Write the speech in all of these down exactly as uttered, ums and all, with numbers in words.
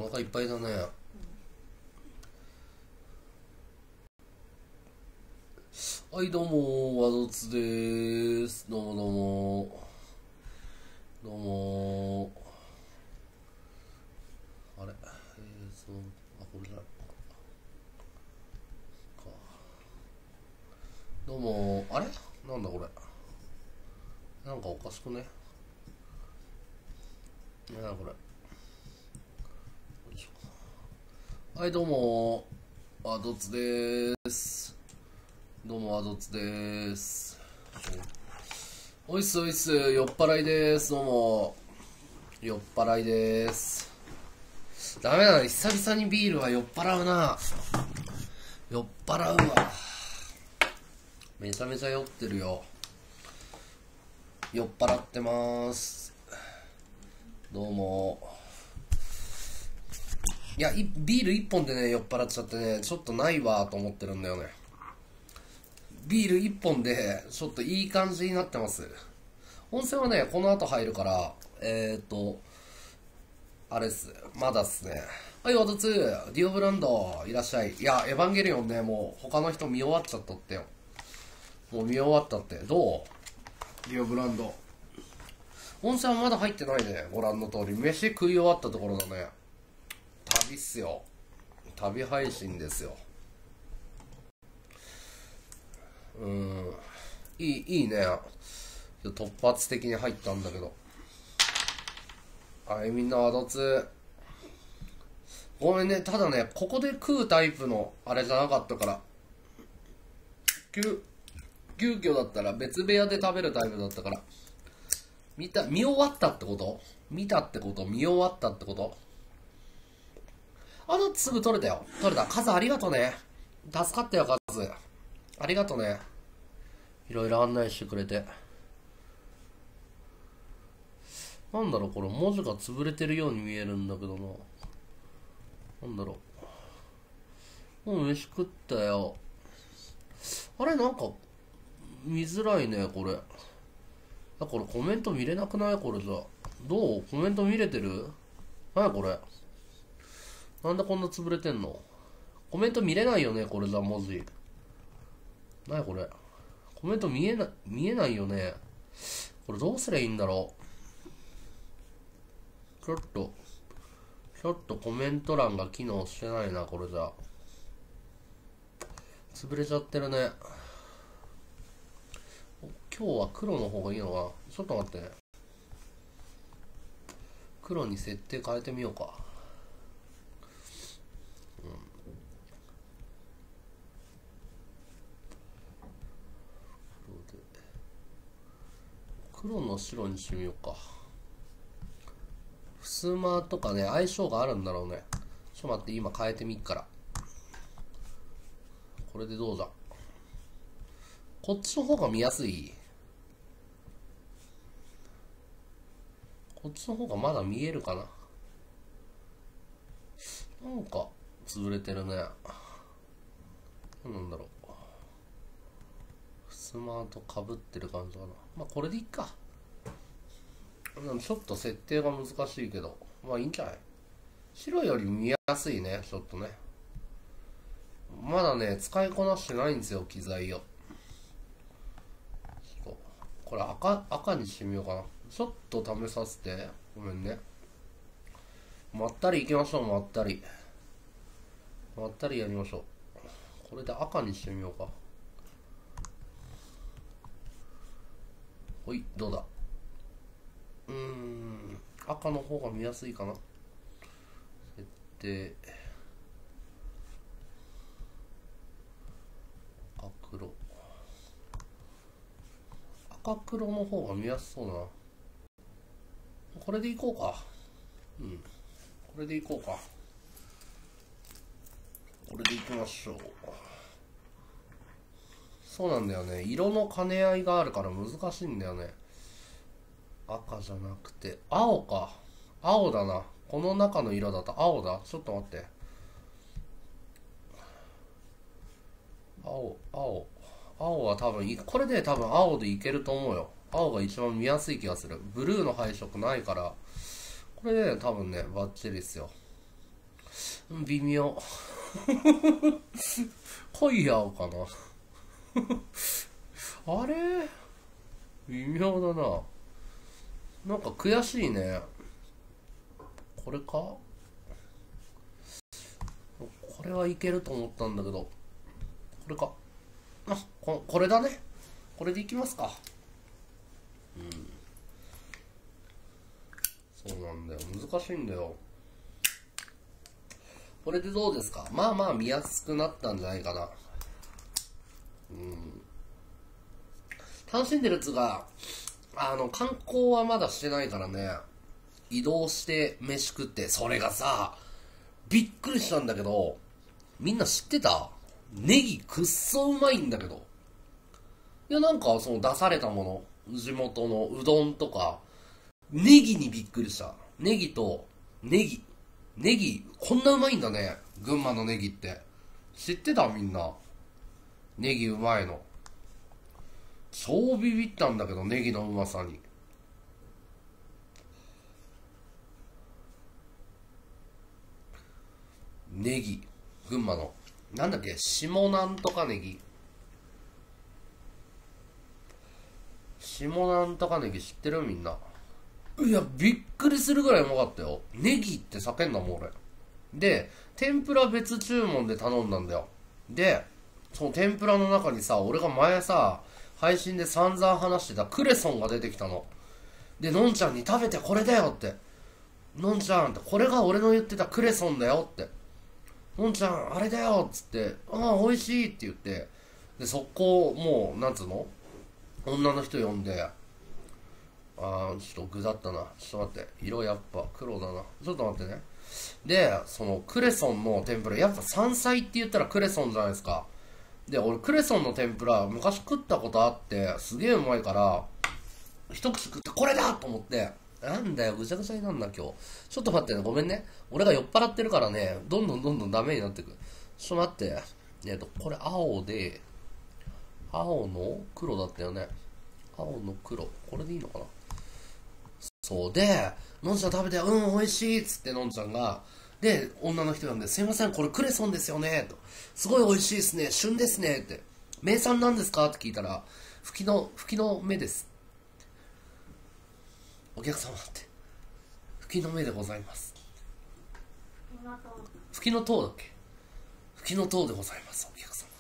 腹いっぱいだね。はい、どうも、ワドツでーす。どうもどうも。どうもー。あれえーそう、あ、これじゃないか。どうもー。あれなんだこれ。なんかおかしくね。なんだこれ。よいしょ。はい、どうもー。ワドツでーす。どうも、ワドツでーす。おいっすおいっす、酔っ払いでーす。どうも。酔っ払いでーす。ダメだな、久々にビールは酔っ払うな。酔っ払うわ。めちゃめちゃ酔ってるよ。酔っ払ってまーす。どうも。いや、いビール一本でね、酔っ払っちゃってね、ちょっとないわーと思ってるんだよね。ビール一本で、ちょっといい感じになってます。温泉はね、この後入るから、えーっと、あれっす。まだっすね。はい、ワトツー、ディオブランド、いらっしゃい。いや、エヴァンゲリオンね、もう他の人見終わっちゃったってよ。もう見終わったって。どうディオブランド。温泉はまだ入ってないね。ご覧の通り。飯食い終わったところだね。旅っすよ。旅配信ですよ。うーん。いい、いいね。突発的に入ったんだけど。はい、みんなワドツ。ごめんね、ただね、ここで食うタイプのあれじゃなかったから。急、急遽だったら別部屋で食べるタイプだったから。見た、見終わったってこと？見たってこと？見終わったってこと？あの、すぐ取れたよ。取れた。カズありがとね。助かったよ、カズ。ありがとね。いろいろ案内してくれて。なんだろう、これ文字が潰れてるように見えるんだけどな。なんだろう。もう飯食ったよ。あれ、なんか、見づらいね、これ。あ、これコメント見れなくない？これじゃ。どう？コメント見れてる？なにこれ。なんでこんな潰れてんの？コメント見れないよね、これじゃ、文字。なにこれ。コメント見えな、見えないよね。これどうすりゃいいんだろう。ちょっと、ちょっとコメント欄が機能してないな、これじゃ。潰れちゃってるね。今日は黒の方がいいのかな。ちょっと待ってね。黒に設定変えてみようか。うん、黒で黒の白にしてみようか。ふすまとかね、相性があるんだろうね。ちょっと待って、今変えてみっから。これでどうだ。こっちの方が見やすい。こっちの方がまだ見えるかな。なんか潰れてるね。なんだろう。ふすまとかぶってる感じかな。まあこれでいいか。ちょっと設定が難しいけど、まあいいんじゃない。白より見やすいね、ちょっとね。まだね、使いこなしてないんですよ、機材を。これ赤、赤にしてみようかな。ちょっと試させて。ごめんね。まったりいきましょう、まったり。まったりやりましょう。これで赤にしてみようか。ほい、どうだ。うーん、赤の方が見やすいかな。設定。赤黒。赤黒の方が見やすそうだな。これでいこうか。うん。これでいこうか。これでいきましょう。そうなんだよね。色の兼ね合いがあるから難しいんだよね。赤じゃなくて、青か。青だな。この中の色だと青だ。ちょっと待って。青、青。青は多分い、これで多分青でいけると思うよ。青が一番見やすい気がする。ブルーの配色ないから、これで、ね、多分ね、バッチリっすよ。 微妙。恋やおうかな。あれ微妙だな。なんか悔しいね。これか？これはいけると思ったんだけど。これか。あ、こ、これだね。これでいきますか。うん。そうなんだよ。難しいんだよ。これでどうですか？まあまあ見やすくなったんじゃないかな。うん。楽しんでるやつが、あの、観光はまだしてないからね。移動して飯食って、それがさ、びっくりしたんだけど、みんな知ってた？ネギくっそうまいんだけど。いや、なんかその出されたもの、地元のうどんとか、ネギにびっくりした。ネギと、ネギ。ネギ、こんなうまいんだね。群馬のネギって。知ってたみんな。ネギうまいの。超ビビったんだけど、ネギのうまさに。ネギ。群馬の。なんだっけ、下なんとかネギ。下なんとかネギ知ってるみんな。いや、びっくりするぐらいうまかったよ。ネギって叫んだもん、俺。で、天ぷら別注文で頼んだんだよ。で、その天ぷらの中にさ、俺が前さ、配信で散々話してたクレソンが出てきたの。で、のんちゃんに食べてこれだよって。のんちゃんって、これが俺の言ってたクレソンだよって。のんちゃん、あれだよっつって、ああ、美味しいって言って、で、速攻、もう、なんつうの女の人呼んで、ああ、ちょっと具だったな。ちょっと待って。色やっぱ黒だな。ちょっと待ってね。で、そのクレソンの天ぷら、やっぱ山菜って言ったらクレソンじゃないですか。で、俺クレソンの天ぷら昔食ったことあって、すげえうまいから、一口食ってこれだと思って、なんだよ、ぐちゃぐちゃになんだ今日。ちょっと待ってね、ごめんね。俺が酔っ払ってるからね、どんどんどんどんダメになってく。ちょっと待って。えっと、これ青で、青の黒だったよね。青の黒。これでいいのかな？そうで、のんちゃん食べて、うん、美味しいっつってのんちゃんが、で、女の人呼んで、すいません、これクレソンですよねと。すごい美味しいですね、旬ですねって。名産なんですかって聞いたら、吹きの、吹きの芽です。お客様って、吹きの芽でございます。吹きの塔だっけ？吹きの塔でございます、お客様。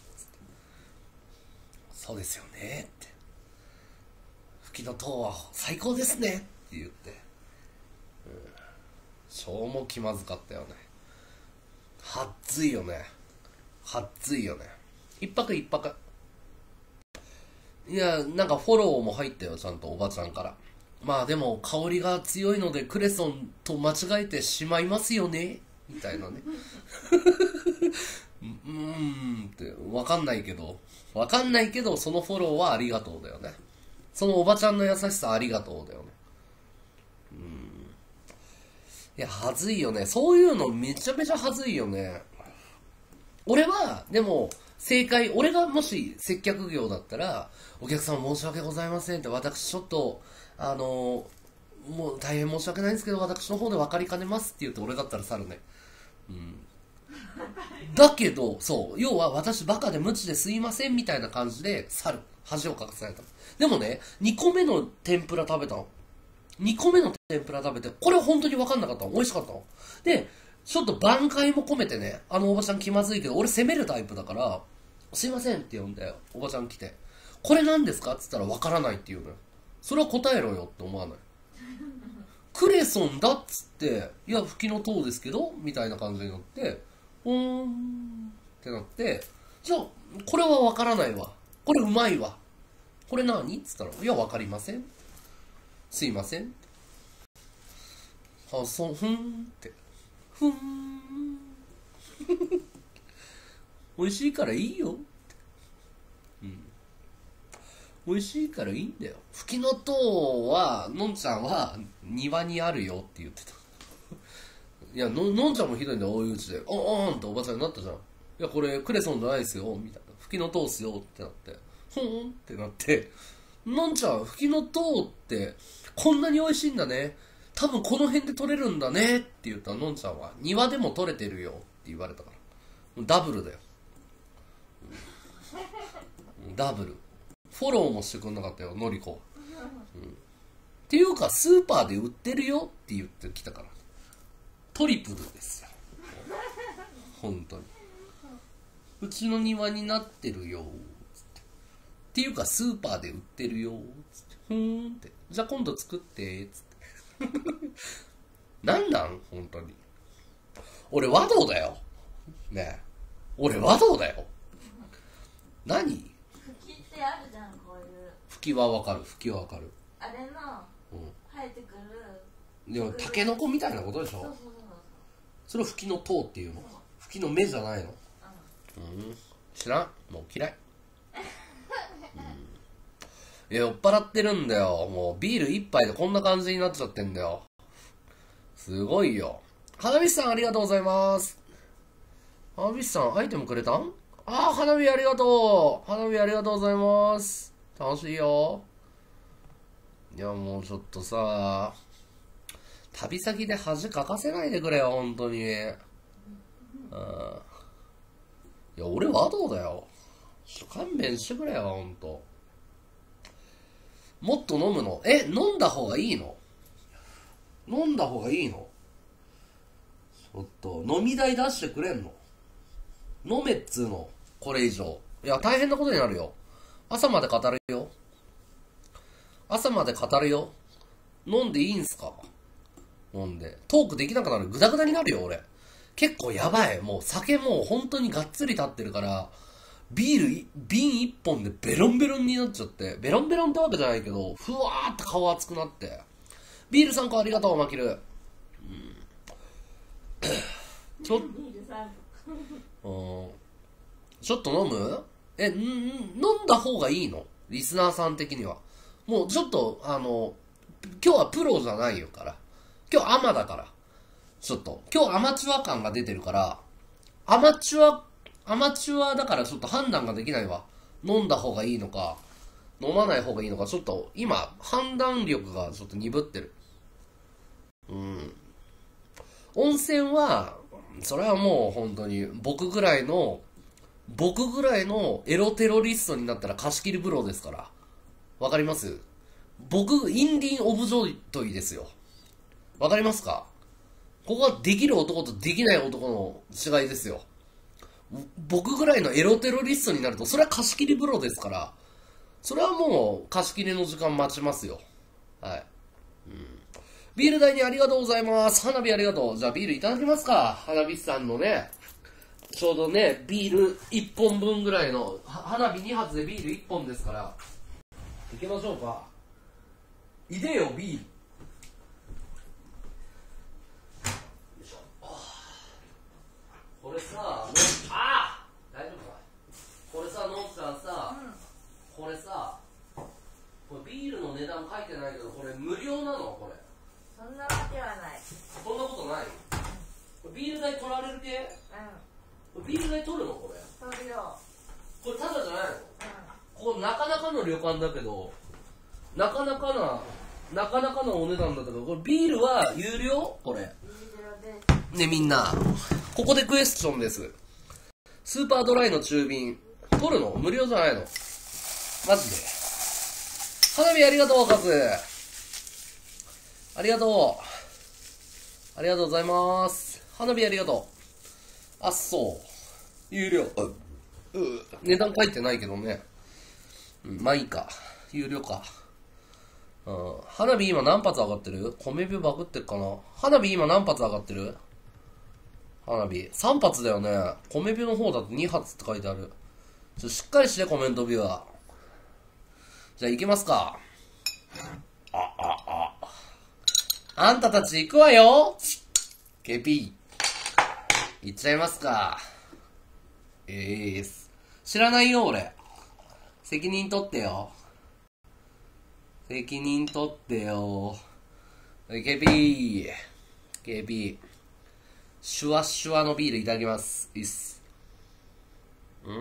そうですよねって。吹きの塔は最高ですねって言って、うん、超も気まずかったよね。はっついよね。はっついよね。一泊一泊。いや、なんかフォローも入ったよ、ちゃんとおばちゃんから。まあでも香りが強いのでクレソンと間違えてしまいますよねみたいなね。うーんってわかんないけどわかんないけどそのフォローはありがとうだよね。そのおばちゃんの優しさありがとうだよね。うん。いや、はずいよね。そういうのめちゃめちゃはずいよね。俺は、でも、正解、俺がもし接客業だったら、お客様申し訳ございませんって、私ちょっと、あのー、もう大変申し訳ないんですけど、私の方で分かりかねますって言って俺だったら去るね。うん。だけど、そう、要は私バカで無知ですいませんみたいな感じで去る。恥をかかされた。でもね、にこめの天ぷら食べたの。にこめの天ぷら食べて、これ本当に分かんなかったの。美味しかったの。で、ちょっと挽回も込めてね、あのおばちゃん気まずいけど、俺責めるタイプだから、すいませんって呼んで、おばちゃん来て、これ何ですかって言ったら分からないって言うのよ。それは答えろよって思わない。クレソンだっつって、いや、吹きの塔ですけど、みたいな感じになって、うーんってなって、じゃあ、これは分からないわ。これうまいわ。これ何っつったら、いや、分かりません。すいません。あ、そう、ふーんって。ふーん。美味しいからいいよ。うん。美味しいからいいんだよ。吹きの塔は、のんちゃんは庭にあるよって言ってた。いや、の、のんちゃんもひどいんだよ、大いうちで。ああんっておばちゃんになったじゃん。いや、これクレソンじゃないですよ、みたいな。吹きの塔っすよってなって。ふーんってなって。のんちゃん、吹きの塔ってこんなに美味しいんだね。多分この辺で取れるんだねって言ったらのんちゃんは、庭でも取れてるよって言われたから。ダブルだよ。ダブル。フォローもしてくんなかったよ、のりこ。うん。っていうか、スーパーで売ってるよって言ってきたから。トリプルですよ。本当に。うちの庭になってるよ。つって。っていうか、スーパーで売ってるよ。つって。ふーんって。じゃあ今度作って。つって。なんなん本当に。俺和道だよ。ねえ。俺和道だよ。何？ 吹きってあるじゃん、こういう。 吹きはわかる。吹きはわかる。 あれの、うん、生えてくる。 でもタケノコみたいなことでしょ。そうそうそうそう。それを吹きの塔っていうの。吹きの目じゃないの。うん。うん、知らん。もう嫌い。うん、いや酔っ払ってるんだよ。もうビール一杯でこんな感じになっちゃってんだよ。すごいよ。花火さんありがとうございます。花火さんアイテムくれたん？ああ、花火ありがとう。花火ありがとうございます。楽しいよ。いやもうちょっとさ、旅先で恥かかせないでくれよ、本当に。うん。いや、俺和道だよ。勘弁してくれよ、ほんと。もっと飲むの？え、飲んだ方がいいの？飲んだ方がいいの？ちょっと、飲み代出してくれんの？飲めっつうの、これ以上。いや、大変なことになるよ。朝まで語るよ。朝まで語るよ。飲んでいいんすか？飲んで。トークできなくなる。グダグダになるよ、俺。結構やばい。もう酒もう本当にがっつり立ってるから、ビール、瓶一本でベロンベロンになっちゃって、ベロンベロンってわけじゃないけど、ふわーって顔熱くなって。ビールさんこありがとう、マキル。うん。ちょっと、ちょっと飲む？え、ん、飲んだ方がいいの？リスナーさん的には。もうちょっと、あの、今日はプロじゃないよから。今日アマだから。ちょっと、今日アマチュア感が出てるから、アマチュア、アマチュアだからちょっと判断ができないわ。飲んだ方がいいのか、飲まない方がいいのか、ちょっと今、判断力がちょっと鈍ってる。うん。温泉は、それはもう本当に僕ぐらいの、僕ぐらいのエロテロリストになったら貸し切り風呂ですから。わかります？僕、インディン・オブ・ジョイトイですよ。わかりますか？ここはできる男とできない男の違いですよ。僕ぐらいのエロテロリストになると、それは貸し切り風呂ですから、それはもう貸し切りの時間待ちますよ。はい。うん、ビール代にありがとうございます。花火ありがとう。じゃあビールいただきますか。花火さんのね、ちょうどね、ビールいっぽんぶんぐらいの、花火に発でビールいっぽんですから、行きましょうか。いでよ、ビール。これさ、のあ大丈夫か？これさ、のんちゃんさ、うん、これさ、これビールの値段書いてないけど、これ無料なの？これ。 そんなわけはない。 そんなことない？これビール代取られる系？うん。ビール代取るの？これ。 取るよ。 これタダじゃないの？うん。ここなかなかの旅館だけど、なかなかな、なかなかのお値段だけど、これビールは有料？これ。有料です。ね、みんな。ここでクエスチョンです。スーパードライの中瓶、取るの？無料じゃないの？マジで。花火ありがとう、カズ。ありがとう。ありがとうございます。花火ありがとう。あっそう。有料。う、う、値段書いてないけどね。うん、まあいいか。有料か。うん、花火今何発上がってる？米火バグってっかな。花火今何発上がってる？花火さん発だよね。米火の方だとに発って書いてある。ちょしっかりしてコメントビューは。じゃあ行きますか。ああああんたたち行くわよ。ケーピー行っちゃいますか。ええー、知らないよ俺。責任取ってよ。責任取ってよ。ケーピー ケーピーシュワシュワのビールいただきます。いいっす。うん。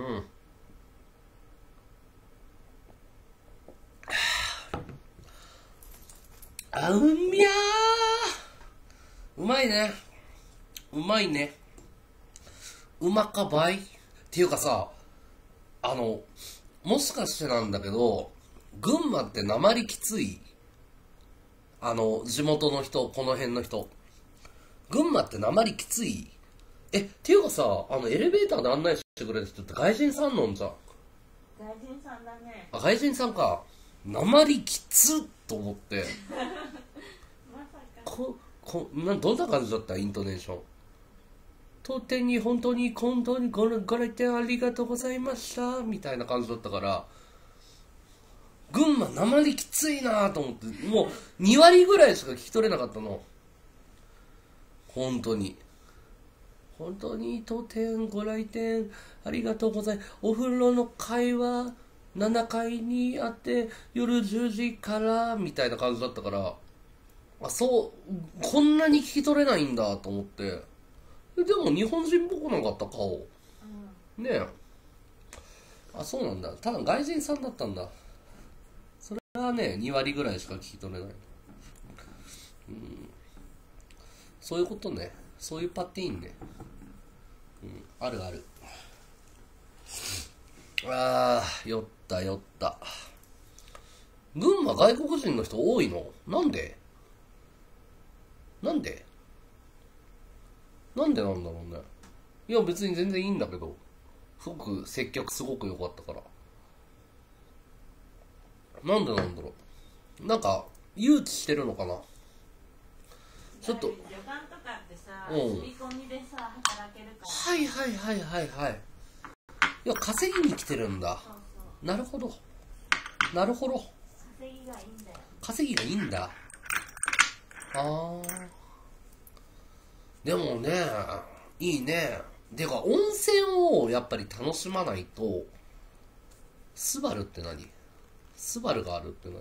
あ、うんみゃー。うまいね。うまいね。 うまかばいっていうかさ、あの、もしかしてなんだけど、群馬って訛りきつい？あの、地元の人、この辺の人。群馬って訛りきつい？え、っていうかさ、あの、エレベーターで案内してくれる人って外人さんなんじゃん。 外人さんだね。 あ、外人さんか。訛りきつっと思って。 まさか。 こ、こ、な、どんな感じだったイントネーション。当店に本当に本当にご、ご来店ありがとうございましたみたいな感じだったから、群馬訛りきついなと思って、もうに割ぐらいしか聞き取れなかったの。本当に。本当に当店ご来店ありがとうございます。お風呂の会はななかいにあって夜じゅうじからみたいな感じだったから、あ、そう、こんなに聞き取れないんだと思って。でも日本人っぽくなかった顔。うん、ねえ。あ、そうなんだ。ただ外人さんだったんだ。それはね、に割ぐらいしか聞き取れない。うん。そういうことね。そういうパティーンね。うん。あるある。あー、酔った酔った。群馬外国人の人多いの？なんで？なんでなんでなんだろうね。いや別に全然いいんだけど、すごく接客すごく良かったから。なんでなんだろう。なんか誘致してるのかな。ちょっと旅館とかってさ、住み込みでさ働けるから。 はいはいはいはいはい。いや稼ぎに来てるんだ。そうそう。なるほど。なるほど。 稼ぎがいいんだよ。 稼ぎがいいんだ。あー。でもね、いいね。てか温泉をやっぱり楽しまないと。スバルって何？スバルがあるって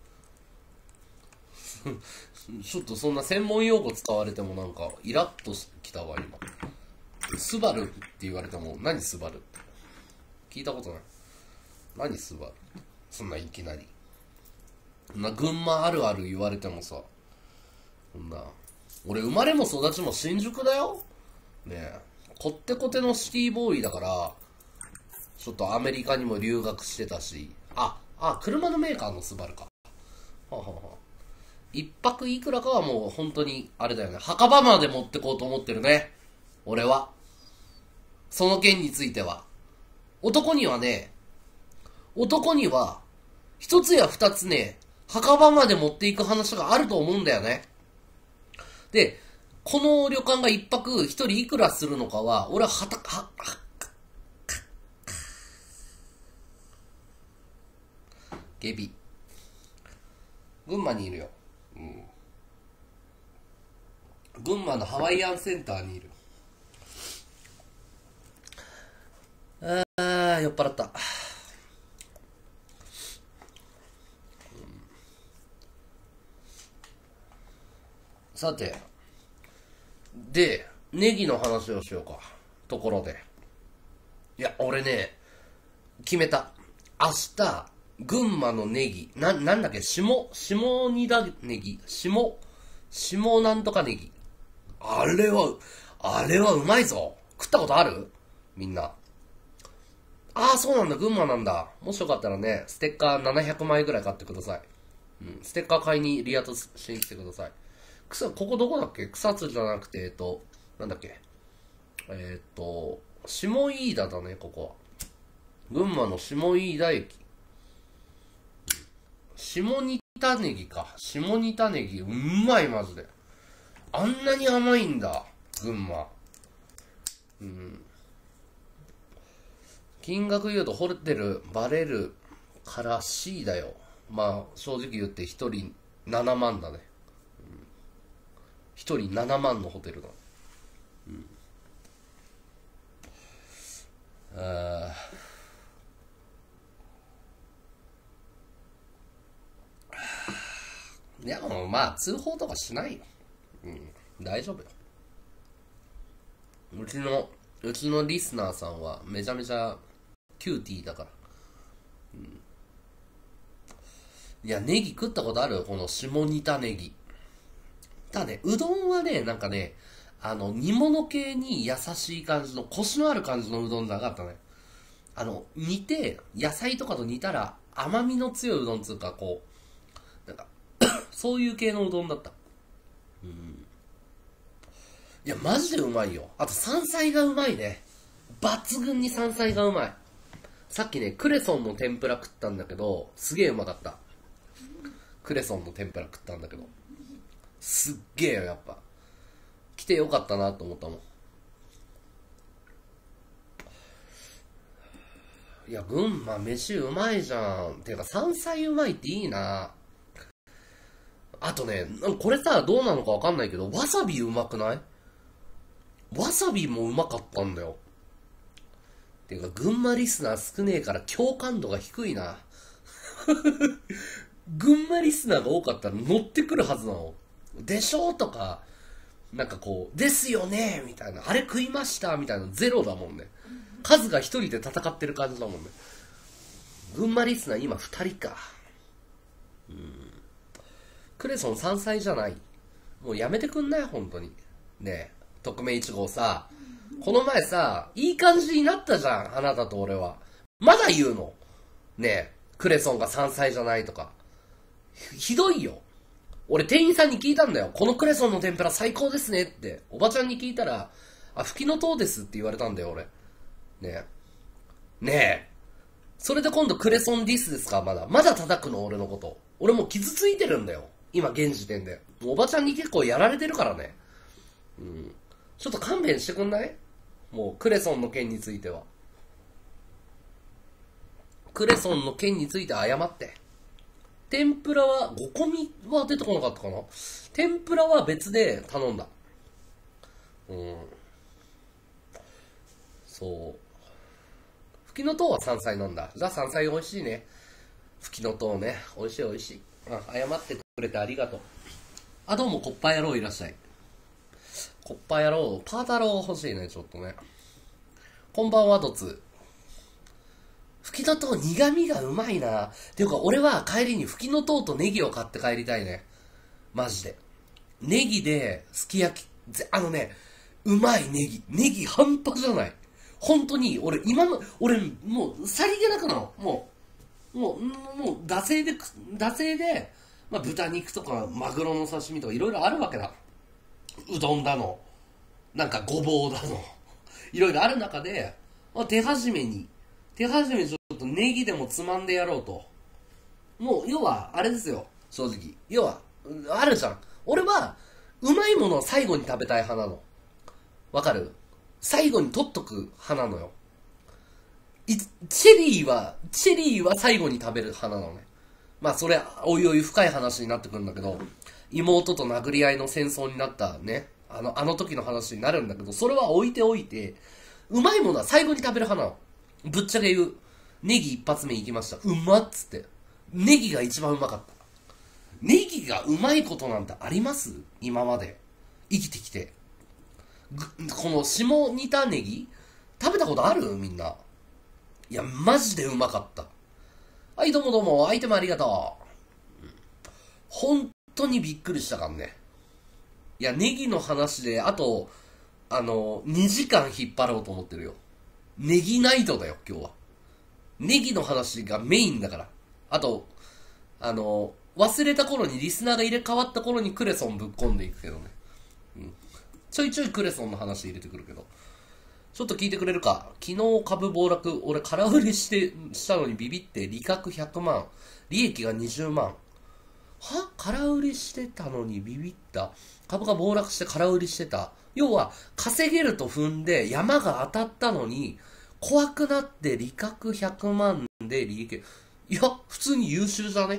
何？ちょっとそんな専門用語使われてもなんかイラッときたわ今。スバルって言われても何スバルって聞いたことない。何スバル？そんないきなり。そんな群馬あるある言われてもさ、そんな。俺生まれも育ちも新宿だよ。ねえ、こってこてのシティボーイだから、ちょっとアメリカにも留学してたし、あ、あ、車のメーカーのスバルか。はあ、はあはあ、一泊いくらかはもう本当にあれだよね。墓場まで持ってこうと思ってるね。俺は。その件については。男にはね、男には、一つや二つね、墓場まで持っていく話があると思うんだよね。で、この旅館が一泊一人いくらするのかは、俺ははた、は、は、ゲビ。群馬にいるよ。うん。群馬のハワイアンセンターにいる。あー、酔っ払った。さて、で、ネギの話をしようか。ところで。いや、俺ね、決めた。明日、群馬のネギ、な、なんだっけ、下、下仁田ネギ、下、下なんとかネギ。あれは、あれはうまいぞ。食ったことある？みんな。ああ、そうなんだ、群馬なんだ。もしよかったらね、ステッカーななひゃくまいぐらい買ってください。うん、ステッカー買いにリアトしに来てください。草、ここどこだっけ？草津じゃなくて、えっと、なんだっけ。えっと、下飯田だね、ここは。群馬の下飯田駅。下仁田ネギか。下仁田ネギ、うまい、マジで。あんなに甘いんだ、群馬。うん。金額言うとホテルバレるから C だよ。まあ、正直言ってひとりななまんだね。ひとりななまんのホテルだ。うん。あー。でもまあ、通報とかしないよ。うん。大丈夫よ。うちの、うちのリスナーさんはめちゃめちゃキューティーだから。うん。いや、ネギ食ったことある？この下仁田ネギ。ただね、うどんはね、なんかね、 あの、煮物系に優しい感じの、コシのある感じのうどんじゃなかったね。あの、煮て、野菜とかと煮たら、甘みの強いうどんつうか、こう、なんか、そういう系のうどんだった。うん。いや、マジでうまいよ。あと、山菜がうまいね。抜群に山菜がうまい。さっきね、クレソンの天ぷら食ったんだけど、すげえうまかった。クレソンの天ぷら食ったんだけど。すっげえよ、やっぱ。来てよかったなと思ったもん。いや、群馬飯うまいじゃん。てか、山菜うまいっていいな。あとね、これさ、どうなのかわかんないけど、わさびうまくない？わさびもうまかったんだよ。ていうか、群馬リスナー少ねえから共感度が低いな。群馬リスナーが多かったら乗ってくるはずなの。でしょとか、なんかこう、ですよねみたいな、あれ食いましたみたいなゼロだもんね。数が一人で戦ってる感じだもんね。群馬リスナー今二人か。うん。クレソン山菜じゃない。もうやめてくんない本当に。ねえ、特命一号さ、この前さ、いい感じになったじゃん、あなたと俺は。まだ言うのねえ、クレソンが山菜じゃないとか。ひどいよ。俺店員さんに聞いたんだよ。このクレソンの天ぷら最高ですねって。おばちゃんに聞いたら、あ、吹きの塔ですって言われたんだよ、俺。ねえ。ねえ。それで今度クレソンディスですかまだ。まだ叩くの俺のこと。俺もう傷ついてるんだよ。今現時点で。おばちゃんに結構やられてるからね。うん。ちょっと勘弁してくんない？もうクレソンの件については。クレソンの件について謝って。天ぷらは、ごこみは出てこなかったかな？天ぷらは別で頼んだ。うん。そう。吹きの塔は山菜なんだ。じゃあ山菜美味しいね。吹きの塔ね。美味しい美味しい。あ、謝ってくれてありがとう。あ、どうも、コッパ野郎いらっしゃい。コッパ野郎、パー太郎欲しいね、ちょっとね。こんばんは、ドツ。吹きの塔苦味がうまいな。ていうか、俺は帰りに吹きの塔とネギを買って帰りたいね。マジで。ネギですき焼き、あのね、うまいネギ。ネギ半端じゃない。本当に、俺、今の、俺、もう、さりげなくなの。もう、もう、もう、惰性で、惰性で、まあ、豚肉とか、マグロの刺身とか、いろいろあるわけだ。うどんだの、なんかごぼうだの、いろいろある中で、まあ、手始めに、手始めにちょっとネギでもつまんでやろうと。もう、要は、あれですよ、正直。要は、あるじゃん。俺は、うまいものを最後に食べたい派なの。わかる？最後に取っとく派なのよ。いチェリーは、チェリーは最後に食べる派なのね。まあそれ、おいおい深い話になってくるんだけど、妹と殴り合いの戦争になったね、あの、あの時の話になるんだけど、それは置いておいて、うまいものは最後に食べる派なの。ぶっちゃけ言う。ネギ一発目行きました。うまっつって。ネギが一番うまかった。ネギがうまいことなんてあります？今まで。生きてきて。この下煮たネギ食べたことある？みんな。いや、マジでうまかった。はい、どうもどうも、アイテムありがとう。本当にびっくりしたからね。いや、ネギの話で、あと、あの、にじかん引っ張ろうと思ってるよ。ネギナイトだよ、今日は。ネギの話がメインだから。あと、あの、忘れた頃にリスナーが入れ替わった頃にクレソンぶっ込んでいくけどね。うん。ちょいちょいクレソンの話入れてくるけど。ちょっと聞いてくれるか？昨日株暴落、俺空売りして、したのにビビって利確ひゃくまん。利益がにじゅうまん。は？空売りしてたのにビビった。株が暴落して空売りしてた。要は、稼げると踏んで山が当たったのに、怖くなって利確ひゃくまんで利益。いや、普通に優秀じゃね？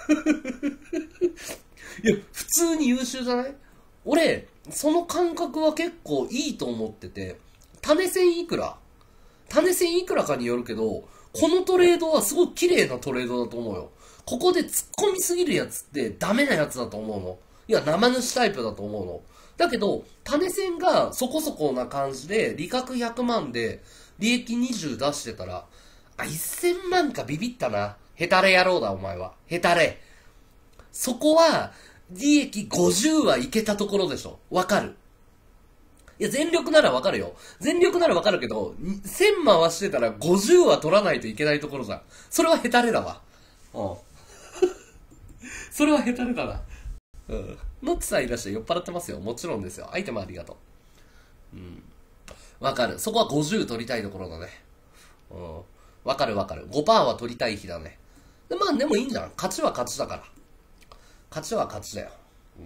いや、普通に優秀じゃない？俺、その感覚は結構いいと思ってて、種銭いくら種銭いくらかによるけど、このトレードはすごく綺麗なトレードだと思うよ。ここで突っ込みすぎるやつってダメなやつだと思うの。いや、生主タイプだと思うの。だけど、種銭がそこそこな感じで、利確ひゃくまんで、利益にじゅう出してたら、あ、せんまんかビビったな。ヘタレ野郎だ、お前は。ヘタレ。そこは、利益ごじゅうはいけたところでしょ。わかる。 いや、全力ならわかるよ。全力ならわかるけど、せん回してたらごじゅうは取らないといけないところじゃん。それはヘタレだわ。うん。それはヘタレだな。うん。ノッチさんいらっしゃい、酔っ払ってますよ。もちろんですよ。アイテムありがとう。うん。わかる。そこはごじゅう取りたいところだね。うん。わかるわかる。ごパーセント は取りたい日だね。で、まあでもいいんじゃん。勝ちは勝ちだから。勝ちは勝ちだよ。うん。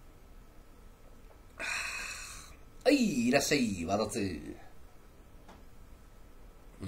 はい、いらっしゃい、わだつ。うん。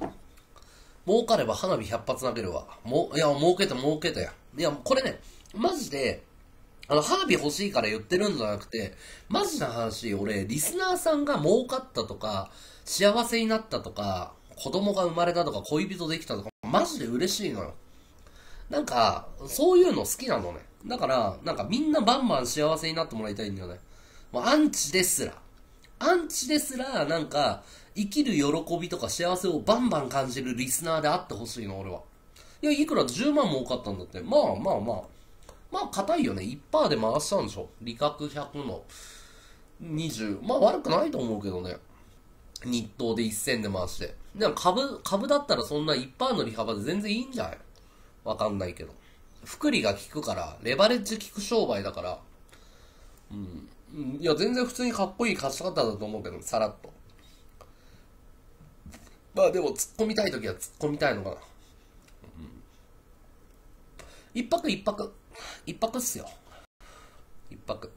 儲かれば花火ひゃっ発投げるわ。も、いや、儲けた儲けたよ。いや、これね、マジで、あの、花火欲しいから言ってるんじゃなくて、マジな話、俺、リスナーさんが儲かったとか、幸せになったとか、子供が生まれたとか、恋人できたとか、マジで嬉しいのよ。なんか、そういうの好きなのね。だから、なんかみんなバンバン幸せになってもらいたいんだよね。もうアンチですら。アンチですら、なんか、生きる喜びとか幸せをバンバン感じるリスナーであってほしいの、俺は。いや、いくらじゅうまん儲かったんだって。まあまあまあ。まあ、硬いよね。いちパーセントで回したんでしょ。利確ひゃくのにじゅう。まあ、悪くないと思うけどね。日当でせんで回して。でも株、株だったらそんな いちパーセント の利幅で全然いいんじゃない？わかんないけど。複利が効くから、レバレッジ効く商売だから。うん。いや、全然普通にかっこいい勝ち方だと思うけど、さらっと。まあでも、突っ込みたいときは突っ込みたいのかな。うん。一泊一泊。一泊っすよ。一泊。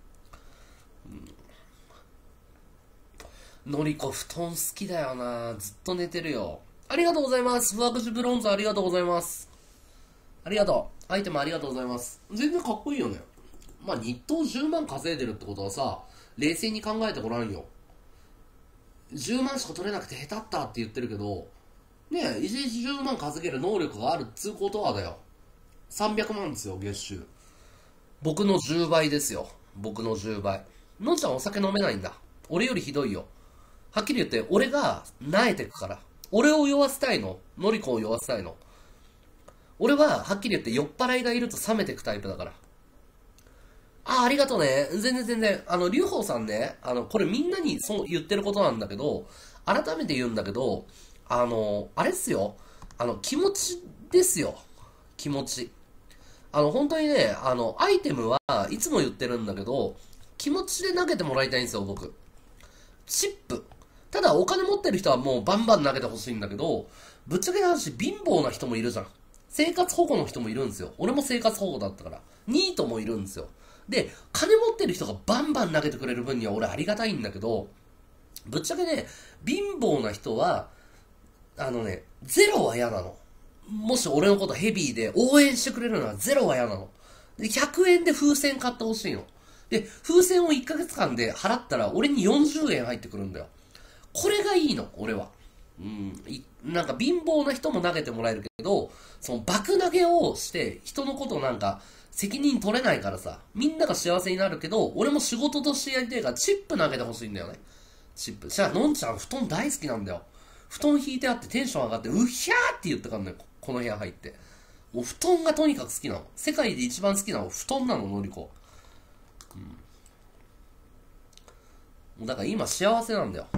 うん。のりこ、布団好きだよな。ずっと寝てるよ。ありがとうございます。フワクジブロンズありがとうございます。ありがとう。アイテムありがとうございます。全然かっこいいよね。まあ、日当じゅうまん稼いでるってことはさ、冷静に考えてごらんよ。じゅうまんしか取れなくて下手ったって言ってるけど、ねえ、いちにちじゅうまん稼げる能力があるっつうことはだよ。さんびゃくまんですよ、月収。僕のじゅうばいですよ。僕のじゅうばい。のんちゃんお酒飲めないんだ。俺よりひどいよ。はっきり言って、俺が萎えてくから。俺を酔わせたいの？のりこを酔わせたいの？俺は、はっきり言って酔っ払いがいると冷めてくタイプだから。あ、ありがとうね。全然全然。あの、劉邦さんね、あの、これみんなにそう言ってることなんだけど、改めて言うんだけど、あの、あれっすよ。あの、気持ちですよ。気持ち。あの、本当にね、あの、アイテムはいつも言ってるんだけど、気持ちで投げてもらいたいんですよ、僕。チップ。ただ、お金持ってる人はもうバンバン投げてほしいんだけど、ぶっちゃけな話、貧乏な人もいるじゃん。生活保護の人もいるんですよ。俺も生活保護だったから。ニートもいるんですよ。で、金持ってる人がバンバン投げてくれる分には俺ありがたいんだけど、ぶっちゃけね、貧乏な人は、あのね、ゼロは嫌なの。もし俺のことヘビーで応援してくれるのはゼロは嫌なの。で、ひゃくえんで風船買ってほしいの。で、風船をいっかげつかんで払ったら俺によんじゅうえん入ってくるんだよ。これがいいの、俺は。うん、なんか貧乏な人も投げてもらえるけど、その爆投げをして人のことなんか責任取れないからさ、みんなが幸せになるけど、俺も仕事としてやりたいからチップ投げてほしいんだよね。チップ。じゃあ、のんちゃん布団大好きなんだよ。布団引いてあってテンション上がって、うひゃーって言ってかんのよ。この部屋入って。もう布団がとにかく好きなの。世界で一番好きなの布団なの、のりこ。うん。もうだから今幸せなんだよ。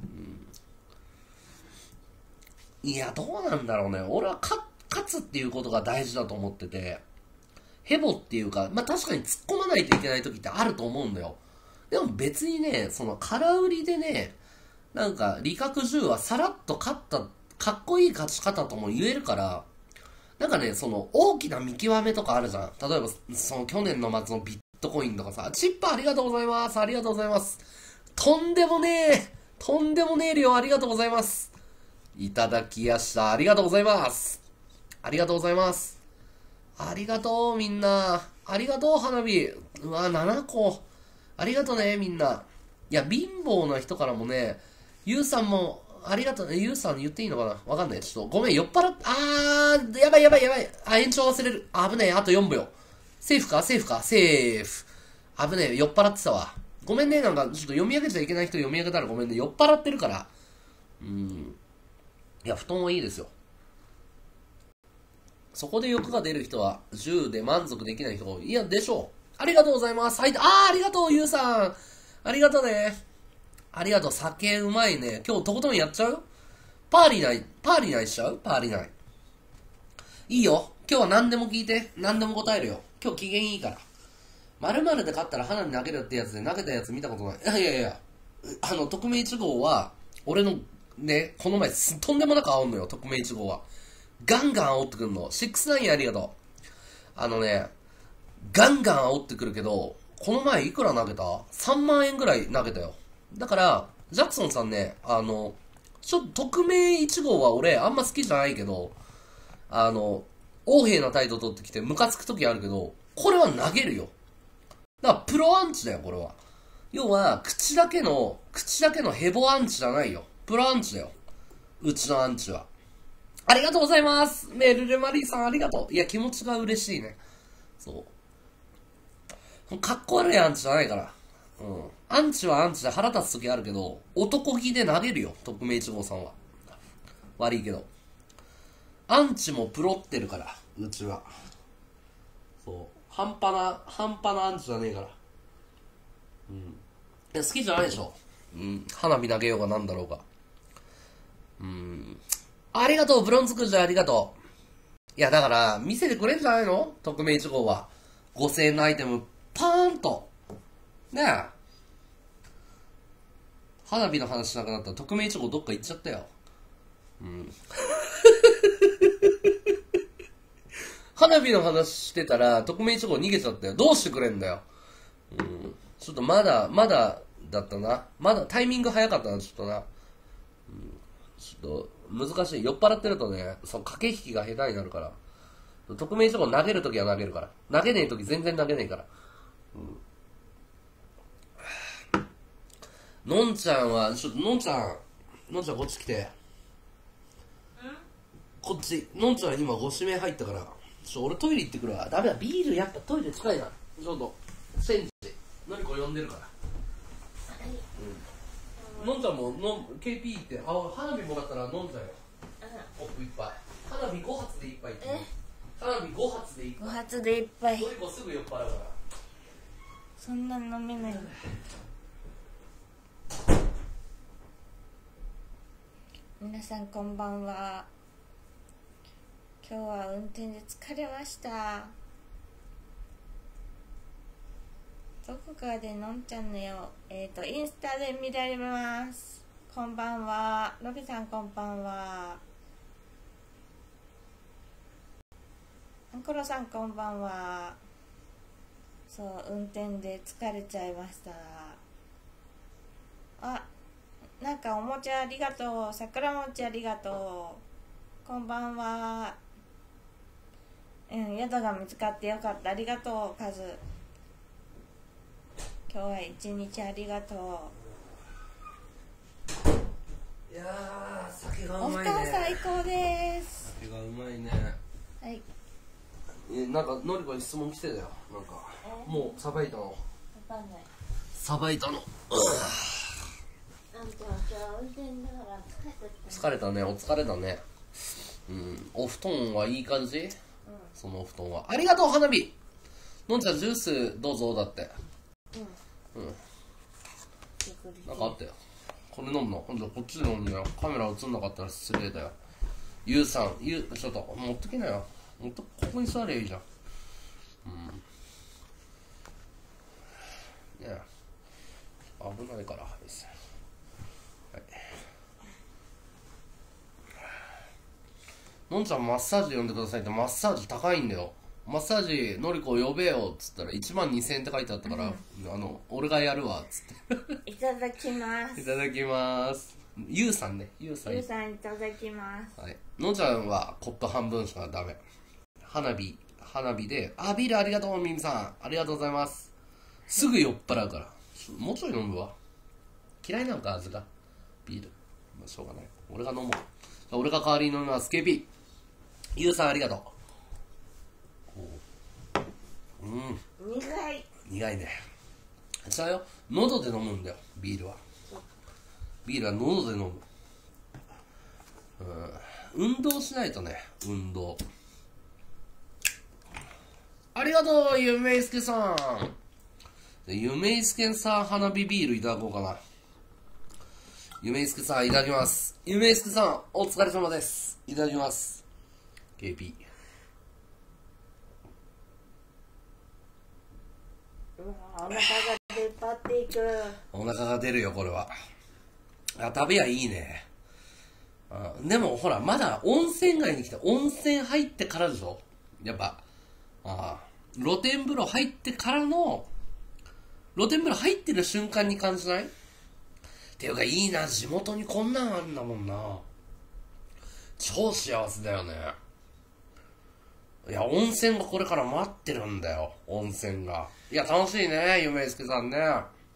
いや、どうなんだろうね。俺は勝つっていうことが大事だと思ってて、ヘボっていうか、まあ確かに突っ込まないといけない時ってあると思うんだよ。でも別にね、その空売りでね、なんか、利確じゅうはさらっと勝った、かっこいい勝ち方とも言えるから、なんかね、その大きな見極めとかあるじゃん。例えば、その去年の末のビットコインとかさ、チップありがとうございます。ありがとうございます。とんでもねえ。とんでもねえ量ありがとうございます。いただきやした。ありがとうございます。ありがとうございます。ありがとう、みんな。ありがとう、花火。うわ、ななこ。ありがとうね、みんな。いや、貧乏な人からもね、ゆうさんも、ありがとうね。ゆうさん言っていいのかなわかんない。ちょっと、ごめん、酔っ払っ、あー、やばいやばいやばい。あ、延長忘れる。危ねえ、あとよんびょう。セーフかセーフかセーフ。危ねえ、酔っ払ってたわ。ごめんね、なんか、ちょっと読み上げちゃいけない人読み上げたらごめんね。酔っ払ってるから。うん。いや、布団はいいですよ。そこで欲が出る人は、じゅうで満足できない人が多い。いや、でしょう。ありがとうございます。はい、あー、ありがとう、ゆうさん。ありがとうね。 ありがとう。酒うまいね。今日とことんやっちゃう？パーリーナイ、パーリーナイしちゃう？パーリーナイ。いいよ。今日は何でも聞いて。何でも答えるよ。今日機嫌いいから。〇〇で勝ったら花火投げるってやつで投げたやつ見たことない。いやいやいや。あの、匿名いち号は、俺の、ね、この前す、とんでもなく煽んのよ、匿名いち号は。ガンガン煽ってくんの。ろくじゅうきゅうありがとう。あのね、ガンガン煽ってくるけど、この前いくら投げた ?さんまんえんぐらい投げたよ。だから、ジャクソンさんね、あの、ちょっと匿名いち号は俺あんま好きじゃないけど、あの、横柄な態度取ってきてムカつく時あるけど、これは投げるよ。だからプロアンチだよ、これは。要は、口だけの、口だけのヘボアンチじゃないよ。プロアンチだよ。うちのアンチは。ありがとうございます。メールレマリーさんありがとう。いや、気持ちが嬉しいね。そう。かっこ悪いアンチじゃないから。うん。アンチはアンチで腹立つ時あるけど、男気で投げるよ、匿名いち号さんは。悪いけど。アンチもプロってるから、うちは。そう。半端な、半端なアンチじゃねえから。うん。いや、好きじゃないでしょ。うん。花火投げようがなんだろうが。うん。ありがとう、ブロンズクジャありがとう。いや、だから、見せてくれんじゃないの？匿名いち号は。ごせんえんのアイテム、パーンと。ねえ。花火の話しなくなったら、匿名いち号どっか行っちゃったよ。うん。花火の話してたら、匿名いち号逃げちゃったよ。どうしてくれんだよ。うん。ちょっとまだ、まだだったな。まだ、タイミング早かったな、ちょっとな。うん。ちょっと、難しい。酔っ払ってるとね、その駆け引きが下手になるから。匿名いち号投げるときは投げるから。投げねえとき全然投げねえから。うん。のんちゃんは、ちょっと、のんちゃん、のんちゃんこっち来て。こっち、のんちゃん今ご指名入ったから。ちょ、俺トイレ行ってくるわ。ダメだ、ビールやっぱトイレ近いな。ちょっと、センチ。のりこ呼んでるから。うん。のんちゃんも、の、ケーピー って、あ、花火もらったら飲んじゃうよ。コップいっぱい。花火ご発でいっぱいって。花火ご発でいっぱい。 ご発でいっぱい。 のりこすぐ酔っ払うから。 そんな飲めない。皆さんこんばんは。今日は運転で疲れました。どこかでのんちゃんのよ、えっ、ー、とインスタで見られます。こんばんは。ロビさんこんばんは。アンコロさんこんばんは。そう、運転で疲れちゃいました。あ、なんかおもちゃありがとう。桜餅ありがとう。こんばんは。うん、宿が見つかってよかった。ありがとう、カズ。今日は一日ありがとう。いやー、酒がうまいね。 お布団最高です。 酒がうまいね。 はい。 え、なんかのりこに質問来てたよ。なんかもうさばいたの。 わかんない。 さばいたの。 なんて運転だから疲れた。 疲れたね。お疲れだね。うん。お布団はいい感じ？うん。そのお布団は。ありがとう花火。のんちゃんジュースどうぞだって。うん。うん。なんかあったよ。これ飲むの。今度こっちで飲むのよ。カメラ映んなかったら失礼だよ。ゆうさん、ゆう、ちょっと持ってきなよ。もっとここに座ればいいじゃん。うん。ねえ。危ないからです。はい。のんちゃんマッサージ呼んでくださいってマッサージ高いんだよ。マッサージのりこ呼べよっつったらいちまんにせんえんって書いてあったから、うん、あの俺がやるわっつっていただきますいただきますゆうさんねゆうさんゆうさんいただきます。 はい。のんちゃんはコップ半分しかダメ。花火花火であビールありがとうみみさんありがとうございます。すぐ酔っ払うからもうちょい飲むわ。嫌いなんか味がビール、まあ、しょうがない。俺が飲もう。俺が代わりに飲みます。 ケーピー ゆうさんありがとう。うん、 苦い苦いね。違うよ、喉で飲むんだよビールは。ビールは喉で飲む。うん、運動しないとね。運動ありがとうゆめいすけさん。ゆめいすけさん花火ビールいただこうかな。 夢すけさんいただきます。夢すけさんお疲れ様です。いただきます。 ケーピー。 うわお腹が出っ張っていく。 お腹が出るよこれは。あ、食べやいいね。あ、でもほらまだ温泉街に来て温泉入ってからでしょやっぱ。あ、露天風呂入ってからの露天風呂入ってる瞬間に感じない？っていうかいいな、地元にこんなんあんだもんな。超幸せだよね。いや、温泉がこれから待ってるんだよ、温泉が。いや、楽しいね、夢すけさんね。うん。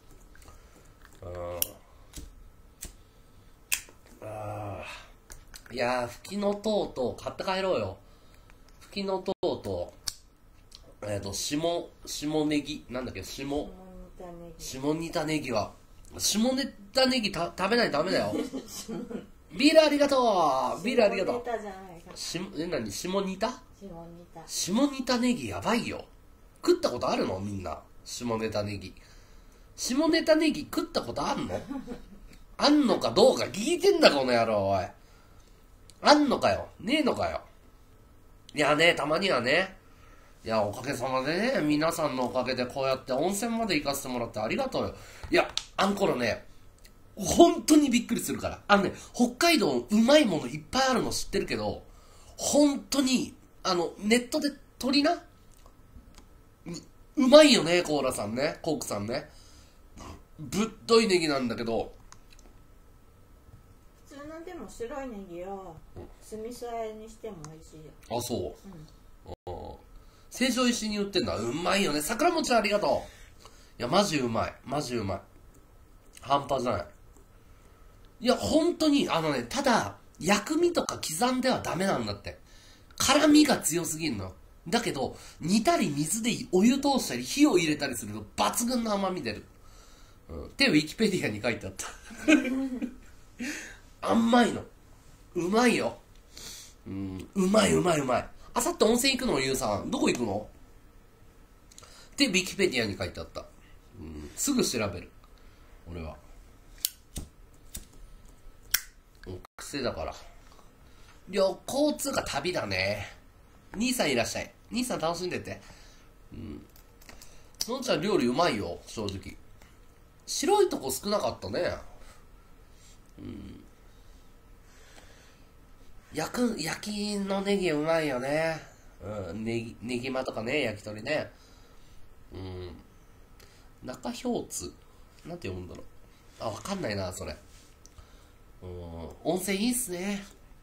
あー、いやー、ふきのとうと買って帰ろうよ。ふきのとうと、えっと、下、下ネギ、なんだっけ、下、下煮たネギは、下ネタネギた食べないとダメだよ。ビールありがとう。ビールありがとう。しえ何下煮た下煮たネギやばいよ。食ったことあるのみんな。下ネタネギ下ネタネギ食ったことあんの？あんのかどうか聞いてんだこの野郎。おい、あんのかよねえのかよ。いやね、たまにはね。いや、おかげさまでね、皆さんのおかげでこうやって温泉まで行かせてもらってありがとうよ。いや、あんころね、本当にびっくりするから。あのね、北海道うまいものいっぱいあるの知ってるけど、本当に、あの、ネットで取りな。う、うまいよね、コーラさんね、コークさんね。ぶっといネギなんだけど。 普通のでも白いネギを酢味噌和えにしても美味しいよ。 あ、そう。 うん。 あ、成城石井に売ってんだ。うまいよね。桜餅ありがとう。いや、マジうまい。マジうまい。半端じゃない。いや、本当に、あのね、ただ、薬味とか刻んではダメなんだって。辛味が強すぎるの。だけど、煮たり水でお湯通したり火を入れたりすると抜群の甘み出る。うん。ってウィキペディアに書いてあった。甘いの。うまいよ。うん、うまいうまいうまい。あさって温泉行くのゆうさん。どこ行くのってウィキペディアに書いてあった。うん、すぐ調べる。俺は。うん、癖だから。旅行つうか旅だね。兄さんいらっしゃい。兄さん楽しんでて。うん。のんちゃん料理うまいよ、正直。白いとこ少なかったね。うん。焼く、焼きのネギうまいよね。うん。ネギ、ネギマとかね、焼き鳥ね。うん。中氷津。なんて読むんだろう。あ、わかんないな、それ。うん。温泉いいっすね。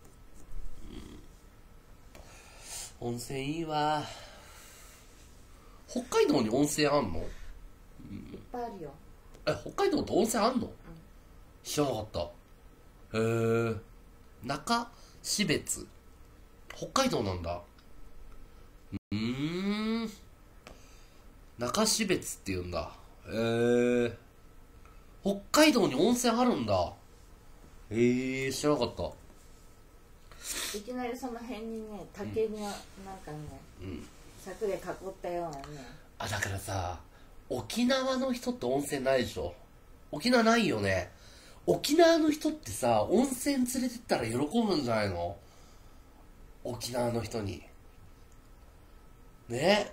温泉いいわ。北海道に温泉あんの？ いっぱいあるよ。 え、北海道って温泉あんの？ うん、 知らなかった。へえ。中標津。北海道なんだ。うーん。中標津って言うんだ。へえ。北海道に温泉あるんだ。へえ、知らなかった。 いきなりその辺にね、竹になんかね、うん、柵で囲ったようなね。 あ、だからさ、沖縄の人って温泉ないでしょ。沖縄ないよね。沖縄の人ってさ、温泉連れてったら喜ぶんじゃないの？沖縄の人に。ね。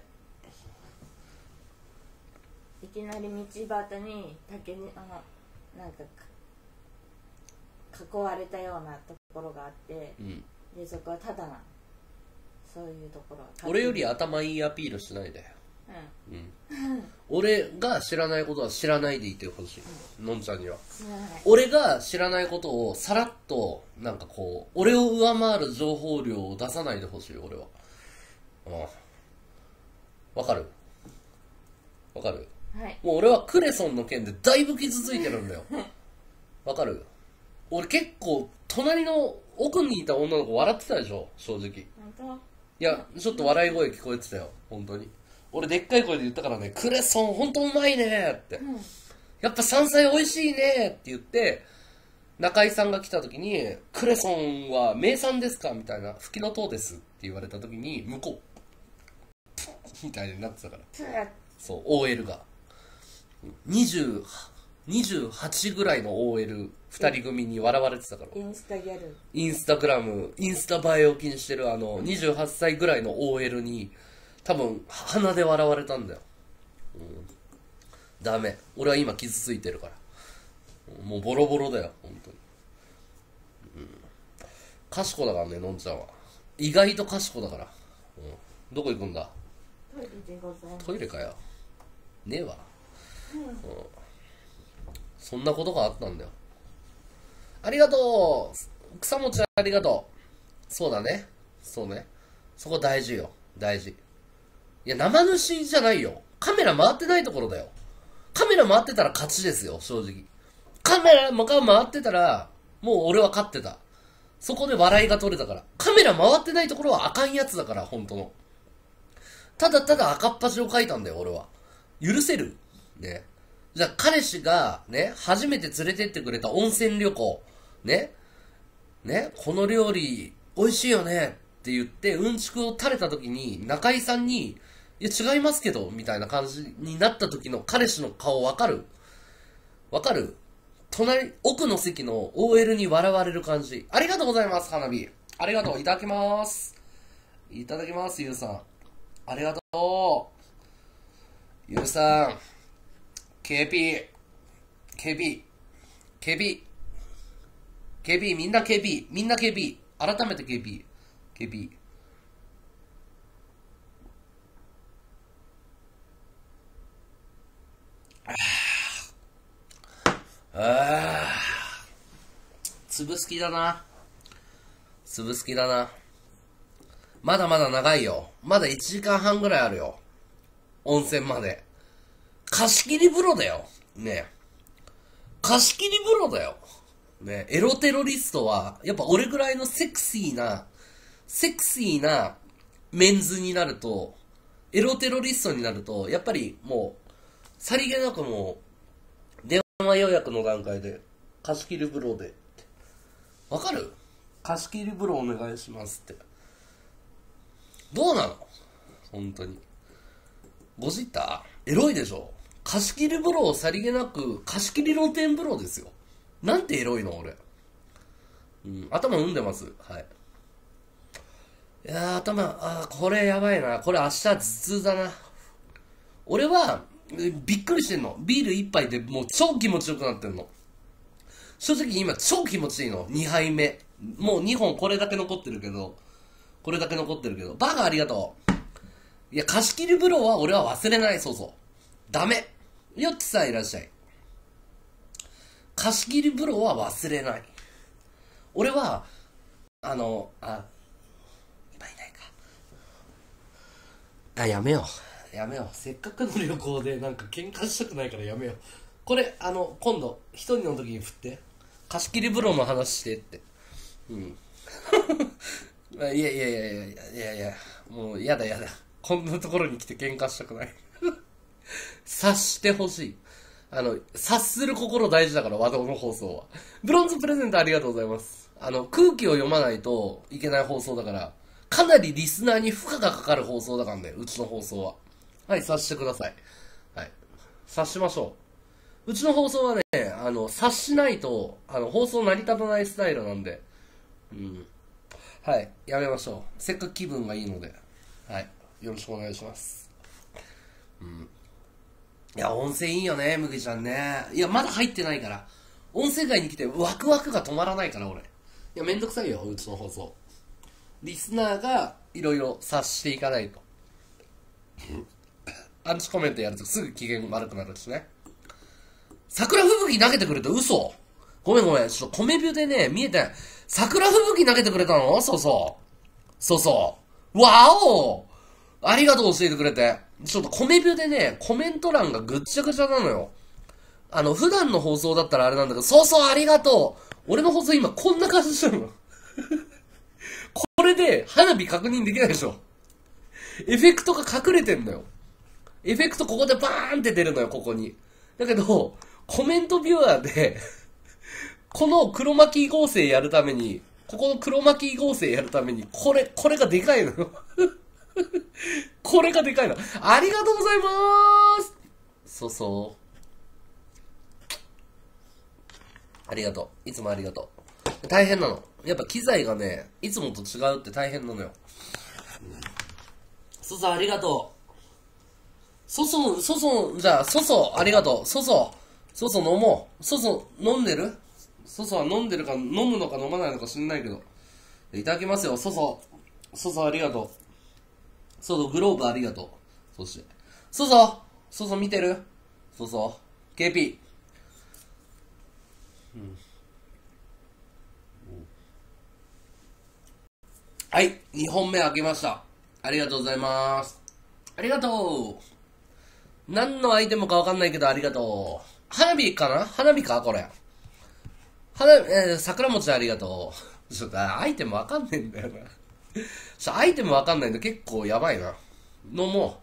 いきなり道端に竹に、あの、なんか、囲われたようなところがあって、うん、でそこはただな、そういうところは俺より頭いいアピールしないで。 うん、 うん、俺が知らないことは知らないでいてほしい、うん、のんちゃんには。 知らない。 俺が知らないことをさらっとなんかこう俺を上回る情報量を出さないでほしい俺は。うん、わかるわかる、 はい、 もう俺はクレソンの件でだいぶ傷ついてるんだよ。わかる。俺結構隣の奥にいた女の子笑ってたでしょ正直。 本当？ いやちょっと笑い声聞こえてたよ本当に。俺でっかい声で言ったからね、クレソン本当うまいねって、うん、やっぱ山菜美味しいねって言って、中井さんが来た時にクレソンは名産ですかみたいな、吹きの塔ですって言われた時に向こうみたいになってたから。そう オーエル がにじゅうにじゅうはちぐらいの オーエルふたり組に笑われてたから。 インスタギャル。 インスタグラム、インスタ映えを気にしてるあの、にじゅうはっさいぐらいの オーエル に、多分、鼻で笑われたんだよ。うん。ダメ。俺は今傷ついてるから。もうボロボロだよ、本当に。うん。賢だからね、のんちゃんは。意外と賢だから。うん。どこ行くんだ？ トイレでございます。 トイレかよ。ねえわ。 うん。 うん。そんなことがあったんだよ。ありがとう。草餅ありがとう。そうだね。そうね。そこ大事よ。大事。いや、生主じゃないよ。カメラ回ってないところだよ。カメラ回ってたら勝ちですよ、正直。カメラも回ってたら、もう俺は勝ってた。そこで笑いが取れたから。カメラ回ってないところはあかんやつだから、本当の。ただただ赤っ端を書いたんだよ、俺は。許せる？ね。じゃあ彼氏がね、初めて連れてってくれた温泉旅行。ね。ね。この料理、美味しいよね。って言って、うんちくを垂れた時に、中井さんに、いや違いますけど、みたいな感じになった時の彼氏の顔わかる？わかる？隣、奥の席の オーエル に笑われる感じ。ありがとうございます、花火。ありがとう。いただきます。いただきます、ゆうさん。ありがとう。ゆうさん。ケーピー。ケーピー。ケーピー。ケーピー、みんな ケーピー。みんな ケーピー。改めて ケーピー。ケーピー。ああ。粒好きだな。粒好きだな。まだまだ長いよ。まだいちじかんはんぐらいあるよ。温泉まで。貸し切り風呂だよ。ねえ。貸し切り風呂だよ。ねえ。エロテロリストは、やっぱ俺ぐらいのセクシーな、セクシーなメンズになると、エロテロリストになると、やっぱりもう、さりげなくもう、電話予約の段階で、貸し切り風呂で。わかる？貸し切り風呂お願いしますって。どうなの？本当に。ゴジったエロいでしょ？貸し切り風呂をさりげなく、貸し切り露天風呂ですよ。なんてエロいの俺。うん、頭産んでます。はい。いやー、頭、あー、これやばいな。これ明日頭痛だな。俺は、びっくりしてんの。ビール一杯でもう超気持ちよくなってんの。正直今超気持ちいいの。にはいめ。もうにほんこれだけ残ってるけど、これだけ残ってるけど。バカありがとう。いや、貸し切り風呂は俺は忘れない。そうそう。ダメ。よっちさんいらっしゃい。貸し切り風呂は忘れない。俺は、あの、あ、今いないか。あ、やめよう。やめよう。せっかくの旅行でなんか喧嘩したくないからやめよう。これ、あの、今度、一人の時に振って。貸し切り風呂の話してって。うん。いやいやいやいやいやいやいや、もうやだやだ。こんなところに来て喧嘩したくない。察してほしい。あの、察する心大事だから、和道の放送は。ブロンズプレゼントありがとうございます。あの、空気を読まないといけない放送だから、かなりリスナーに負荷がかかる放送だからね、うちの放送は。はい、察してください。はい。察しましょう。うちの放送はね、あの、察しないと、あの、放送成り立たないスタイルなんで、うん。はい、やめましょう。せっかく気分がいいので、はい、よろしくお願いします。うん。いや、温泉いいよね、むぎちゃんね。いや、まだ入ってないから。温泉街に来てワクワクが止まらないから、俺。いや、めんどくさいよ、うちの放送。リスナーがいろいろ察していかないと。アンチコメントやるとすぐ機嫌悪くなるしね。桜吹雪投げてくれた？嘘。ごめんごめん。ちょっと米ビューでね、見えてない。桜吹雪投げてくれたの？そうそう。そうそう。わお！ありがとう教えてくれて。ちょっと米ビューでね、コメント欄がぐっちゃぐちゃなのよ。あの、普段の放送だったらあれなんだけど、そうそうありがとう。俺の放送今こんな感じしてるの。これで花火確認できないでしょ。エフェクトが隠れてんのよ。エフェクトここでバーンって出るのよ、ここに。だけど、コメントビュアーで、この黒巻き合成やるために、ここの黒巻き合成やるために、これ、これがでかいのよ。これがでかいの。ありがとうございます。そうそう。 ありがとう。いつもありがとう。大変なの。やっぱ機材がね、いつもと違うって大変なのよ。そそありがとう。そそ、そそ、じゃあ、そそありがとう。そそ、そそ飲もう。そそ飲んでる？そそは飲んでるか、飲むのか飲まないのか知んないけど。いただきますよ。そそ、そそありがとう。そそ、グローブありがとう。そして。そそ、そそ見てる？そそ、ケーピー。うん。はい、にほんめ開けました。ありがとうございます。ありがとう。何のアイテムかわかんないけどありがとう。花火かな？花火かこれ。花、えー、桜餅ありがとう。ちょっとアイテムわかんないんだよな。ちょ、アイテムわかんないんで結構やばいな。飲も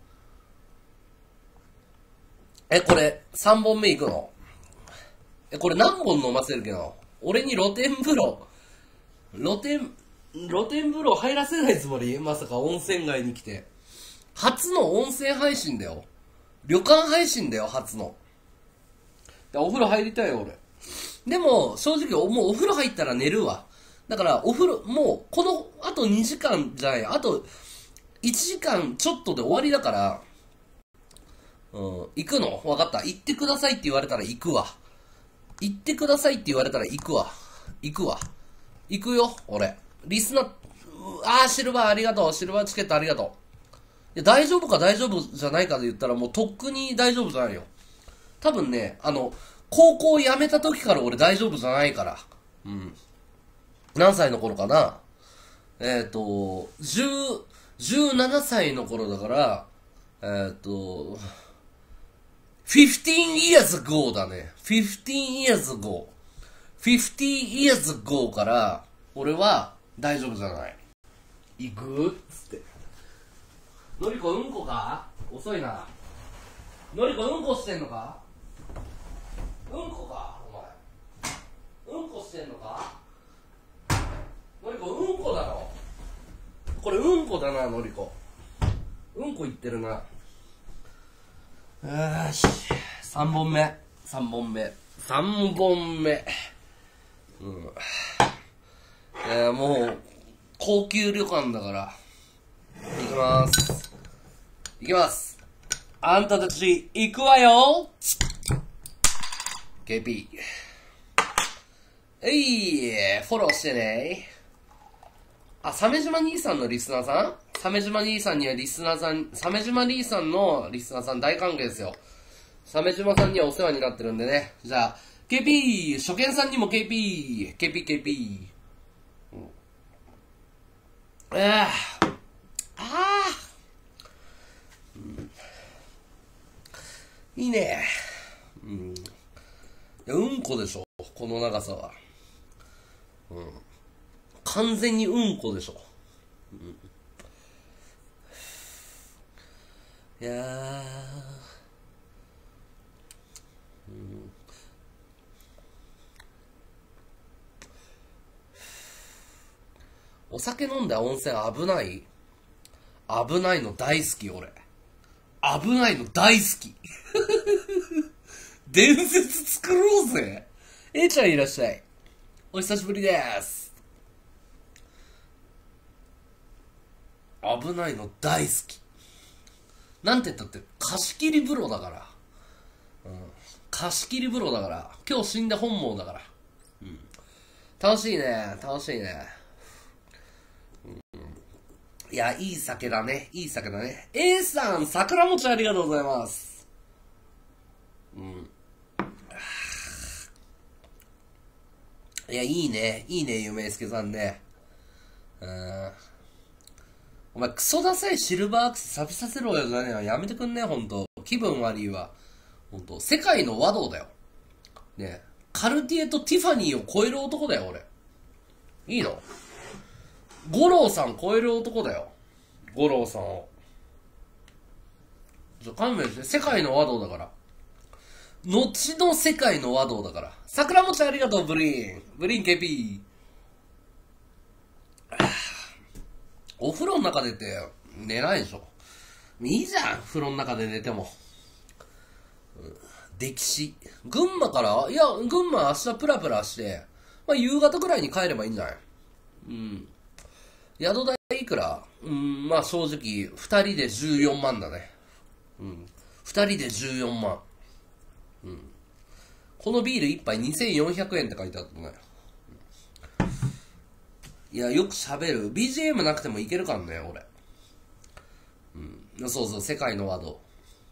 う。え、これ、さんぼんめいくの？え、これ何本飲ませるけど、俺に露天風呂、露天、露天風呂入らせないつもり？まさか温泉街に来て。初の温泉配信だよ。旅館配信だよ、初の。お風呂入りたいよ、俺。でも、正直、もうお風呂入ったら寝るわ。だから、お風呂、もう、この、あとにじかんじゃない、あといちじかんちょっとで終わりだから、うん、行くの？わかった。行ってくださいって言われたら行くわ。行ってくださいって言われたら行くわ。行くわ。行くよ、俺。リスナー、あー、シルバーありがとう。シルバーチケットありがとう。いや、大丈夫か大丈夫じゃないかで言ったらもうとっくに大丈夫じゃないよ。多分ね、あの、高校辞めた時から俺大丈夫じゃないから。うん。何歳の頃かな？えっ、ー、と、じゅう、じゅうななさいの頃だから、えっ、ー、と、じゅうご years ago だね。じゅうご years ago。じゅうご years ago から、俺は大丈夫じゃない。行く？つって。のりこうんこか？遅いな。のりこうんこしてんのか？うんこか？お前。うんこしてんのか？のりこうんこだろ。これうんこだな、のりこ。うんこ言ってるな。よーし。さんぼんめ。さんぼんめ。さんぼんめ。うん。えー、もう、高級旅館だから。行きまーす。行きます。あんたたち、行くわよ !ケーピー。えい、フォローしてね。あ、鮫島兄さんのリスナーさん？鮫島兄さんにはリスナーさん、鮫島兄さんのリスナーさん大歓迎ですよ。鮫島さんにはお世話になってるんでね。じゃあ、ケーピー、初見さんにも ケーピー、ケーピー、ケーピー。うん、ああ、ああ、うん、いいね。うん。いや、うんこでしょ、この長さは。うん。完全にうんこでしょ。うん、いやー、うん、お酒飲んで温泉危ない？危ないの大好き、俺。危ないの大好き。伝説作ろうぜ。A ちゃんいらっしゃい。お久しぶりです。危ないの大好き。なんて言ったって貸し切り風呂だから。うん、貸し切り風呂だから。今日死んで本望だから。うん、楽しいね。楽しいね。うん、いや、いい酒だね。いい酒だね。A さん、桜餅ありがとうございます。うん。いや、いいね。いいね、ゆめいすけさんね。うん。お前、クソダサいシルバーアクセ錆びさせろよじゃねえよ。やめてくんね、ほんと。気分悪いわ。ほんと。世界の和道だよ。ねえ。カルティエとティファニーを超える男だよ、俺。いいの？五郎さん超える男だよ。五郎さんを。ちょ、勘弁して。世界の和道だから。後の世界の和道だから。桜餅ありがとう、ブリーン。ブリーン ケーピー。お風呂の中でって寝ないでしょ。いいじゃん、風呂の中で寝ても。 歴史。群馬から、いや、群馬明日プラプラして、まあ、夕方くらいに帰ればいいんじゃない？うん。宿代いくら？うん、まあ正直、二人でじゅうよんまんだね。うん。二人でじゅうよんまん。うん。このビール一杯にせんよんひゃくえんって書いてあったね。いや、よく喋る。ビージーエム なくてもいけるからね、俺。うん。そうそう、世界のワード。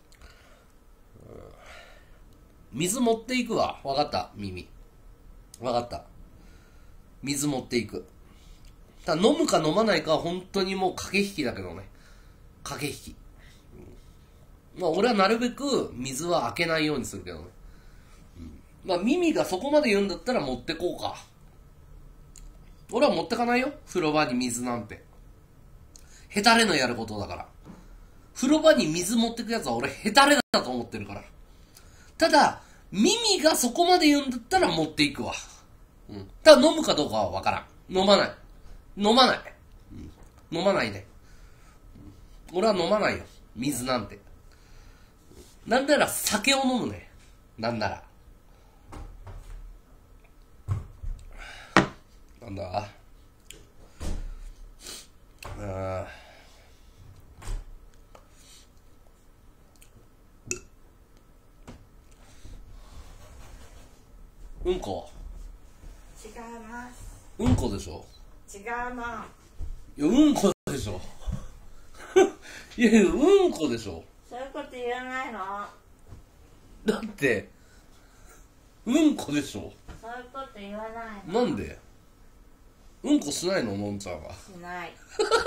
水持っていくわ。わかった、耳。わかった。水持っていく。ただ飲むか飲まないかは本当にもう駆け引きだけどね。駆け引き。うん、まあ俺はなるべく水は開けないようにするけどね。うん、まあ耳がそこまで言うんだったら持ってこうか。俺は持ってかないよ。風呂場に水なんて。ヘタレのやることだから。風呂場に水持ってくやつは俺ヘタレだと思ってるから。ただ、耳がそこまで言うんだったら持っていくわ。うん。ただ飲むかどうかはわからん。飲まない。飲まない。うん、飲まないね。俺は飲まないよ。水なんて。なんなら酒を飲むね。なんなら。なんだあうんこ違います。 うんこでしょ。 違うな。 いやうんこでしょ。いやいやうんこでしょ。 そういうこと言わないの。 だってうんこでしょ。 そういうこと言わないの。 なんでうんこしないののんちゃんは。 しない。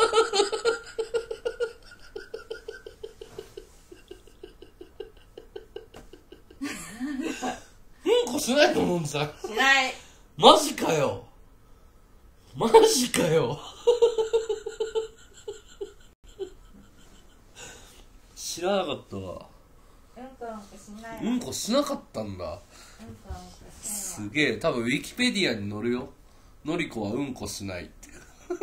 うんこしないののんちゃん。 しない。 マジかよ。マジかよ。知らなかったわ。 うんこうんこしない。 うんこしなかったんだ。 うんこうんこしない。 すげえ。多分ウィキペディアに載るよ。のりこはうんこしないって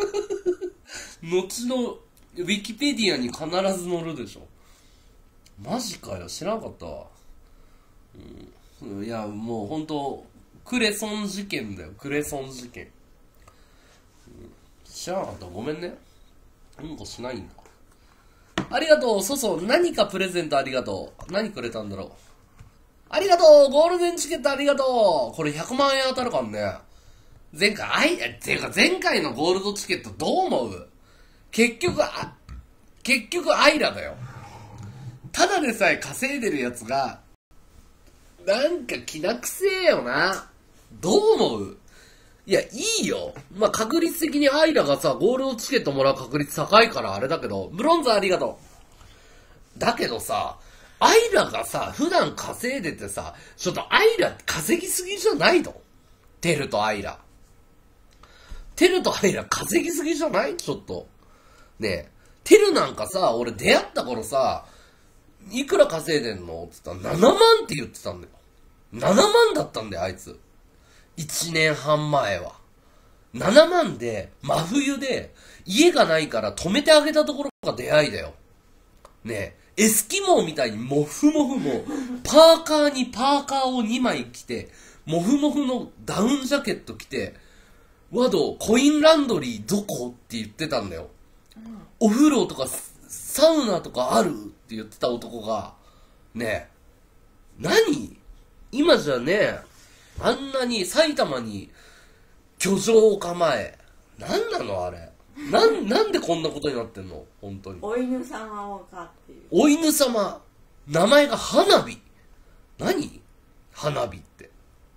後のウィキペディアに必ず載るでしょ。マジかよ。知らなかったわ。うん、いやもうほんとクレソン事件だよ。クレソン事件、うん、知らなかった。ごめんね。うんこしないんだ。ありがとう。そうそう、何かプレゼントありがとう。何くれたんだろう。ありがとう。ゴールデンチケットありがとう。これひゃくまんえん当たるからね。前回、あい、っていうか前回のゴールドチケットどう思う？結局、あ、結局アイラだよ。ただでさえ稼いでるやつが、なんか気なくせえよな。どう思う？いや、いいよ。まあ、確率的にアイラがさ、ゴールドチケットもらう確率高いからあれだけど、ブロンズありがとう。だけどさ、アイラがさ、普段稼いでてさ、ちょっとアイラ稼ぎすぎじゃないの？テルとアイラ。テルとアイラ稼ぎすぎじゃない？ちょっと。ねえ。テルなんかさ、俺出会った頃さ、いくら稼いでんのって言ったらななまんって言ってたんだよ。ななまんだったんだよ、あいつ。いちねんはん前は。ななまんで、真冬で、家がないから止めてあげたところが出会いだよ。ねえ、エスキモーみたいにモフモフも、パーカーにパーカーをにまい着て、モフモフのダウンジャケット着て、ワド、コインランドリーどこって言ってたんだよ。お風呂とかサウナとかあるって言ってた男が、ねえ、何？今じゃね、あんなに埼玉に居城を構え、なんなのあれ。なん、なんでこんなことになってんの本当に。 お犬様を飼っていう。 お犬様。名前が花火。何？花火って。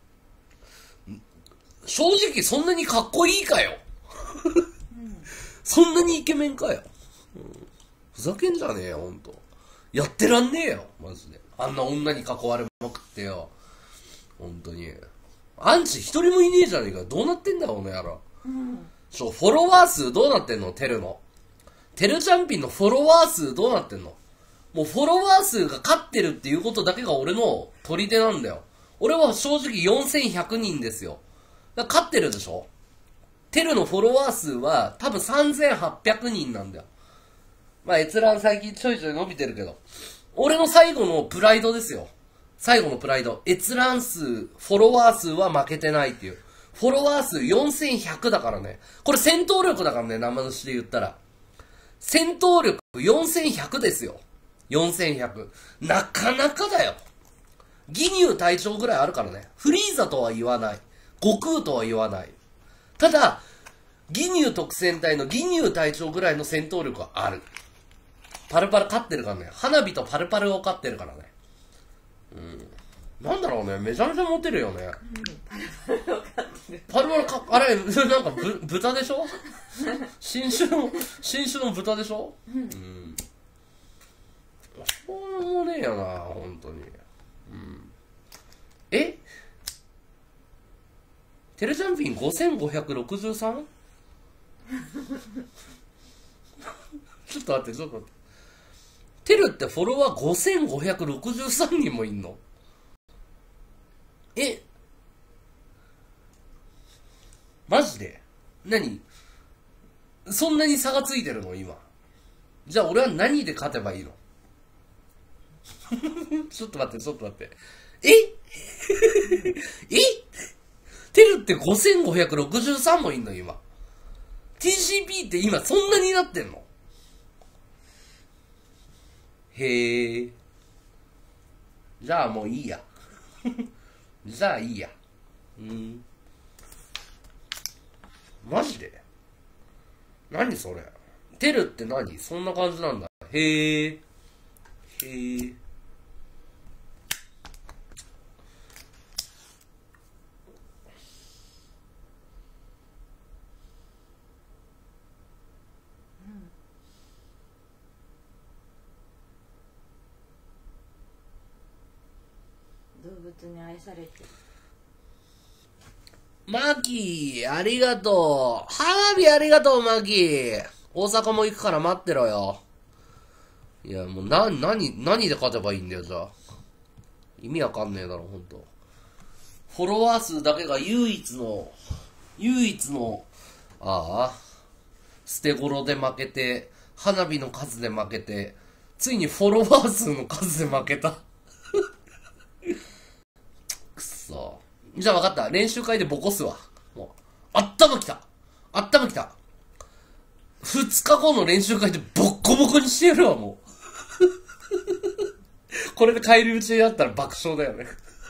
正直そんなにかっこいいかよ。うん、そんなにイケメンかよ。うん、ふざけんじゃねえよ、ほんと。やってらんねえよ、マジで。あんな女に囲われまくってよ。ほんとに。アンチ一人もいねえじゃねえか。どうなってんだよ、この野郎。うん。ちょ、フォロワー数どうなってんの？テルの。テルチャンピンのフォロワー数どうなってんの？もうフォロワー数が勝ってるっていうことだけが俺の取り手なんだよ。俺は正直よんせんひゃくにんですよ。だから勝ってるでしょ？テルのフォロワー数は多分さんぜんはっぴゃくにんなんだよ。まあ閲覧最近ちょいちょい伸びてるけど。俺の最後のプライドですよ。 最後のプライド。閲覧数、フォロワー数は負けてないっていう。フォロワー数よんせんひゃくだからね。これ戦闘力だからね、生主で言ったら。戦闘力よんせんひゃくですよ。よんせんひゃく。なかなかだよ。義乳隊長ぐらいあるからね。フリーザとは言わない。悟空とは言わない。ただ、義乳特戦隊の義乳隊長ぐらいの戦闘力はある。パルパル勝ってるからね。花火とパルパルを勝ってるからね。うん。なんだろうね。めちゃめちゃモテるよね。 パルパルを飼ってる。 パルパルか、あれ、なんかぶ、豚でしょ新種の、新種の豚でしょうん。しょうもねえよな、本当に。うん。えテレジャンピン ごせんごひゃくろくじゅうさん? ちょっと待って、ちょっと待って。テルってフォロワーごせんごひゃくろくじゅうさんにんもいんの？えマジで？何？そんなに差がついてるの今。じゃあ俺は何で勝てばいいの？ちょっと待って、ちょっと待って。ええテルってごせんごひゃくろくじゅうさんもいんの今。ティーシーピー って今そんなになってんの？へえ。じゃあもういいや。じゃあいいや。うん。マジで？何それ？テルって何？そんな感じなんだ。へえ。へえ。 動物に愛されてる。 マキー、ありがとう。花火ありがとう、マキー。大阪も行くから待ってろよ。いや、もうな、なに、何で勝てばいいんだよ、じゃあ。意味わかんねえだろ、ほんと。フォロワー数だけが唯一の、唯一の、ああ、捨て頃で負けて、花火の数で負けて、ついにフォロワー数の数で負けた。くそ。じゃあ分かった。練習会でボコすわ。もう。あったまきた。あったまきた。二日後の練習会でボッコボコにしてやるわ、もう。これで帰り討ちになったら爆笑だよね。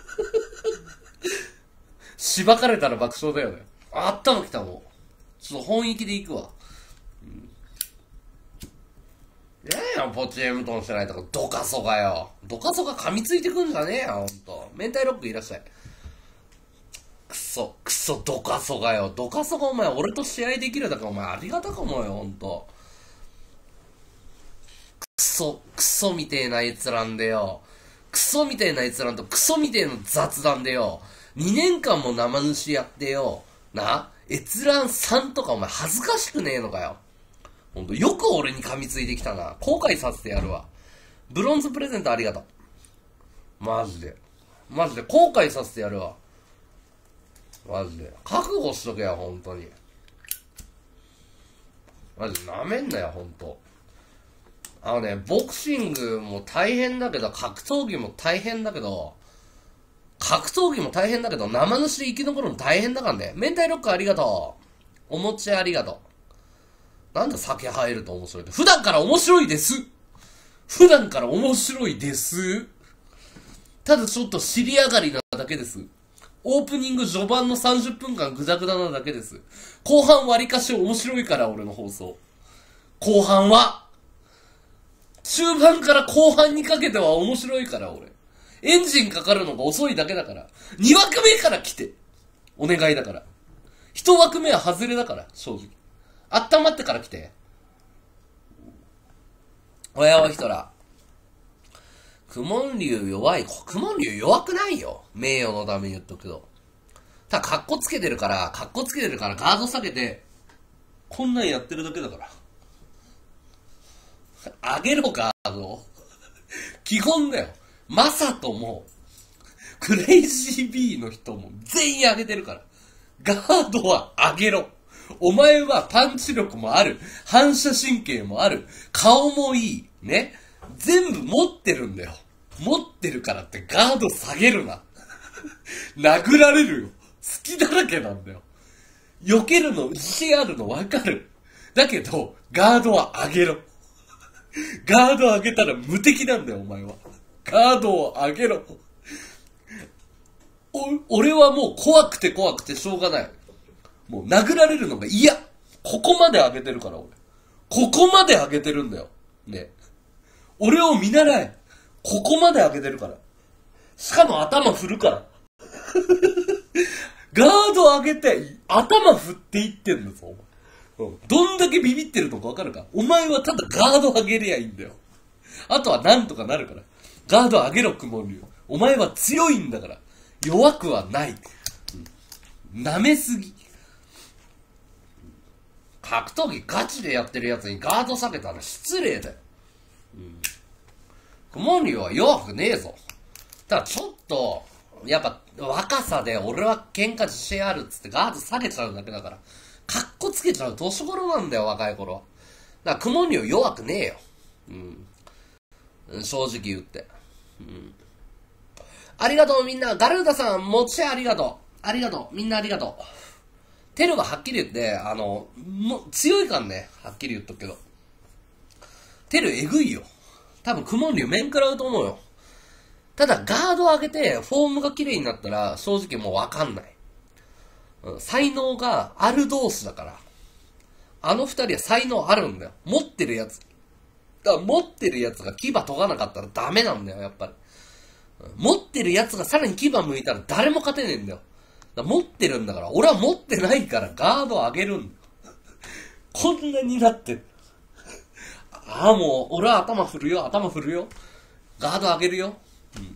しばかれたら爆笑だよね。あったまきた、もう。ちょっと本意気で行くわ。うん。いやいや、ポチエムトンしてないとか、ドカソがよ。ドカソが噛みついてくんじゃねえよ、ほんと。明太ロックいらっしゃい。くそ、くそ、ドカソがよ。ドカソがお前、俺と試合できるだからお前ありがたかもよ、ほんと。くそ、くそみてえな閲覧でよ。クソみたいな閲覧とクソみたいな雑談でよ。にねんかんも生主やってよ。な、閲覧さんとかお前恥ずかしくねえのかよ。ほんと、よく俺に噛みついてきたな。後悔させてやるわ。ブロンズプレゼントありがとう。マジで。マジで後悔させてやるわ。マジで。覚悟しとけよ、ほんとに。マジで舐めんなよ、ほんと。あのね、ボクシングも大変だけど、格闘技も大変だけど、格闘技も大変だけど、生主で生き残るの大変だからね。明太ロックありがとう。お餅ありがとう。なんで酒入ると面白いって。普段から面白いです。普段から面白いです。ただちょっと尻上がりなだけです。オープニング序盤のさんじゅっぷんかんグダグダなだけです。後半割かし面白いから、俺の放送。後半は中盤から後半にかけては面白いから、俺。エンジンかかるのが遅いだけだから。にわくめから来て。お願いだから。いちわくめは外れだから、正直。温まってから来て。おやおひとら。クモン竜弱い。クモン竜弱くないよ。名誉のために言っとくけど。ただ、カッコつけてるから、カッコつけてるからガード下げて、こんなんやってるだけだから。上げろ、ガード。基本だよ。マサトも、クレイジー B の人も全員上げてるから。ガードは上げろ。お前はパンチ力もある。反射神経もある。顔もいい。ね。全部持ってるんだよ。 持ってるからってガード下げるな。殴られるよ。隙だらけなんだよ。避けるの自信あるの分かる。だけど、ガードは上げろ。ガード上げたら無敵なんだよ、お前は。ガードを上げろ。お、俺はもう怖くて怖くてしょうがない。もう殴られるのが嫌。ここまで上げてるから、俺。ここまで上げてるんだよ。ね。俺を見習え。ここまで上げてるから。しかも頭振るから。ガード上げて、頭振っていってんだぞ、お前。うん。どんだけビビってるのかわかるか？お前はただガード上げりゃいいんだよ。あとはなんとかなるから。ガード上げろ、雲竜。お前は強いんだから。弱くはない。うん、舐めすぎ。格闘技ガチでやってるやつにガード下げたら失礼だよ。うん。雲竜は弱くねえぞ。ただちょっと、やっぱ若さで俺は喧嘩自信あるっつってガード下げちゃうだけだから。カッコつけちゃう年頃なんだよ、若い頃は。だから雲竜弱くねえよ。うん。正直言って。うん。ありがとうみんな。ガルーダさん、持ちありがとう。ありがとう。みんなありがとう。テルははっきり言って、あの、も強いからね。はっきり言っとくけど。テルえぐいよ。多分、クモンリュウ面食らうと思うよ。ただ、ガード上げて、フォームが綺麗になったら、正直もうわかんない。うん、才能がある同士だから。あの二人は才能あるんだよ。持ってるやつ。だから持ってるやつが牙研がなかったらダメなんだよ、やっぱり。持ってるやつがさらに牙向いたら誰も勝てねえんだよ。だから持ってるんだから、俺は持ってないからガード上げるんだよ。こんなになってる。ああ、もう、俺は頭振るよ、頭振るよ。ガード上げるよ。うん、い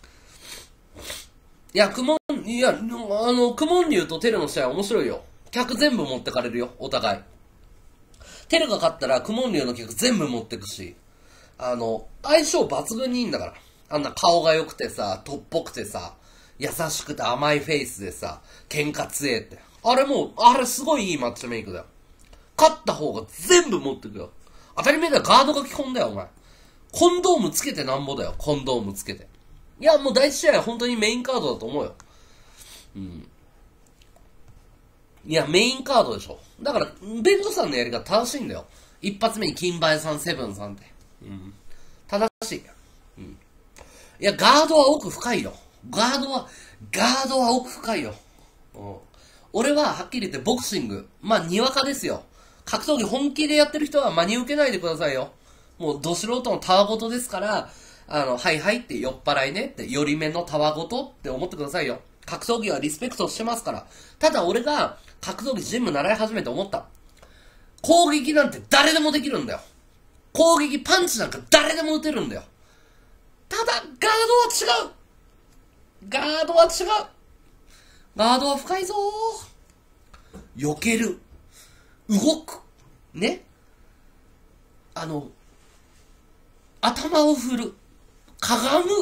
や、クモン、いや、あの、クモン竜とテルの試合面白いよ。客全部持ってかれるよ、お互い。テルが勝ったら、クモン竜の客全部持ってくし、あの、相性抜群にいいんだから。あんな顔が良くてさ、とっぽくてさ、優しくて甘いフェイスでさ、喧嘩強えって。あれもう、あれすごいいいマッチメイクだよ。勝った方が全部持ってくよ。当たり前だよ、ガードが基本だよ、お前。コンドームつけてなんぼだよ、コンドームつけて。いや、もう第一試合は本当にメインカードだと思うよ。うん。いや、メインカードでしょ。だから、ベントさんのやり方正しいんだよ。一発目に金梅さん、セブンさんって。うん。正しい。うん。いや、ガードは奥深いよ。ガードは、ガードは奥深いよ。うん。俺は、はっきり言ってボクシング。まあ、にわかですよ。格闘技本気でやってる人は真に受けないでくださいよ。もう、ど素人のたわごとですから、あの、はいはいって酔っ払いねって、より目のたわごとって思ってくださいよ。格闘技はリスペクトしてますから。ただ俺が、格闘技ジム習い始めて思った。攻撃なんて誰でもできるんだよ。攻撃パンチなんか誰でも打てるんだよ。ただ、ガードは違う。ガードは違う。ガードは深いぞー。避ける。動く。ね。あの、頭を振る。かがむ。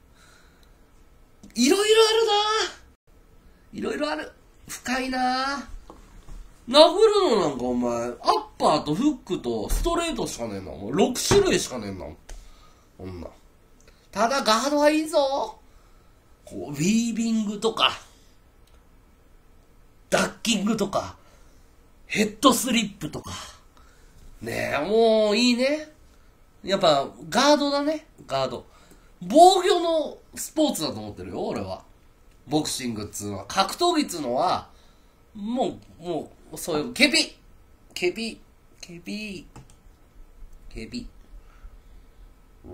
いろいろあるないろいろある。深いな殴るのなんかお前、アッパーとフックとストレートしかねえな。もうろく種類しかねえな。こんな。ただガードはいいぞ。こう、ウィービングとか、ダッキングとか、ヘッドスリップとか。ねえ、もういいね。やっぱ、ガードだね。ガード。防御のスポーツだと思ってるよ、俺は。ボクシングっつうのは。格闘技っつうのは、もう、もう、そういう、ケピケピケピケピうん。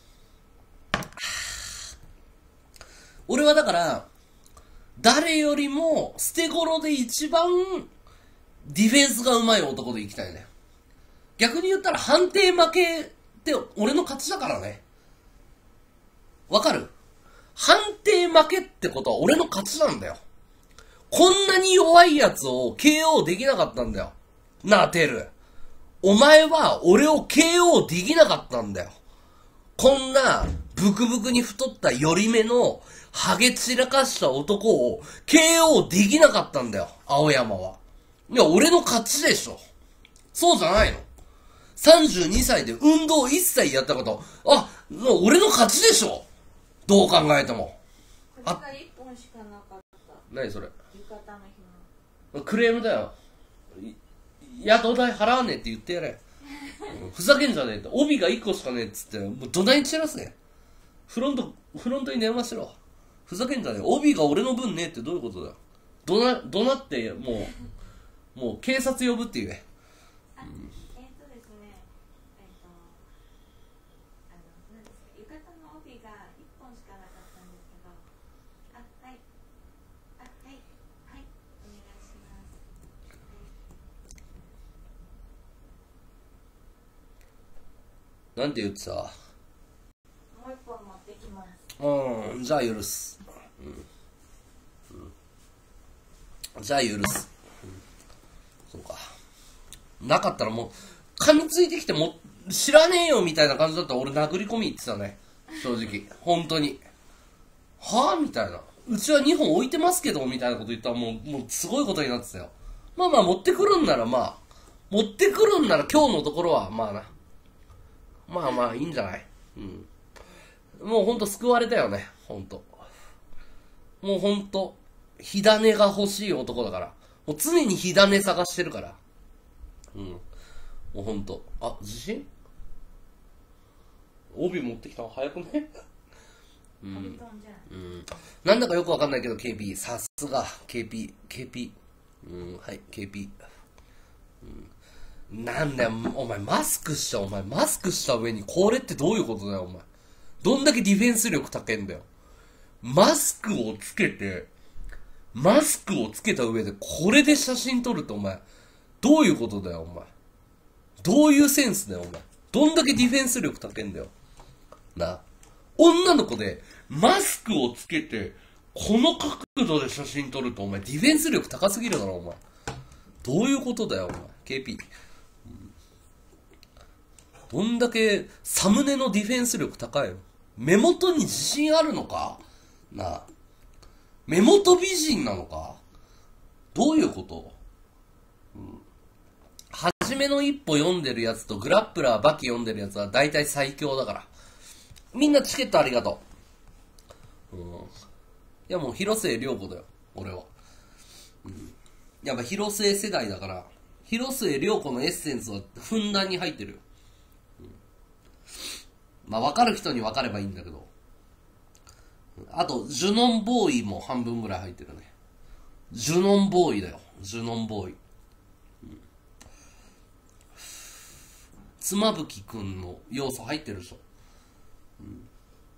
俺はだから、誰よりも、捨て頃で一番、ディフェンスが上手い男でいきたいね。逆に言ったら判定負けって俺の勝ちだからね。わかる？判定負けってことは俺の勝ちなんだよ。こんなに弱いやつを ケーオー できなかったんだよ。なあ、テル。お前は俺を ケーオー できなかったんだよ。こんなブクブクに太った寄り目のハゲ散らかした男を ケーオー できなかったんだよ。青山は。いや、俺の勝ちでしょ。そうじゃないの？さんじゅうにさいで運動一切やったこと。あ、 俺の勝ちでしょ、どう考えても。 これがいっぽんしかなかった。 何それ、 浴衣の紐。 クレームだよ。宿代払わねえって言ってやれ。ふざけんじゃねえって。帯がいっこしかねえっつって、もうどない散らすね。フロント、フロントに電話しろ。ふざけんじゃねえ。帯が俺の分ねえってどういうことだよ。どな、どなって、もう、もう警察呼ぶって言え。 あ、うん、えっ、ー、とですね、えっ、ー、と、あの、何ですか、浴衣の帯がいっぽんしかなかったんですけど、あ、はい、あ、はい、はい、お願いします。 はい、なんて言ってた？ もういっぽん持ってきます。 うん、じゃあ許す。うんうん、じゃあ許す。うん、そうか。なかったらもう、噛みついてきても、知らねえよみたいな感じだったら俺殴り込み行ってたね。正直。本当に。はぁみたいな。うちはにほん置いてますけど、みたいなこと言ったらもう、もうすごいことになってたよ。まあまあ持ってくるんならまあ、持ってくるんなら今日のところはまあな。まあまあいいんじゃない？うん。もうほんと救われたよね。ほんと。もうほんと、火種が欲しい男だから。もう常に火種探してるから。うん。もうほんと。あ、地震？帯持ってきたの早くね？うん。うん。なんだかよくわかんないけど ケーピー。さすが ケーピー。ケーピー。うん、はい、ケーピー。うん。なんだよ、お前マスクした、お前マスクした上にこれってどういうことだよ、お前。どんだけディフェンス力高いんだよ。マスクをつけて、マスクをつけた上でこれで写真撮るってお前、どういうことだよ、お前。どういうセンスだよ、お前。どんだけディフェンス力高いんだよ。な。女の子でマスクをつけて、この角度で写真撮るとお前ディフェンス力高すぎるだろ、お前。どういうことだよ、お前。ケーピー。どんだけサムネのディフェンス力高いよ。目元に自信あるのかなあ。目元美人なのかどういうこと、うん、はじめの一歩読んでるやつとグラップラーバキ読んでるやつは大体最強だから。みんなチケットありがとう。うん、いやもう広末涼子だよ、俺は。うん、やっぱ広末世代だから、広末涼子のエッセンスはふんだんに入ってるよ。まあ分かる人に分かればいいんだけど、あとジュノンボーイも半分ぐらい入ってるね。ジュノンボーイだよ、ジュノンボーイ。うん、妻夫木くんの要素入ってるでしょ。うん、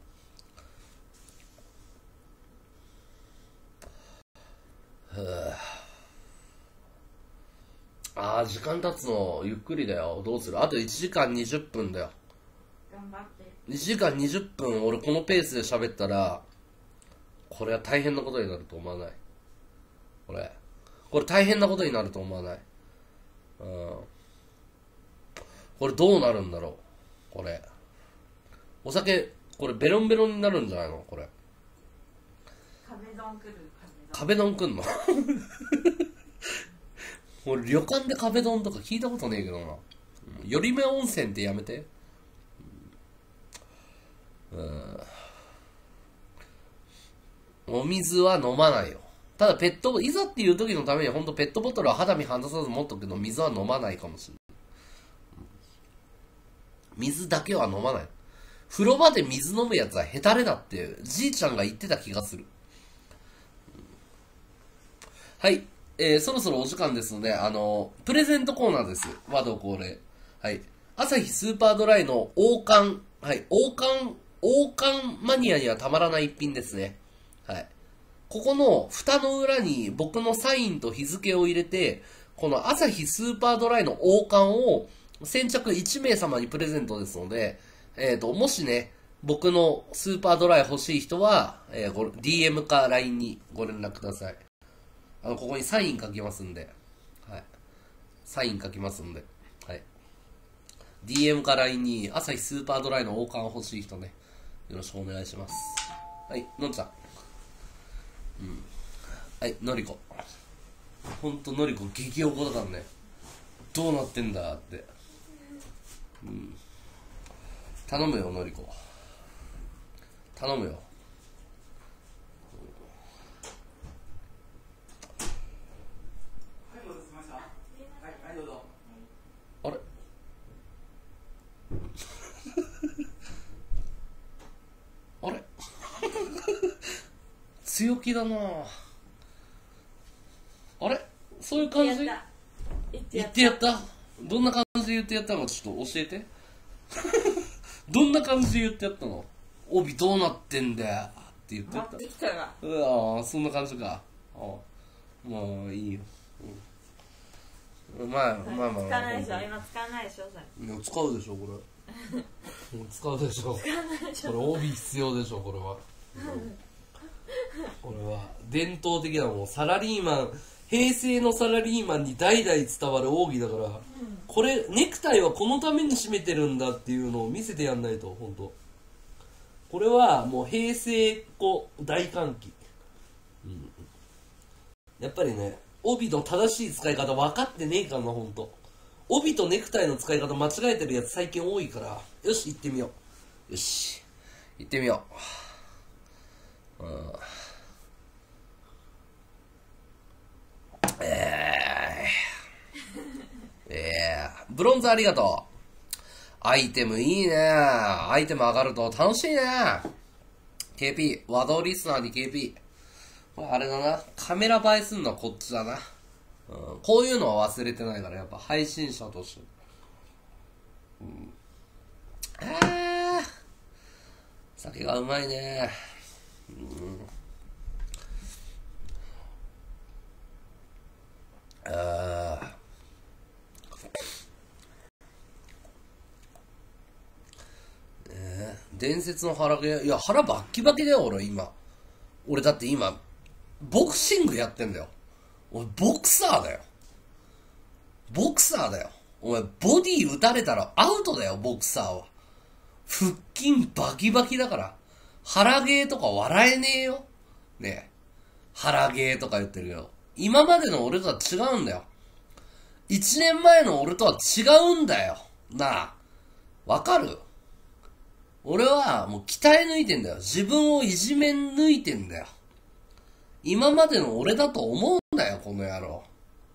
ああ、時間経つのゆっくりだよ。どうする？あといちじかんにじゅっぷんだよ。 頑張って。 いちじかんにじゅっぷん俺このペースで喋ったら、これは大変なことになると思わない？これ。これ大変なことになると思わない？うん。これどうなるんだろう？これ。お酒、これベロンベロンになるんじゃないの？これ。 壁ドン来る。 壁ドン来んの？俺旅館で壁ドンとか聞いたことねえけどな。よりめ温泉ってやめて。うん。お水は飲まないよ。ただペット、いざっていう時のためにほんとペットボトルは肌身離さず持っとくけど、水は飲まないかもしれない。水だけは飲まない。風呂場で水飲むやつはヘタレだってじいちゃんが言ってた気がする。はい。えー、そろそろお時間ですので、あの、プレゼントコーナーです。和道恒例。はい。アサヒスーパードライの王冠。はい。王冠、王冠マニアにはたまらない一品ですね。はい。ここの蓋の裏に僕のサインと日付を入れて、このアサヒスーパードライの王冠を先着いちめい様にプレゼントですので、えっと、もしね、僕のスーパードライ欲しい人は、えー、ご ディーエム か ライン にご連絡ください。あの、ここにサイン書きますんで。はい。サイン書きますんで。はい。ディーエム か ライン に、朝日スーパードライの王冠欲しい人ね。よろしくお願いします。はい、のんちゃん。うん。はい、のりこ。ほんとのりこ激おこだからね。どうなってんだって。うん。頼むよ、のりこ。 頼むよ。あれあれ強気だな。あれそういう感じ言ってやった。どんな感じで言ってやったのかちょっと教えて。どんな感じで言ってやったの？帯どうなってんだよって言ってやった。 持ってきたが。 うわ、そんな感じか。ああ、まあいいよ。うん、まあまあまあ、まあ、 使わないでしょ。今使わないでしょ。それ使うでしょこれ。使うでしょ。 使わないでしょ。 これ帯必要でしょこれは。うん、これは伝統的なもうサラリーマン、平成のサラリーマンに代々伝わる奥義だから、うん、これネクタイはこのために締めてるんだっていうのを見せてやんないと。本当これはもう平成っ子大歓喜、うん、やっぱりね帯の正しい使い方分かってねえからな。本当帯とネクタイの使い方間違えてるやつ最近多いから。よし行ってみよう。よし行ってみよう。うんえー、えー、ブロンズありがとう。アイテムいいね。アイテム上がると楽しいね。ケーピー、和道リスナーに ケーピー。これあれだな。カメラ映えすんのはこっちだな。うん、こういうのは忘れてないから、やっぱ配信者として。うん、あー、酒がうまいね。うんあね、伝説の腹毛。いや腹バッキバキだよ俺今。俺だって今ボクシングやってんだよ。俺ボクサーだよ。ボクサーだよ。お前ボディ打たれたらアウトだよボクサーは。腹筋バキバキだから。腹毛とか笑えねえよ。ねえ腹毛とか言ってるけど、今までの俺とは違うんだよ。一年前の俺とは違うんだよ。なあ。わかる？俺はもう鍛え抜いてんだよ。自分をいじめ抜いてんだよ。今までの俺だと思うんだよ、この野郎。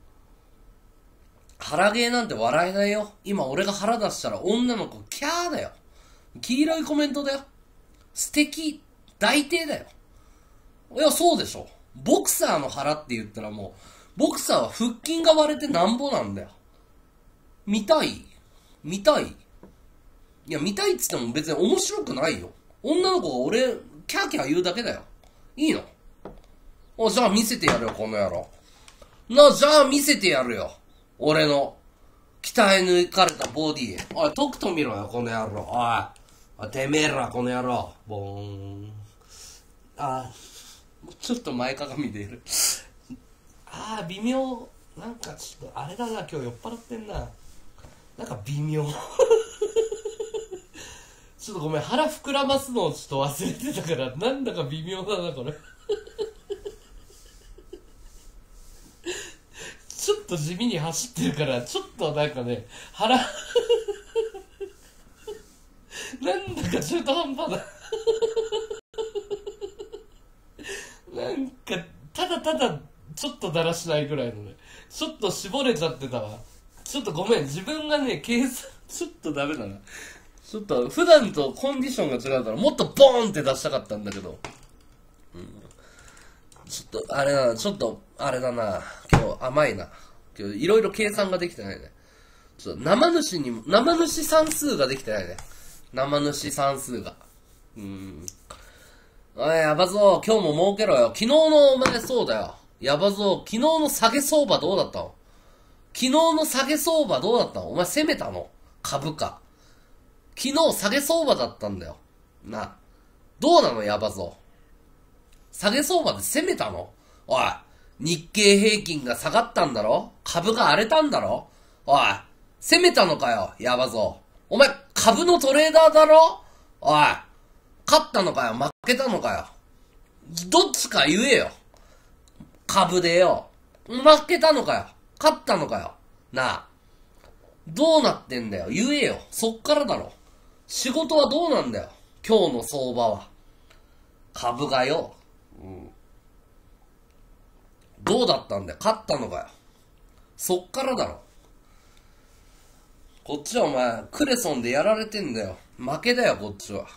腹芸なんて笑えないよ。今俺が腹出したら女の子キャーだよ。黄色いコメントだよ。素敵、大抵だよ。いや、そうでしょ。ボクサーの腹って言ったらもう、ボクサーは腹筋が割れてなんぼなんだよ。見たい？見たい？いや、見たいっつっても別に面白くないよ。女の子が俺、キャーキャー言うだけだよ。いいの？お、じゃあ見せてやるよ、この野郎。な、じゃあ見せてやるよ。俺の、鍛え抜かれたボディ。おい、とくと見ろよ、この野郎。おい。てめえら、この野郎。ボーン。あー、ちょっと前かがみでいる。あー、微妙。なんかちょっと、あれだな、今日酔っ払ってんな。なんか微妙。ちょっとごめん、腹膨らますのをちょっと忘れてたから、なんだか微妙だな、これ。ちょっと地味に走ってるから、ちょっとなんかね、腹、なんだか中途半端だ。なんか、ただただ、ちょっとだらしないぐらいのね、ちょっと絞れちゃってたわ。ちょっとごめん、自分がね、計算、ちょっとダメだな。ちょっと、普段とコンディションが違うから、もっとボーンって出したかったんだけど。うん。ちょっと、あれだな、ちょっと、あれだな、今日甘いな。今日、いろいろ計算ができてないね。ちょっと、生主にも、生主算数ができてないね。生主算数が。うーん。おい、やばぞ、今日も儲けろよ。昨日のお前そうだよ。やばぞ、昨日の下げ相場どうだったの？昨日の下げ相場どうだったの？お前攻めたの？株価。昨日下げ相場だったんだよ。な。どうなのやばぞ。下げ相場で攻めたの？おい。日経平均が下がったんだろ？株が荒れたんだろ？おい。攻めたのかよやばぞ。お前株のトレーダーだろ？おい。勝ったのかよ負けたのかよ。どっちか言えよ。株でよ。負けたのかよ勝ったのかよ。なあ。どうなってんだよ言えよ。そっからだろ。仕事はどうなんだよ今日の相場は。 株がよ。うん。どうだったんだよ。勝ったのかよ。そっからだろ。こっちはお前、クレソンでやられてんだよ。負けだよ、こっちは。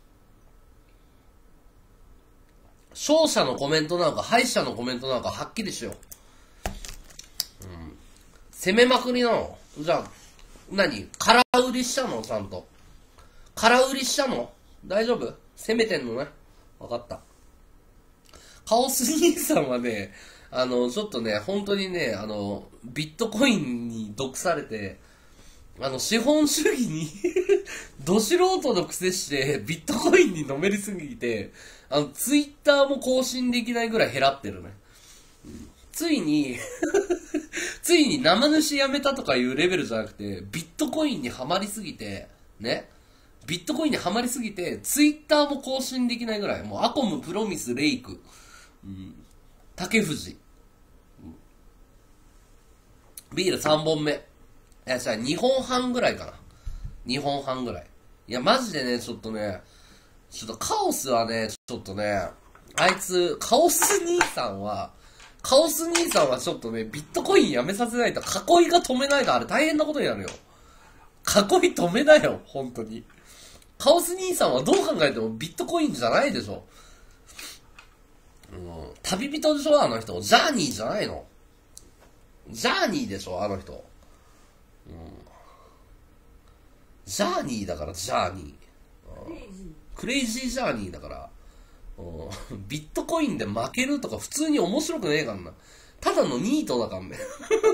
勝者のコメントなのか、敗者のコメントなのか、はっきりしよう。うん。攻めまくりなの。じゃあ、何空売りしたのちゃんと。空売りしたの大丈夫攻めてんのね。わかった。カオス兄さんはね、あの、ちょっとね、本当にね、あの、ビットコインに毒されて、あの、資本主義にど素人の癖して、ビットコインにのめりすぎて、あの、ツイッターも更新できないぐらい減らってるね。うん、ついに、ついに生主やめたとかいうレベルじゃなくて、ビットコインにはまりすぎて、ね。ビットコインにはまりすぎて、ツイッターも更新できないぐらい。もう、アコム、プロミス、レイク、うん、竹藤、うん、ビールさんぼんめ。いや、じゃあにほんはんぐらいかな。にほんはんぐらい。いや、マジでね、ちょっとね、ちょっとカオスはね、ちょっとね、あいつ、カオス兄さんは、カオス兄さんはちょっとね、ビットコインやめさせないと、囲いが止めないとあれ大変なことになるよ。囲い止めなよ、本当に。カオス兄さんはどう考えてもビットコインじゃないでしょ。うん、旅人でしょ、あの人。ジャーニーじゃないの。ジャーニーでしょ、あの人。うん、ジャーニーだから、ジャーニー。うん、クレイジージャーニーだから。うん、ビットコインで負けるとか普通に面白くねえかんな。ただのニートだからね。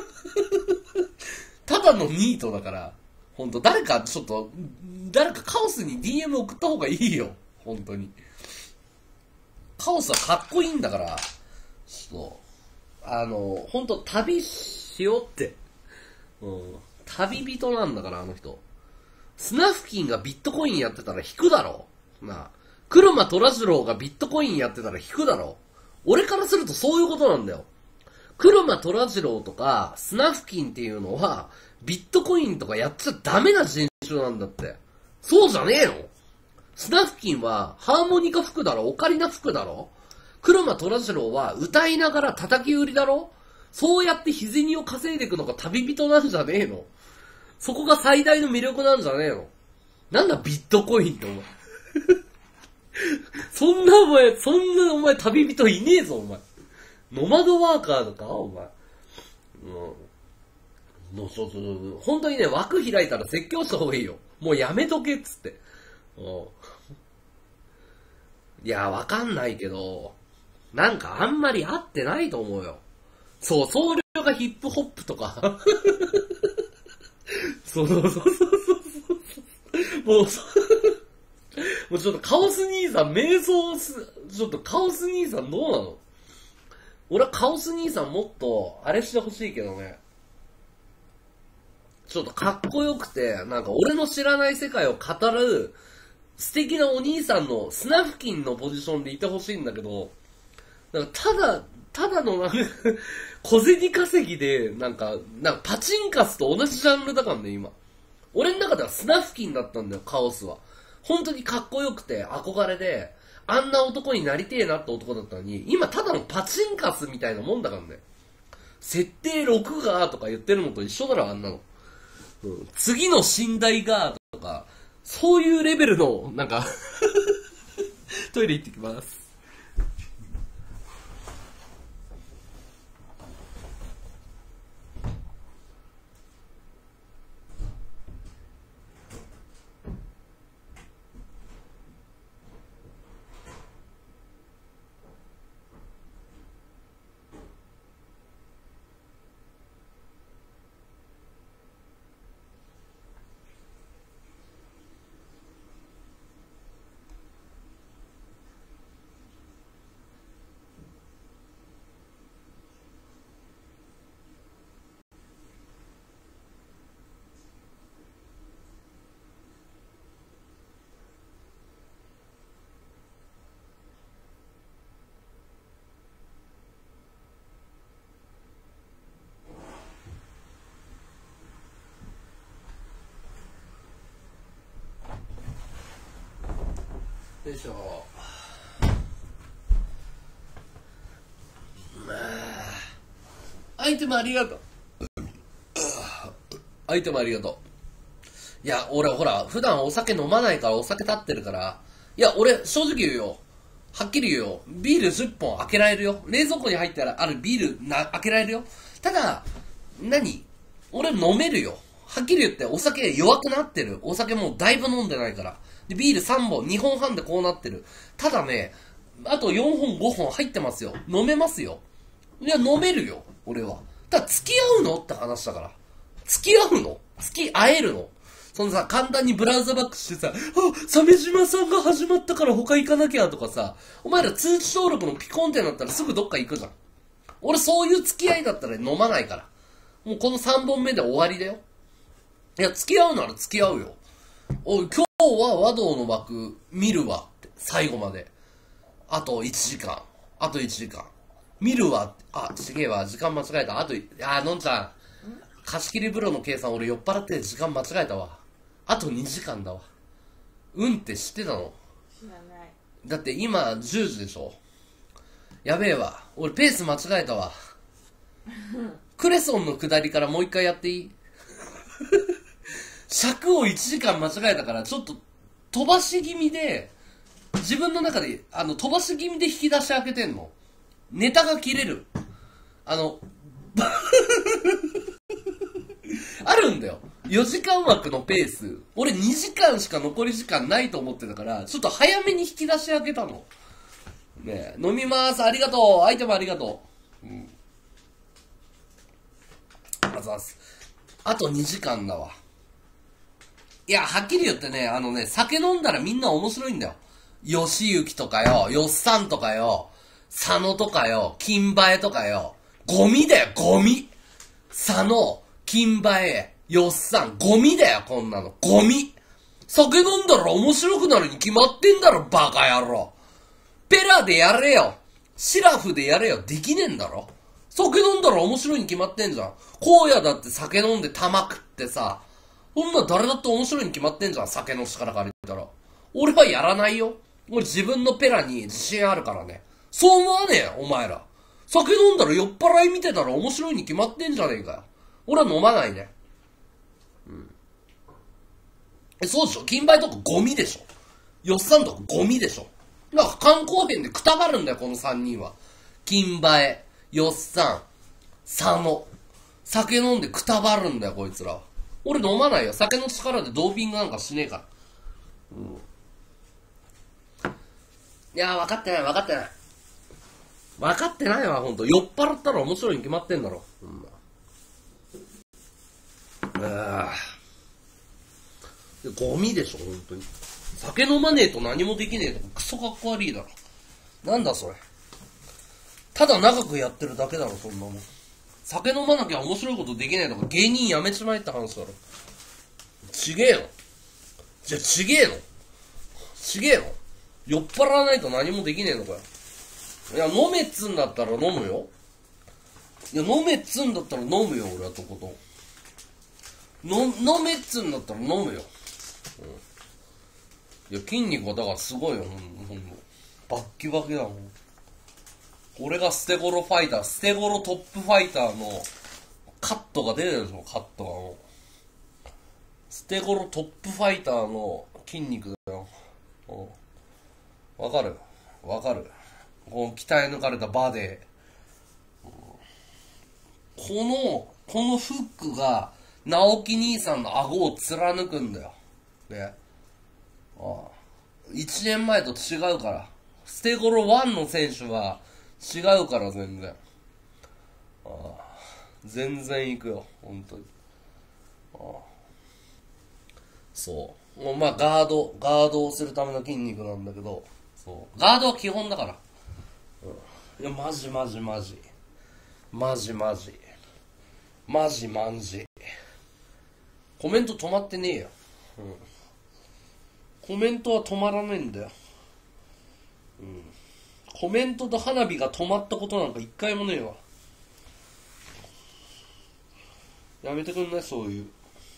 ただのニートだから。ほんと、誰かちょっと、誰かカオスに ディーエム 送った方がいいよ。ほんとに。カオスはかっこいいんだから、ちょっと、あの、ほんと旅しようって。うん。旅人なんだから、あの人。スナフキンがビットコインやってたら引くだろ。なあ。車虎次郎がビットコインやってたら引くだろ。俺からするとそういうことなんだよ。車虎次郎とか、スナフキンっていうのは、ビットコインとかやっちゃダメな人種なんだって。そうじゃねえの？スナフキンは、ハーモニカ吹くだろ、オカリナ吹くだろ。車虎次郎は、歌いながら叩き売りだろ。そうやって日銭を稼いでいくのが旅人なんじゃねえの。そこが最大の魅力なんじゃねえの。なんだビットコインってお前。そんなお前、そんなお前旅人いねえぞお前。ノマドワーカーとかお前。うん。のそうそうそう。本当にね、枠開いたら説教した方がいいよ。もうやめとけっつって。うん。いや、わかんないけど、なんかあんまり合ってないと思うよ。そう、僧侶がヒップホップとか。そうそうそうそうそう。もう、もうちょっとカオス兄さん、瞑想す、ちょっとカオス兄さんどうなの？俺はカオス兄さんもっと、あれしてほしいけどね。ちょっとかっこよくて、なんか俺の知らない世界を語る、素敵なお兄さんのスナフキンのポジションでいてほしいんだけど、なんかただ、ただのなんか、小銭稼ぎで、なんか、なんかパチンカスと同じジャンルだからね、今。俺の中ではスナフキンだったんだよ、カオスは。本当にかっこよくて憧れで、あんな男になりてえなって男だったのに、今ただのパチンカスみたいなもんだからね。設定ろくがとか言ってるのと一緒だろ、あんなの。うん、次の寝台がとか、そういうレベルの、なんか、トイレ行ってきます。よいしょ。 イテムありがとう。アイテムありがとう。いや、俺ほら、普段お酒飲まないからお酒立ってるから、いや、俺、正直言うよ。はっきり言うよ。ビールじゅっぽん開けられるよ。冷蔵庫に入ったらあるビールな開けられるよ。ただ、何俺飲めるよ。はっきり言ってお酒弱くなってる。お酒もうだいぶ飲んでないから。で、ビールさんぼん、にほんはんでこうなってる。ただね、あとよんほん、ごほん入ってますよ。飲めますよ。いや、飲めるよ。俺は。ただ、付き合うのって話だから。付き合うの付き合えるのそのさ、簡単にブラウザバックしてさ、あ、鮫島さんが始まったから他行かなきゃとかさ、お前ら通知登録のピコンってなったらすぐどっか行くじゃん。俺そういう付き合いだったら飲まないから。もうこのさんぼんめで終わりだよ。いや、付き合うなら付き合うよ。おい、今日は和道の枠見るわって、最後まで。あといちじかん。あといちじかん。見るわって。あ、ちげえわ。時間間違えた。あと、あ、のんちゃん。貸し切り風呂の計算俺酔っ払って時間間違えたわ。あとにじかんだわ。うんって知ってたの？ 知らない。 だって今じゅうじでしょ。やべえわ。俺ペース間違えたわ。クレソンの下りからもう一回やっていい？尺をいちじかん間違えたからちょっと飛ばし気味で、自分の中であの飛ばし気味で引き出し開けてんの。ネタが切れる。あの、あるんだよ。よじかん枠のペース。俺にじかんしか残り時間ないと思ってたから、ちょっと早めに引き出し開けたの。ねえ、飲みます。ありがとう。アイテムありがとう。うん。あざす。あとにじかんだわ。いや、はっきり言ってね、あのね、酒飲んだらみんな面白いんだよ。よしゆきとかよ、よっさんとかよ、佐野とかよ、金馬とかよ。ゴミだよ、ゴミ。佐野、金馬、よっさん、ゴミだよ、こんなの。ゴミ。酒飲んだら面白くなるに決まってんだろ、バカ野郎。ペラでやれよ。シラフでやれよ。できねえんだろ。酒飲んだら面白いに決まってんじゃん。荒野だって酒飲んで玉食ってさ、そんな誰だって面白いに決まってんじゃん、酒の力借りたら。俺はやらないよ。俺自分のペラに自信あるからね。そう思わねえよ、お前ら。酒飲んだら酔っ払い見てたら面白いに決まってんじゃねえかよ。俺は飲まないね。うん。え、そうでしょ？金梅とかゴミでしょ？よっさんとかゴミでしょ？だから観光編でくたばるんだよ、このさんにんは。金梅、よっさん、佐野。酒飲んでくたばるんだよ、こいつらは。俺飲まないよ。酒の力でドーピングなんかしねえから。うん。いやー、分かってない、分かってない。分かってないわ、ほんと。酔っ払ったら面白いに決まってんだろ。うん。あゴミでしょ、ほんとに。酒飲まねえと何もできねえとかクソかっこ悪いだろ。なんだそれ。ただ長くやってるだけだろ、そんなもん。酒飲まなきゃ面白いことできないとか芸人やめちまえって話だろ。ちげえの。じゃあちげえの。ちげえの。酔っ払わないと何もできねえのかよ。いや、飲めっつんだったら飲むよ。いや、飲めっつんだったら飲むよ、俺はとことん。の、飲めっつんだったら飲むよ。うん。いや、筋肉はだからすごいよ、ほんほんと。バッキバキだもん。俺がステゴロファイター、ステゴロトップファイターのカットが出てるでしょ、カットがもう。ステゴロトップファイターの筋肉だよ。うん。わかるわかる。この鍛え抜かれたバデー。この、このフックが、直樹兄さんの顎を貫くんだよ。ね。ああ。一年前と違うから。ステゴロワンの選手は違うから全然。ああ。全然行くよ。本当に。ああ。そう。もうまあガード、ガードをするための筋肉なんだけど、そう。ガードは基本だから。うん、いや、マジマジマジ。マジマジ。マジマジ。コメント止まってねえよ。うん。コメントは止まらねえんだよ。うん。コメントと花火が止まったことなんか一回もねえわ。やめてくんない？そういう。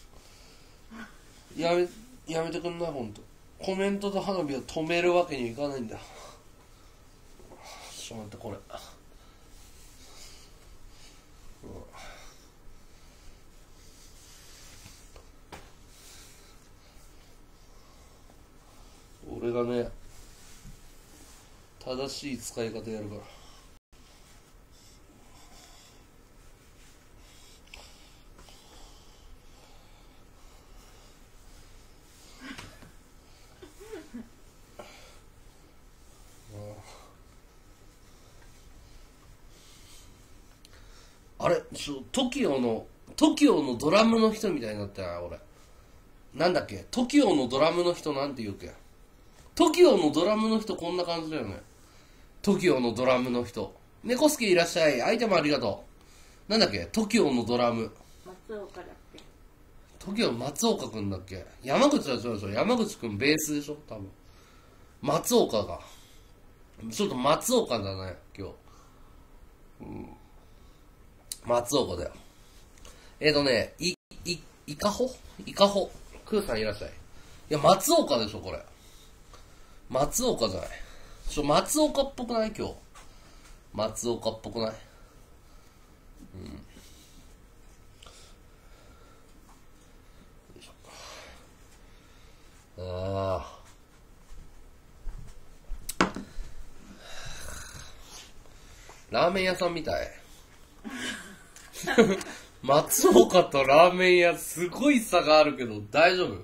やめ、やめてくんない？ほんと。コメントと花火を止めるわけにいかないんだよ。ちょっと待って、これ。うん俺がね正しい使い方やるから。あれちょ トキオ の トキオ のドラムの人みたいになったな俺。なんだっけ トキオ のドラムの人なんて言うっけ。 トキオ のドラムの人こんな感じだよね。 トキオ のドラムの人。猫好きいらっしゃい。アイテムありがとう。なんだっけ トキオ のドラム。 松岡だっけ。 トキオ 松岡くんだっけ。山口は違うでしょ。山口くんベースでしょ多分。松岡がちょっと松岡だね今日。うん松岡だよ。えーとね、い、い、いかほいかほ。クーさんいらっしゃい。いや、松岡でしょ、これ。松岡じゃない。ちょ、松岡っぽくない今日。松岡っぽくない。うん。よいしょ。ああ。ラーメン屋さんみたい。松岡とラーメン屋すごい差があるけど大丈夫？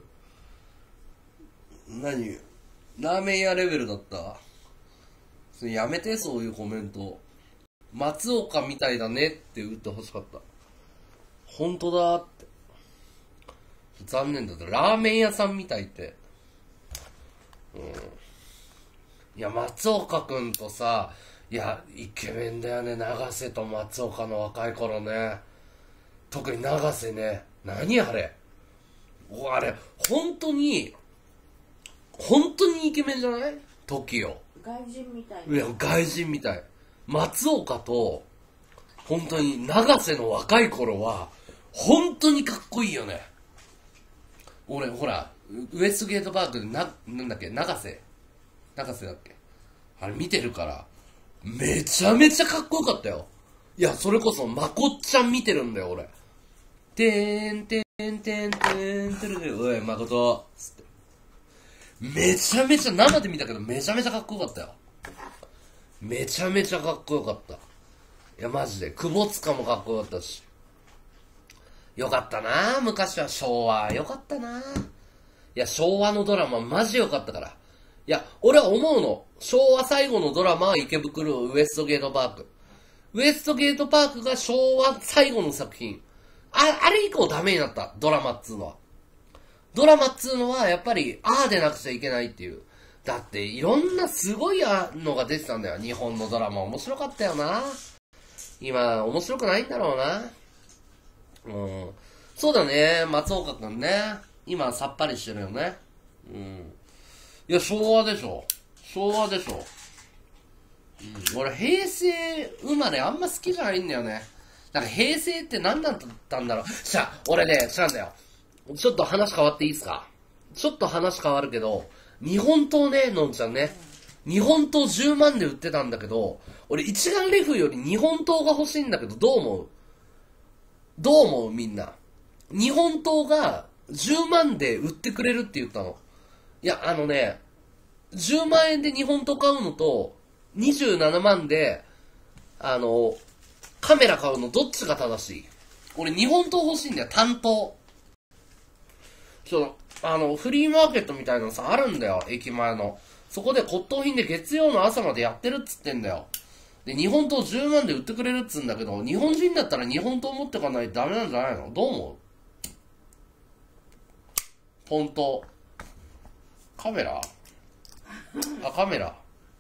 何？ラーメン屋レベルだった？それやめて、そういうコメント。松岡みたいだねって打ってほしかった。本当だって。残念だった。ラーメン屋さんみたいって。うん。いや、松岡くんとさ、いや、イケメンだよね。永瀬と松岡の若い頃ね。特に永瀬ね。何あれ。おあれ、本当に、本当にイケメンじゃない？トキオ。 外人みたい。 いや、外人みたい。松岡と、本当に永瀬の若い頃は、本当にかっこいいよね。俺、ほら、ウエストゲートパークでな、なんだっけ、永瀬永瀬だっけあれ見てるから、めちゃめちゃかっこよかったよ。いや、それこそ、まこっちゃん見てるんだよ、俺。てーんてーんてーんてーんてるで、おい、まこと、つって。めちゃめちゃ、生で見たけど、めちゃめちゃかっこよかったよ。めちゃめちゃかっこよかった。いや、マジで。窪塚もかっこよかったし。よかったな昔は昭和。よかったないや、昭和のドラママジよかったから。いや、俺は思うの。昭和最後のドラマは池袋ウエストゲートパーク。ウエストゲートパークが昭和最後の作品。あ、あれ以降ダメになった。ドラマっつうのは。ドラマっつうのはやっぱり、ああでなくちゃいけないっていう。だっていろんなすごいのが出てたんだよ。日本のドラマ面白かったよな。今、面白くないんだろうな。うん。そうだね、松岡くんね。今さっぱりしてるよね。うん。いや、昭和でしょ。昭和でしょ。うん。俺、平成生まれあんま好きじゃないんだよね。なんか平成って何だったんだろう。じゃあ、俺ね、違うんだよ。ちょっと話変わっていいですか？ちょっと話変わるけど、日本刀ね、のんちゃんね。日本刀じゅうまんで売ってたんだけど、俺一眼レフより日本刀が欲しいんだけど、どう思う？どう思うみんな。日本刀がじゅうまんで売ってくれるって言ったの。いや、あのね、じゅうまんえんで日本刀買うのと、にじゅうななまんで、あの、カメラ買うのどっちが正しい？俺日本刀欲しいんだよ、単刀。そう、あの、フリーマーケットみたいなのさ、あるんだよ、駅前の。そこで骨董品で月曜の朝までやってるっつってんだよ。で、日本刀じゅうまんで売ってくれるっつうんだけど、日本人だったら日本刀持ってかないとダメなんじゃないの？どう思う？ポント。カメラ？あ、カメラ。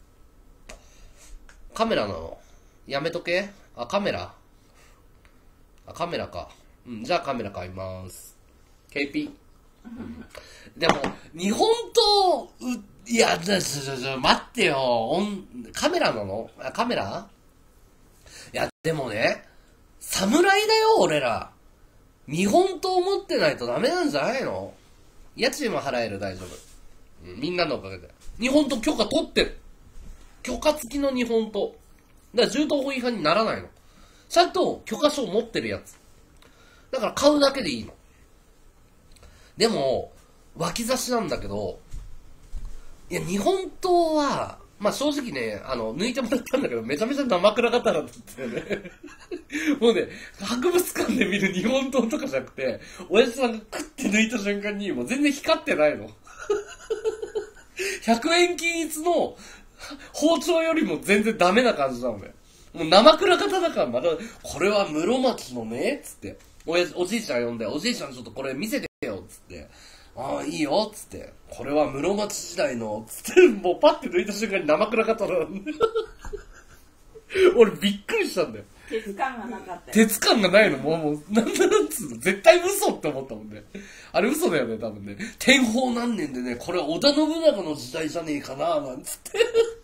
カメラなの？やめとけ？あ、カメラ？あ、カメラか。うん、じゃあカメラ買います。ケーピー。うん、でも、日本刀、う、いや、ちょ、ちょ、ちょ、待ってよ。おん、カメラなの？あ、カメラ？いや、でもね、侍だよ、俺ら。日本刀持ってないとダメなんじゃないの？家賃も払える、大丈夫。うん、みんなのおかげで。日本刀許可取ってる。許可付きの日本刀。だから銃刀法違反にならないの。ちゃんと許可証持ってるやつ。だから買うだけでいいの。でも、脇差しなんだけど、 いや、日本刀は、まあ正直ね、あの、抜いてもらったんだけど、めちゃめちゃ生倉刀だったよね。もうね、博物館で見る日本刀とかじゃなくて、親父さんがクッて抜いた瞬間に、もう全然光ってないの。ひゃくえん均一の包丁よりも全然ダメな感じなのね。もう生倉刀だからまだ、これは室町のね、つって。おやおじいちゃん呼んで、おじいちゃんちょっとこれ見せてよ、つって。ああ、いいよ、つって。これは室町時代の、つって、もうパッて抜いた瞬間に生倉刀なんだよ。俺びっくりしたんだよ。 鉄感がなかったよ。 鉄感がないの、もう、もう、なんだなんつうの、絶対嘘って思ったもんね。あれ嘘だよね、多分ね。天保何年でね、これ織田信長の時代じゃねえかな、なんつって。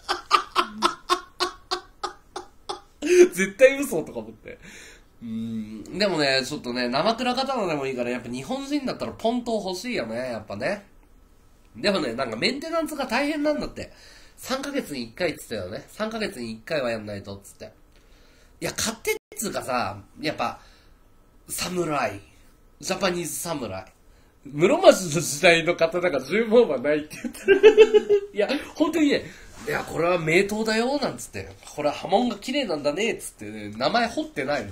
絶対嘘とか思って。うーん。でもね、ちょっとね、生倉刀でもいいから、やっぱ日本人だったらポン刀欲しいよね、やっぱね。でもね、なんかメンテナンスが大変なんだって。さんかげつにいっかいっつったよね。さんかげつにいっかいはやんないと、つって。いや、勝手っつうかさ、やっぱ、侍。ジャパニーズ侍。室町の時代の刀がじゅうまんはないって言ってる。いや、本当にね、いや、これは名刀だよ、なんつって。これは刃文が綺麗なんだね、つってね、名前彫ってないの。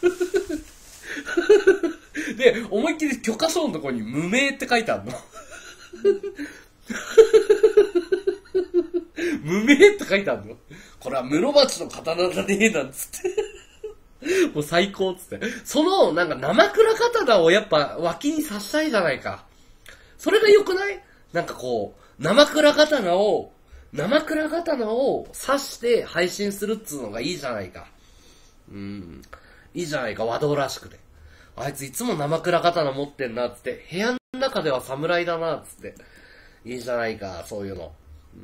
で、思いっきり許可証のところに無名って書いてあるの。無名って書いてあるの。これは室町の刀だね、なんつって。もう最高っつって。その、なんか生倉刀をやっぱ脇に刺したいじゃないか。それが良くない？なんかこう、生倉刀を、生倉刀を刺して配信するっつうのがいいじゃないか。うん。いいじゃないか、和道らしくて。あいついつも生倉刀持ってんな、つって。部屋の中では侍だな、つって。いいじゃないか、そういうの。うん。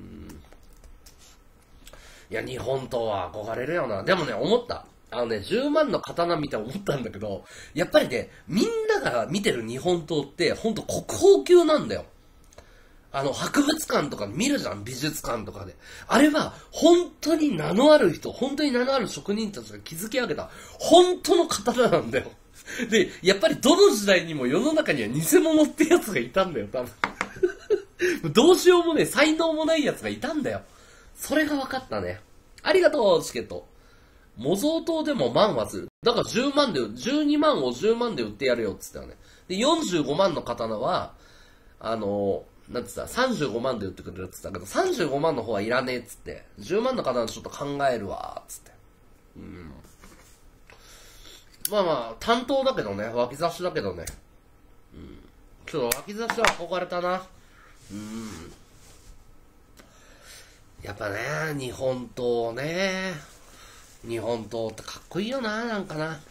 いや、日本刀は憧れるよな。でもね、思った。あのね、じゅうまんの刀見て思ったんだけど、やっぱりね、みんなが見てる日本刀って、ほんと国宝級なんだよ。あの、博物館とか見るじゃん、美術館とかで。あれは、本当に名のある人、本当に名のある職人たちが築き上げた、本当の刀なんだよ。で、やっぱりどの時代にも世の中には偽物ってやつがいたんだよ、多分。どうしようもね、才能もないやつがいたんだよ。それが分かったね。ありがとう、チケット。模造刀でも万はする。だからじゅうまんで、じゅうにまんをじゅうまんで売ってやるよ、っつったよね。で、よんじゅうごまんの刀は、あの、なんつった、さんじゅうごまんで売ってくれるっつったけど、さんじゅうごまんの方はいらねえっつって、じゅうまんの刀ちょっと考えるわ、っつって。うん。まあまあ、担当だけどね、脇差しだけどね。うん。ちょっと脇差しは憧れたな。うん。やっぱね、日本刀ね。日本刀ってかっこいいよな、なんかな。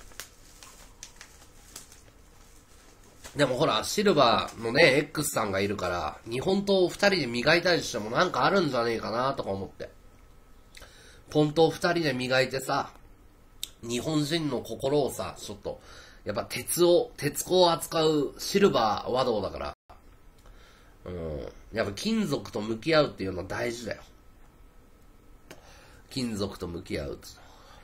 でもほら、シルバーのね、X さんがいるから、日本刀を二人で磨いたりしてもなんかあるんじゃねえかな、とか思って。ポン刀二人で磨いてさ、日本人の心をさ、ちょっと、やっぱ鉄を、鉄鋼を扱うシルバー和道だから、うん、やっぱ金属と向き合うっていうのは大事だよ。金属と向き合うって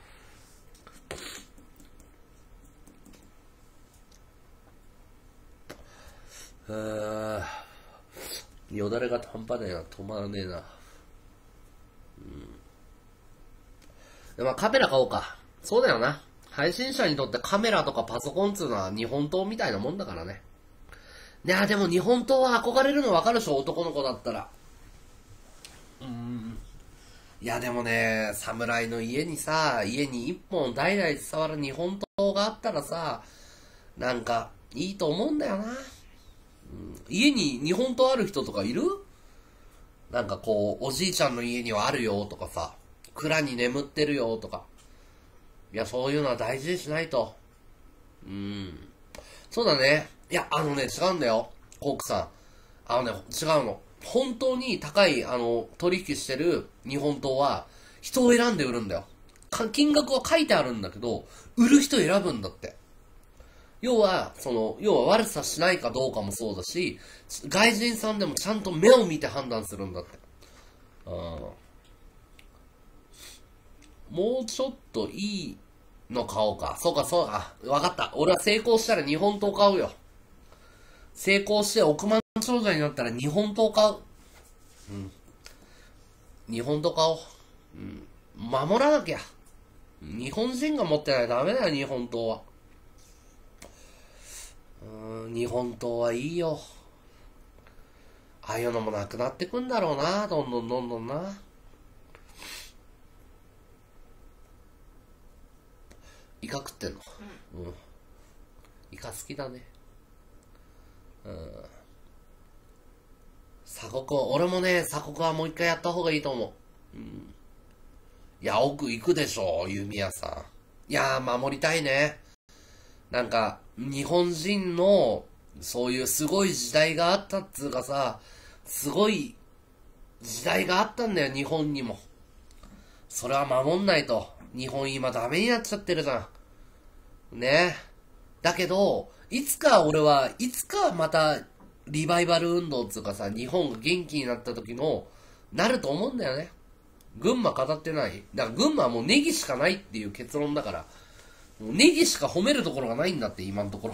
うーよだれが半端ねえな、止まらねえな。うん。でまあカメラ買おうか。そうだよな。配信者にとってカメラとかパソコンっつうのは日本刀みたいなもんだからね。いやでも日本刀は憧れるの分かるでしょ、男の子だったら。うーん。いやでもね、侍の家にさ、家に一本代々伝わる日本刀があったらさ、なんかいいと思うんだよな。うん、家に日本刀ある人とかいる？なんかこう、おじいちゃんの家にはあるよとかさ、蔵に眠ってるよとか。いや、そういうのは大事にしないと。うん。そうだね。いや、あのね、違うんだよ。コークさん。あのね、違うの。本当に高い、あの、取引してる日本刀は、人を選んで売るんだよ。金額は書いてあるんだけど、売る人選ぶんだって。要は、その、要は悪さしないかどうかもそうだし、外人さんでもちゃんと目を見て判断するんだって。うん。もうちょっといいの買おうか。そうか、そうか。わかった。俺は成功したら日本刀買うよ。成功して億万長者になったら日本刀買う。うん。 日本とかを、うん、守らなきゃ。日本人が持ってないとダメだよ、日本刀は。うーん、日本刀はいいよ。ああいうのもなくなってくんだろうな、どんどんどんどんな。イカ食ってんの？うん。うん、イカ好きだね。うん。鎖国、俺もね、鎖国はもう一回やった方がいいと思う。うん。いや、奥行くでしょ、弓矢さん。いやー、守りたいね。なんか、日本人の、そういうすごい時代があったっつうかさ、すごい時代があったんだよ、日本にも。それは守んないと。日本今ダメになっちゃってるじゃん。ね。だけど、いつか俺は、いつかまた、リバイバル運動っつうかさ、日本が元気になった時の、なると思うんだよね。群馬語ってない。だから群馬はもうネギしかないっていう結論だから、もうネギしか褒めるところがないんだって、今のところ。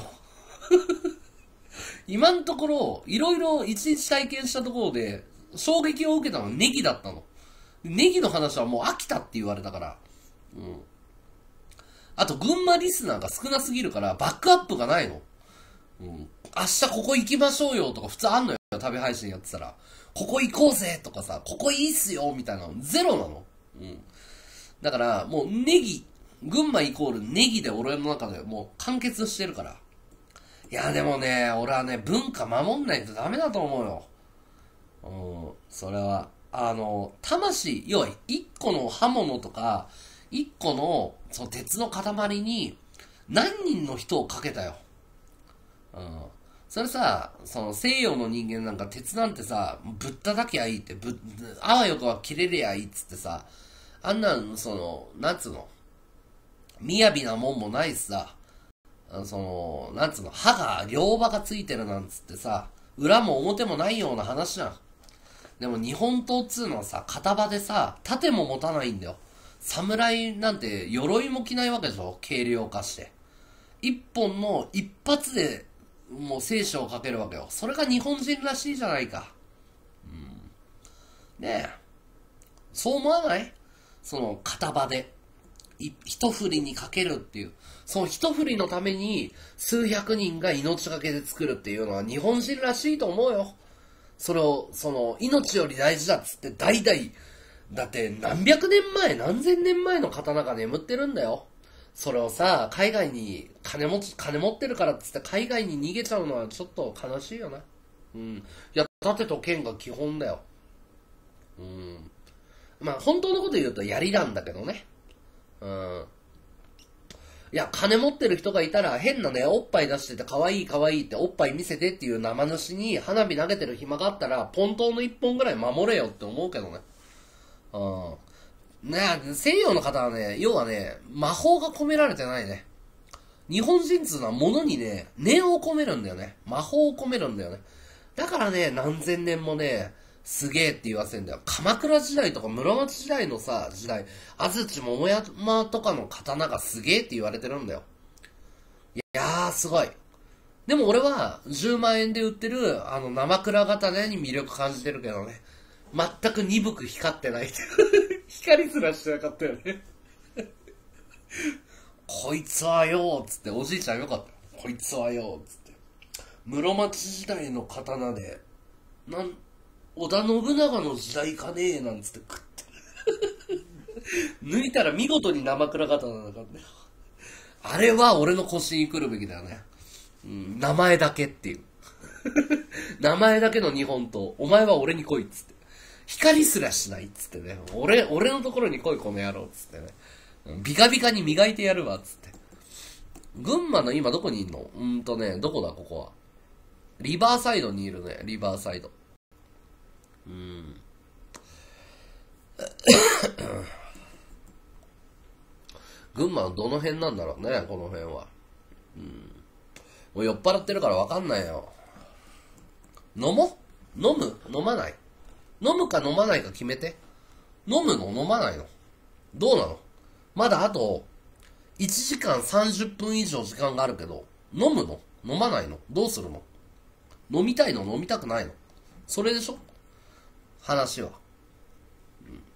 今のところ、いろいろ一日体験したところで、衝撃を受けたのはネギだったの。ネギの話はもう飽きたって言われたから。うん。あと、群馬リスナーが少なすぎるから、バックアップがないの。うん。明日ここ行きましょうよとか普通あんのよ。旅配信やってたら。ここ行こうぜとかさ、ここいいっすよみたいなの。ゼロなの。うん。だから、もうネギ、群馬イコールネギで俺の中でもう完結してるから。いや、でもね、俺はね、文化守んないとダメだと思うよ。うん。それは、あの、魂、要は一個の刃物とか、一個の、その鉄の塊に、何人の人をかけたよ。うん。それさ、その西洋の人間なんか鉄なんてさ、ぶったたきゃいいって、ぶ、あわよくは切れりゃいいっつってさ、あんなん、その、なんつうの、みやびなもんもないしさ、その、なんつうの、歯が、両刃がついてるなんつってさ、裏も表もないような話じゃん。でも日本刀っつうのはさ、片刃でさ、盾も持たないんだよ。侍なんて鎧も着ないわけでしょ、軽量化して。一本の一発で、もう生死をかけるわけよ。それが日本人らしいじゃないか。うん。ねえ。そう思わない？その片刃で。一振りにかけるっていう。その一振りのために数百人が命がけで作るっていうのは日本人らしいと思うよ。それを、その、命より大事だっつって代々、だって何百年前、何千年前の刀が眠ってるんだよ。それをさ、海外に金持ち、金持ってるからっつって海外に逃げちゃうのはちょっと悲しいよな。うん。いや、盾と剣が基本だよ。うん。まあ、本当のこと言うと槍なんだけどね。うん。いや、金持ってる人がいたら変なね、おっぱい出してて可愛い可愛いっておっぱい見せてっていう生主に花火投げてる暇があったら、ポントの一本ぐらい守れよって思うけどね。うん。ねえ、西洋の方はね、要はね、魔法が込められてないね。日本人っつうのは物にね、念を込めるんだよね。魔法を込めるんだよね。だからね、何千年もね、すげえって言わせんだよ。鎌倉時代とか室町時代のさ、時代、安土桃山とかの刀がすげえって言われてるんだよ。いやー、すごい。でも俺は、じゅうまんえんで売ってる、あの、生倉刀に魅力感じてるけどね。全く鈍く光ってない。光すらしてなかったよね。こいつはよーつって、おじいちゃんよかった。こいつはよーつって。室町時代の刀で、なん、織田信長の時代かねえなんつって食ってる。抜いたら見事に生倉刀だからね。あれは俺の腰に来るべきだよね。うん、名前だけっていう。名前だけの日本刀。お前は俺に来いっつって。光すらしないっつってね。俺、俺のところに来いこの野郎っつってね。ビカビカに磨いてやるわっつって。群馬の今どこにいんの？うーんとね、どこだここは。リバーサイドにいるね、リバーサイド。うん。群馬のどの辺なんだろうね、この辺は。うん。もう酔っ払ってるからわかんないよ。飲もう？飲む？飲まない？飲むか飲まないか決めて。飲むの？飲まないの？どうなの？まだあと、いちじかんさんじゅっぷん以上時間があるけど、飲むの？飲まないの？どうするの？飲みたいの？飲みたくないの？それでしょ？話は。うん。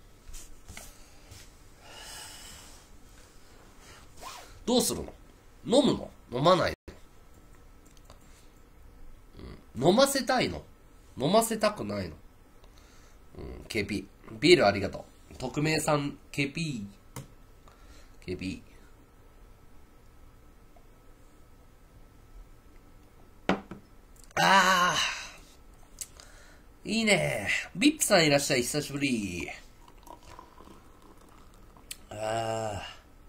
どうするの？飲むの？飲まないの？うん、飲ませたいの？飲ませたくないの？うん、ケーピー。ビールありがとう。匿名さん、ケーピー。ケーピー。あー。いいね。ビップさんいらっしゃい。久しぶり。あ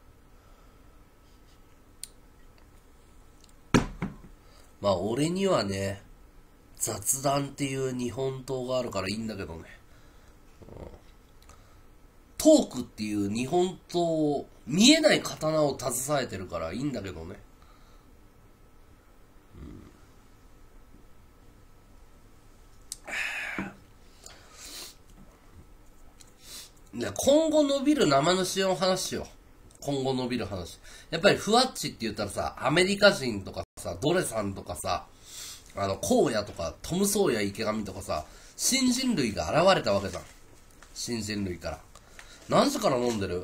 ー。まあ、俺にはね、雑談っていう日本刀があるからいいんだけどね。うん、トークっていう日本刀、見えない刀を携えてるからいいんだけどね。うん、今後伸びる生主の話しよう。今後伸びる話。やっぱりふわっちって言ったらさ、アメリカ人とかさ、ドレさんとかさ、あの、荒野とか、トム・ソーヤ池上とかさ、新人類が現れたわけじゃん。新人類から。何時から飲んでる？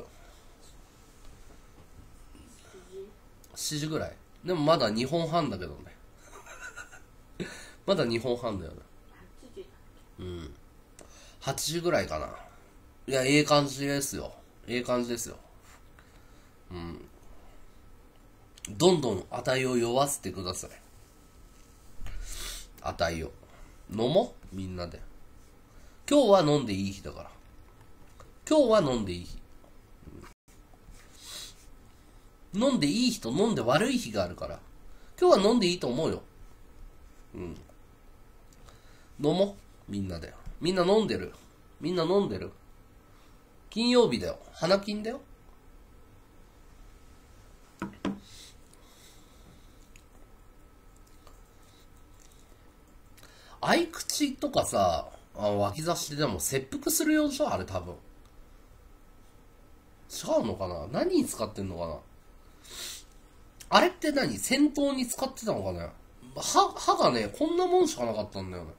しち 時ぐらい。でもまだにほんはんだけどね。まだにほんはんだよね。うん。はちじぐらいかな。いや、ええ感じですよ。ええ感じですよ。うん。どんどん値を酔わせてください。値を。飲もうみんなで。今日は飲んでいい日だから。今日は飲んでいい日。うん、飲んでいい日と飲んで悪い日があるから。今日は飲んでいいと思うよ。うん。飲もうみんなで。みんな飲んでる。みんな飲んでる。金曜日だよ。花金だよ。合口とかさ、あ脇差しでも切腹するようでしょあれ多分。違うのかな？何に使ってんのかな？あれって何？戦闘に使ってたのかね？歯、歯がね、こんなもんしかなかったんだよね。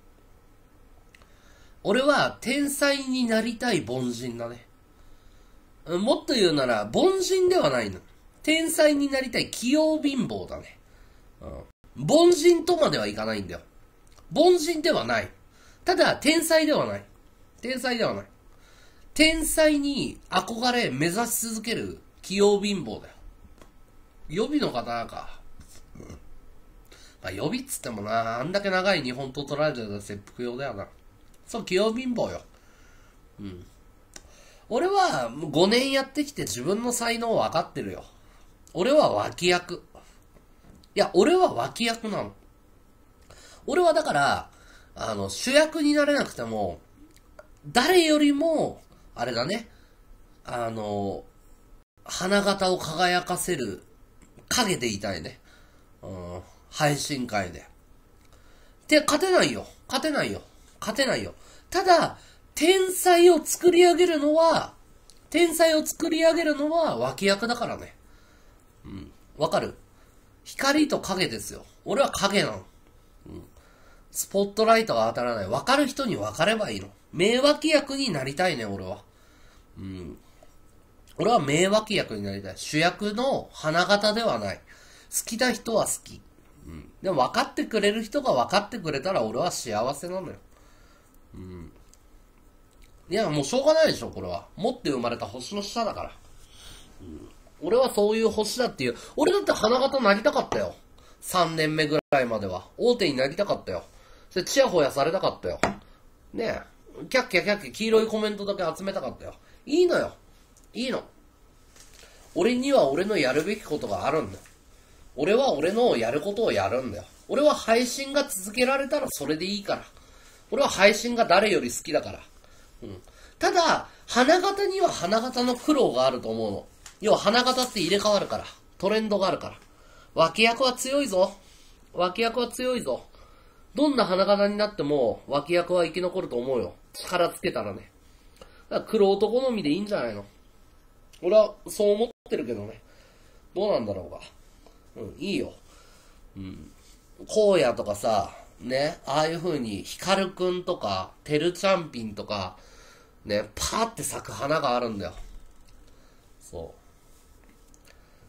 俺は天才になりたい凡人だね。もっと言うなら、凡人ではないの。天才になりたい器用貧乏だね。うん。凡人とまではいかないんだよ。凡人ではない。ただ、天才ではない。天才ではない。天才に憧れ目指し続ける器用貧乏だよ。予備の方か。うん。まあ予備っつってもな、あんだけ長い日本刀取られてたら切腹用だよな。そう、器用貧乏よ。うん。俺はごねんやってきて自分の才能分かってるよ。俺は脇役。いや、俺は脇役なの。俺はだから、あの、主役になれなくても、誰よりも、あれだね、あの、花形を輝かせる影でいたいね。うん、配信会で。で、勝てないよ。勝てないよ。勝てないよ。ただ、天才を作り上げるのは、天才を作り上げるのは脇役だからね。うん。わかる？光と影ですよ。俺は影なの。うん。スポットライトが当たらない。わかる人に分かればいいの。名脇役になりたいね、俺は。うん。俺は名脇役になりたい。主役の花形ではない。好きな人は好き。うん。でも分かってくれる人が分かってくれたら俺は幸せなのよ。うん。いや、もうしょうがないでしょ、これは。持って生まれた星の下だから。うん。俺はそういう星だっていう。俺だって花形なりたかったよ。さんねんめぐらいまでは。大手になりたかったよ。それチヤホヤされたかったよ。ねえ。キャッキャキャッキャ黄色いコメントだけ集めたかったよ。いいのよ。いいの。俺には俺のやるべきことがあるんだよ。俺は俺のやることをやるんだよ。俺は配信が続けられたらそれでいいから。俺は配信が誰より好きだから。うん。ただ、花形には花形の苦労があると思うの。要は花形って入れ替わるから。トレンドがあるから。脇役は強いぞ。脇役は強いぞ。どんな花形になっても脇役は生き残ると思うよ。力つけたらね。だから黒男好みでいいんじゃないの。俺はそう思ってるけどね。どうなんだろうか。うん、いいよ。うん。荒野とかさ、ね、ああいう風にヒカルくんとか、テルチャンピンとか、ね、パーって咲く花があるんだよ。そう。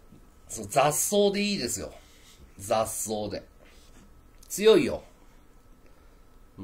そう雑草でいいですよ。雑草で。強いよ。うん。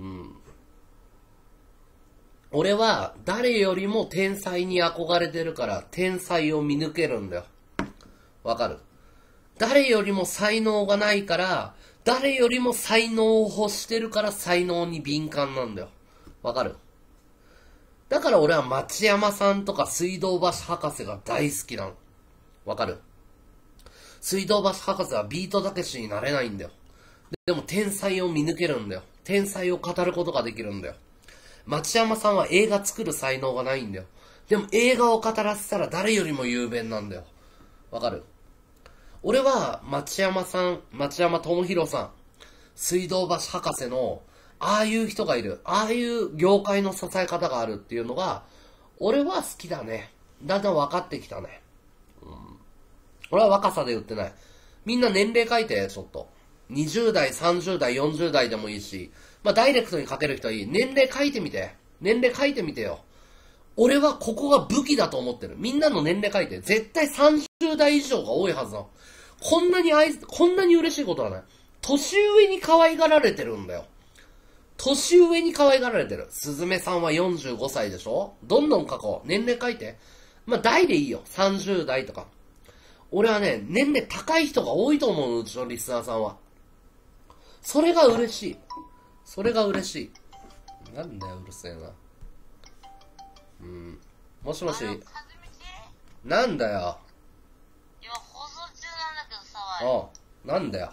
俺は誰よりも天才に憧れてるから天才を見抜けるんだよ。わかる？誰よりも才能がないから、誰よりも才能を欲してるから才能に敏感なんだよ。わかる？だから俺は町山さんとか水道橋博士が大好きなの。わかる？水道橋博士はビートたけしになれないんだよ。でも天才を見抜けるんだよ。天才を語ることができるんだよ。町山さんは映画作る才能がないんだよ。でも映画を語らせたら誰よりも雄弁なんだよ。わかる？俺は町山さん、町山智博さん、水道橋博士のああいう人がいる。ああいう業界の支え方があるっていうのが、俺は好きだね。だんだん分かってきたね。うん、俺は若さで言ってない。みんな年齢書いて、ちょっと。にじゅう代、さんじゅう代、よんじゅう代でもいいし、まあダイレクトに書ける人はいい。年齢書いてみて。年齢書いてみてよ。俺はここが武器だと思ってる。みんなの年齢書いて。絶対さんじゅう代以上が多いはずだ。こんなに愛、こんなに嬉しいことはない。年上に可愛がられてるんだよ。年上に可愛がられてる。すずめさんはよんじゅうごさいでしょ？どんどん書こう。年齢書いて。まあ、代でいいよ。さんじゅう代とか。俺はね、年齢高い人が多いと思う、うちのリスナーさんは。それが嬉しい。それが嬉しい。なんだよ、うるせえな。うん。もしもし。なんだよ。 今放送中なんだけどさ。 ああ、なんだよ。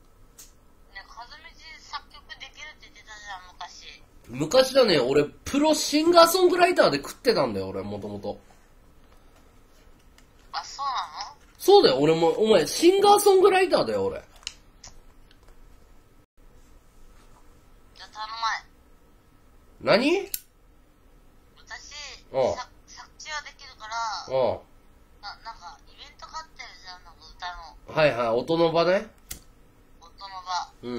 昔だね、俺、プロシンガーソングライターで食ってたんだよ、俺、もともと。 あ、そうなの？ そうだよ、俺も、お前、シンガーソングライターだよ、俺。 じゃあ頼ま何？ 私、 ああさ作詞はできるから、 ああな、なんか、イベントがあってるじゃん、なんか歌の。 はいはい、音の場ね。 音の場。 うん。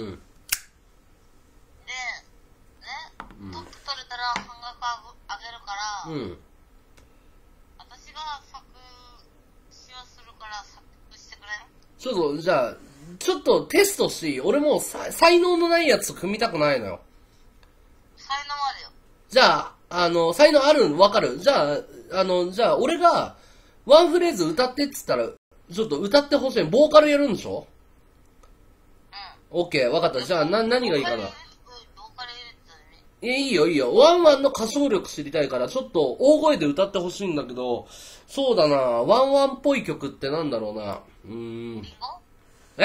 トップ取れたら半額あげるから、 うん。 私が作詞をするから作曲してくれる？ ちょっと、じゃあ、ちょっとテストしていい？俺もうさ才能のないやつ組みたくないのよ。 才能あるよ。 じゃあ、あの、才能あるのわかる？じゃあ、あの、じゃあ、俺が、ワンフレーズ歌ってって言ったら、ちょっと歌ってほしい。ボーカルやるんでしょ？うん。オッケー、わかった。じゃあ、な、何がいいかな。え、いいよいいよ。ワンワンの歌唱力知りたいから、ちょっと大声で歌ってほしいんだけど、そうだな、ワンワンっぽい曲ってなんだろうな。うーん。え？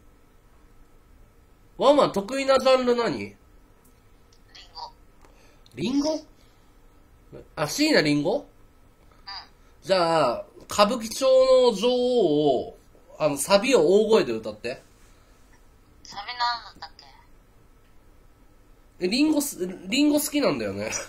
ワンワン得意なジャンル何？リンゴ。 リンゴ？あ、椎名林檎？うん。じゃあ、歌舞伎町の女王を、あの、サビを大声で歌って。 サビなんだったっけ？ え、リンゴす、リンゴ好きなんだよね。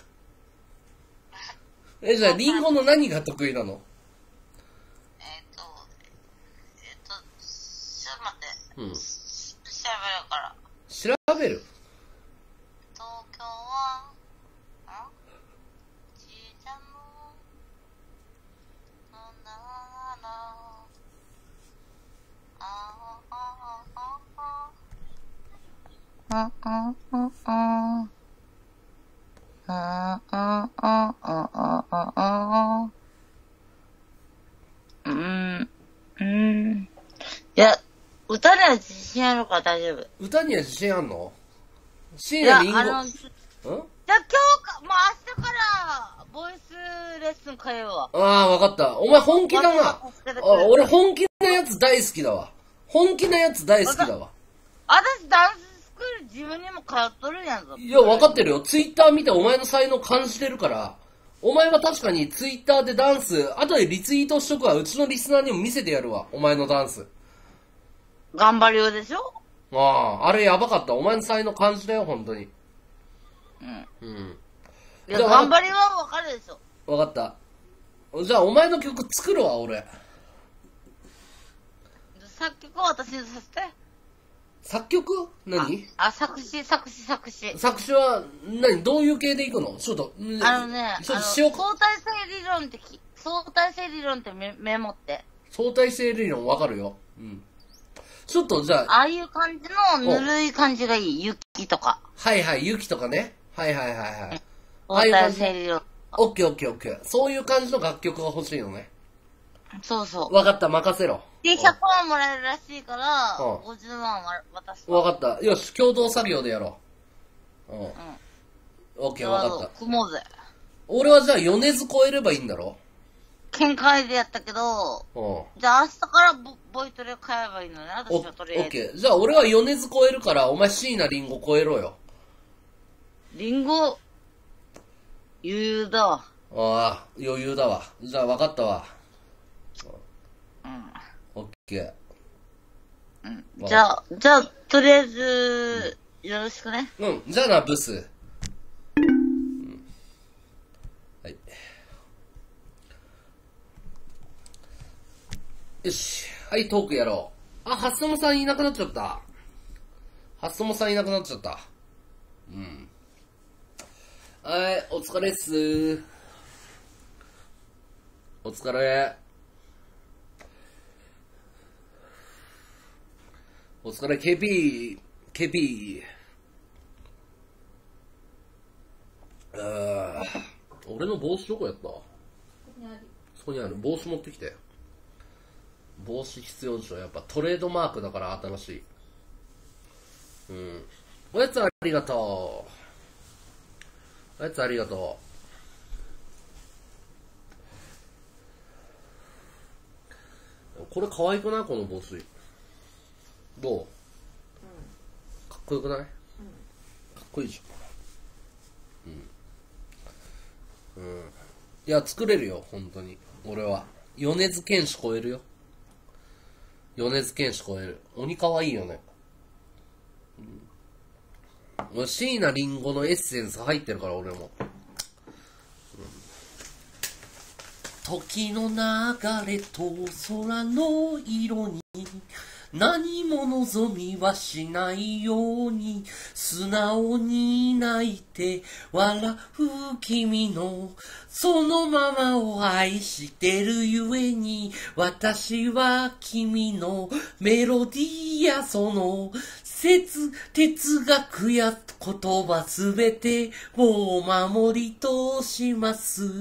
え、じゃあ、リンゴの何が得意なの？ えっと、えっと、ちょっと待って。うん。調べるから。 調べる？ 東京は、ん？ちいちゃの、なんだろう、ああ、ああ、ああ。ああああああああああうん、うん。いや、歌には自信あるから大丈夫。 歌には自信あんの？椎名林檎。 いや、あの、ん？じゃあ今日か、もう明日からボイスレッスン通うわ。 ああ、わかった。お前本気だな。あ、俺本気なやつ大好きだわ。本気なやつ大好きだわ。 私ダンススクール自分にも通っとるやんぞ。 いや、わかってるよ。ツイッター見てお前の才能感じてるから。お前は確かにツイッターでダンス、後でリツイートしとくわ。うちのリスナーにも見せてやるわ。お前のダンス。 頑張るようでしょ？ ああ、あれやばかった。お前の才能感じたよ、本当に。 うん。 うん。 いや、頑張りはわかるでしょ。 わかった。じゃあ、お前の曲作るわ、俺。 作曲を私にさせて。 作曲？何？ あ、あ、作詞、作詞、作詞。 作詞は、何？どういう系でいくの？ちょっと、 あのね、 ちょっと相対性理論ってき、相対性理論ってメメモって。 相対性理論わかるよ。うん。ちょっとじゃあ。 ああいう感じのぬるい感じがいい。雪とか。 はいはい、雪とかね。はいはいはいはい。 相対性理論。 オッケーオッケーオッケー。そういう感じの楽曲が欲しいのね。 そうそう。 わかった、任せろ。 で、ひゃくまんもらえるらしいから、ごじゅうまん渡す。 わかった。よし、共同作業でやろう。うん。うん。オッケー、わかった。 組もうぜ。 俺はじゃあ米津超えればいいんだろ？ 喧嘩でやったけど、じゃあ明日からボボイトレ買えばいいのね、私はとりあえず。 オッケー。じゃあ俺は米津超えるから、お前椎名林檎超えろよ。 林檎、余裕だわ。 ああ、余裕だわ。じゃあ分かったわ。 うん。 オッケー。うん。じゃあ、じゃあ、とりあえず、うん、よろしくね。 うん。じゃあな、ブス。うん、はい。よし。はい、トークやろう。あ、ハッソモさんいなくなっちゃった。ハッソモさんいなくなっちゃった。うん。はい、お疲れっす。お疲れ。お疲れ、ケーピー。ケーピー。あー、俺の帽子どこやった？そこにある。そこにある。帽子持ってきて。帽子必要でしょ。やっぱトレードマークだから新しい。うん。おやつありがとう。おやつありがとう。これ可愛くない？この帽子。どう？うん、かっこよくない？うん、かっこいいじゃん。うん。うん。いや、作れるよ、本当に。俺は。米津玄師超えるよ。米津玄師超える。鬼かわいいよね。うん。椎名林檎のエッセンス入ってるから、俺も。うん、時の流れと空の色に何も望みはしないように素直に泣いて笑う君のそのままを愛してるゆえに私は君のメロディーやその哲哲学や言葉すべてを守り通します。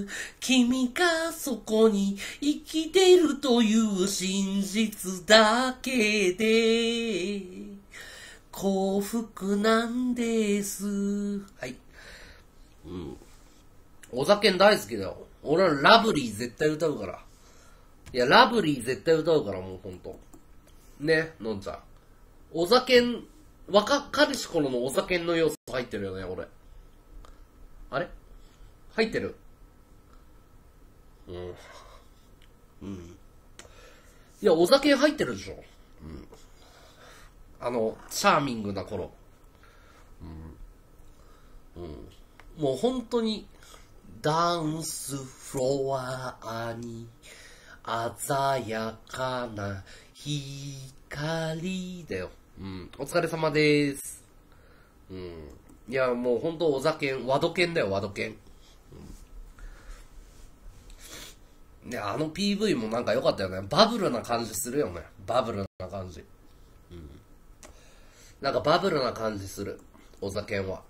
君がそこに生きてるという真実だけで幸福なんです。はい。うん。お酒大好きだよ。俺はラブリー絶対歌うから。いや、ラブリー絶対歌うから、もうほんと。ね、のんちゃん。お酒ん、若かりし頃のお酒の要素入ってるよね、俺。あれ入ってる？うん。うん。いや、お酒入ってるでしょ。うん。あの、チャーミングな頃。うん。うん。もう本当に、ダンスフロアに、鮮やかな光だよ。うん。お疲れ様でーす。うん。いや、もうほんとお酒、和土犬だよ、和土犬。うん。ね、あの ピーブイ もなんか良かったよね。バブルな感じするよね。バブルな感じ。うん。なんかバブルな感じする。お酒は。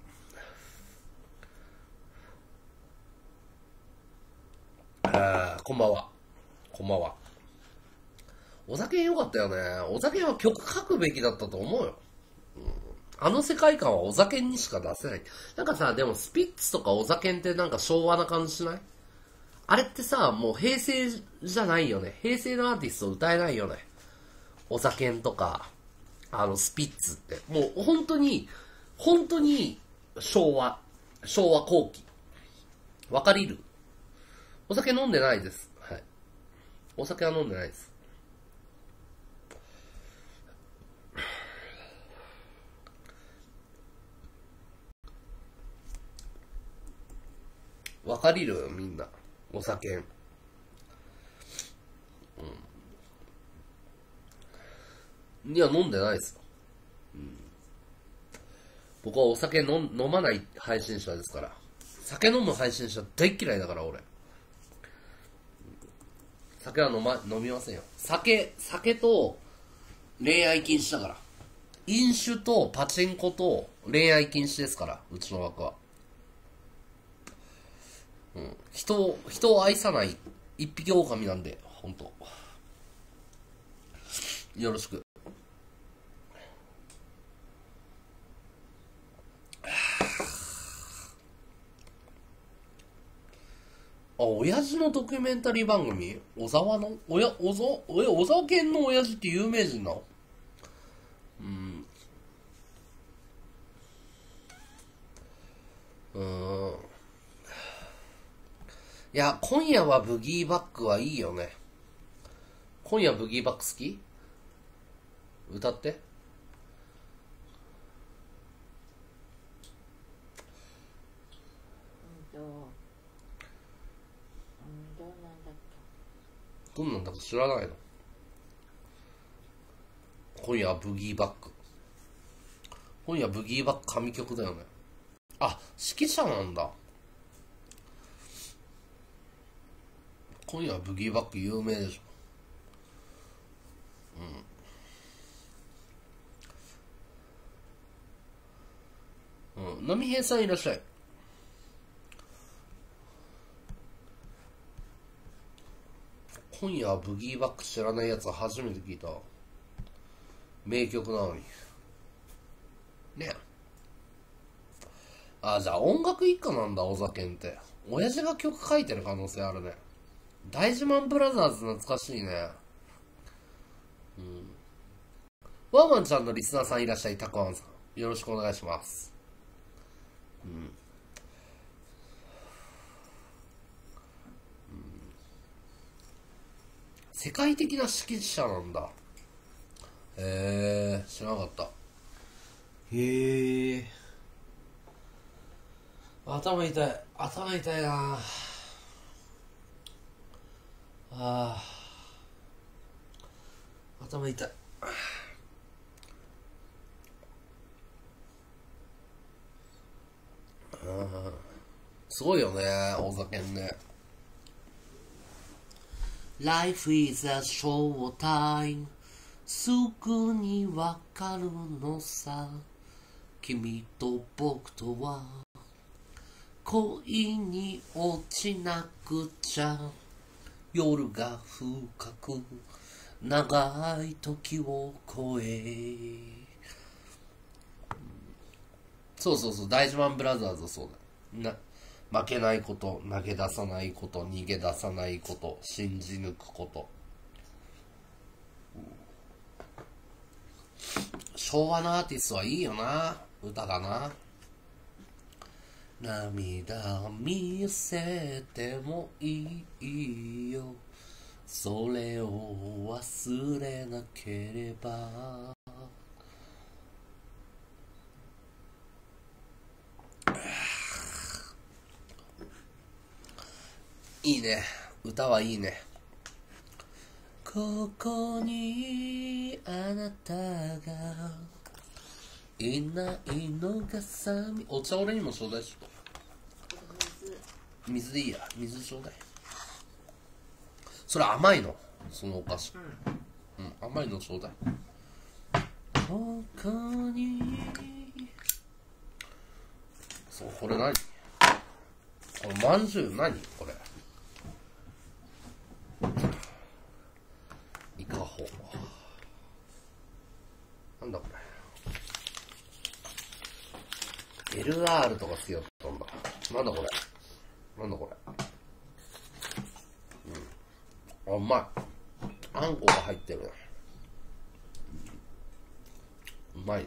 あー、こんばんは。こんばんは。お酒良かったよね。お酒は曲書くべきだったと思うよ。うん、あの世界観はお酒にしか出せない。なんかさ、でもスピッツとかお酒ってなんか昭和な感じしない？あれってさ、もう平成じゃないよね。平成のアーティスト歌えないよね。お酒とか、あのスピッツって。もう本当に、本当に昭和。昭和後期。わかりる？お酒飲んでないです。はい。お酒は飲んでないです。わかりるみんな。お酒。うん。いや、飲んでないですよ。うん。僕はお酒飲飲まない配信者ですから。酒飲む配信者大嫌いだから、俺。 酒は飲ま、飲みませんよ。酒、酒と恋愛禁止だから。飲酒とパチンコと恋愛禁止ですから、うちの枠は。うん。人を、人を愛さない一匹狼なんで、ほんと。よろしく。あ、親父のドキュメンタリー番組小沢のおや、小沢、え、小沢健の親父って有名人なの？うん。うーん。いや、今夜はブギーバックはいいよね。今夜ブギーバック好き？歌って。どんなんだか知らないの？今夜はブギーバック。今夜ブギーバック神曲だよね。あ、指揮者なんだ。今夜はブギーバック有名でしょ。うん。うん。波平さんいらっしゃい。今夜はブギーバック知らないやつ初めて聞いた。名曲なのに。ねえ。あ、じゃあ音楽一家なんだ、小沢健って。親父が曲書いてる可能性あるね。大事マンブラザーズ懐かしいね。うん。ワンワンちゃんのリスナーさんいらっしゃい、たくあんさん。よろしくお願いします。うん。世界的な指揮者なんだ。へえー、知らなかった。へえ。頭痛い。頭痛いなああ。頭痛い。すごいよね、大酒ね。Life is a short time すぐにわかるのさ君と僕とは恋に落ちなくちゃ夜が深く長い時を超えそうそうそう大事マンブラザーズそうだな負けないこと、投げ出さないこと、逃げ出さないこと、信じ抜くこと。昭和のアーティストはいいよな、歌がな。涙見せてもいいよ、それを忘れなければ。いいね。歌はいいね。ここにあなたがいないのが寂お茶俺にもちょうだいし水でいいや。水ちょうだい。それ甘いのそのお菓子。うん、うん、甘いのちょうだい。ここにそう、これ何これまんじゅう何これイカホなんだこれ エルアール とかつけよったんだなんだこれなんだこれうんあうまいあんこが入ってるねうまいね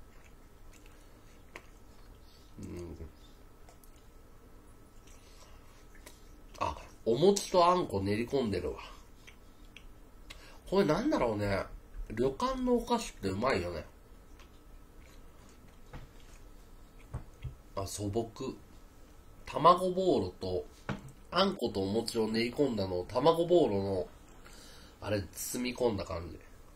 うんあお餅とあんこ練り込んでるわこれなんだろうね旅館のお菓子ってうまいよねあ素朴卵ボーロとあんことお餅を練り込んだのを卵ボーロのあれ包み込んだ感じ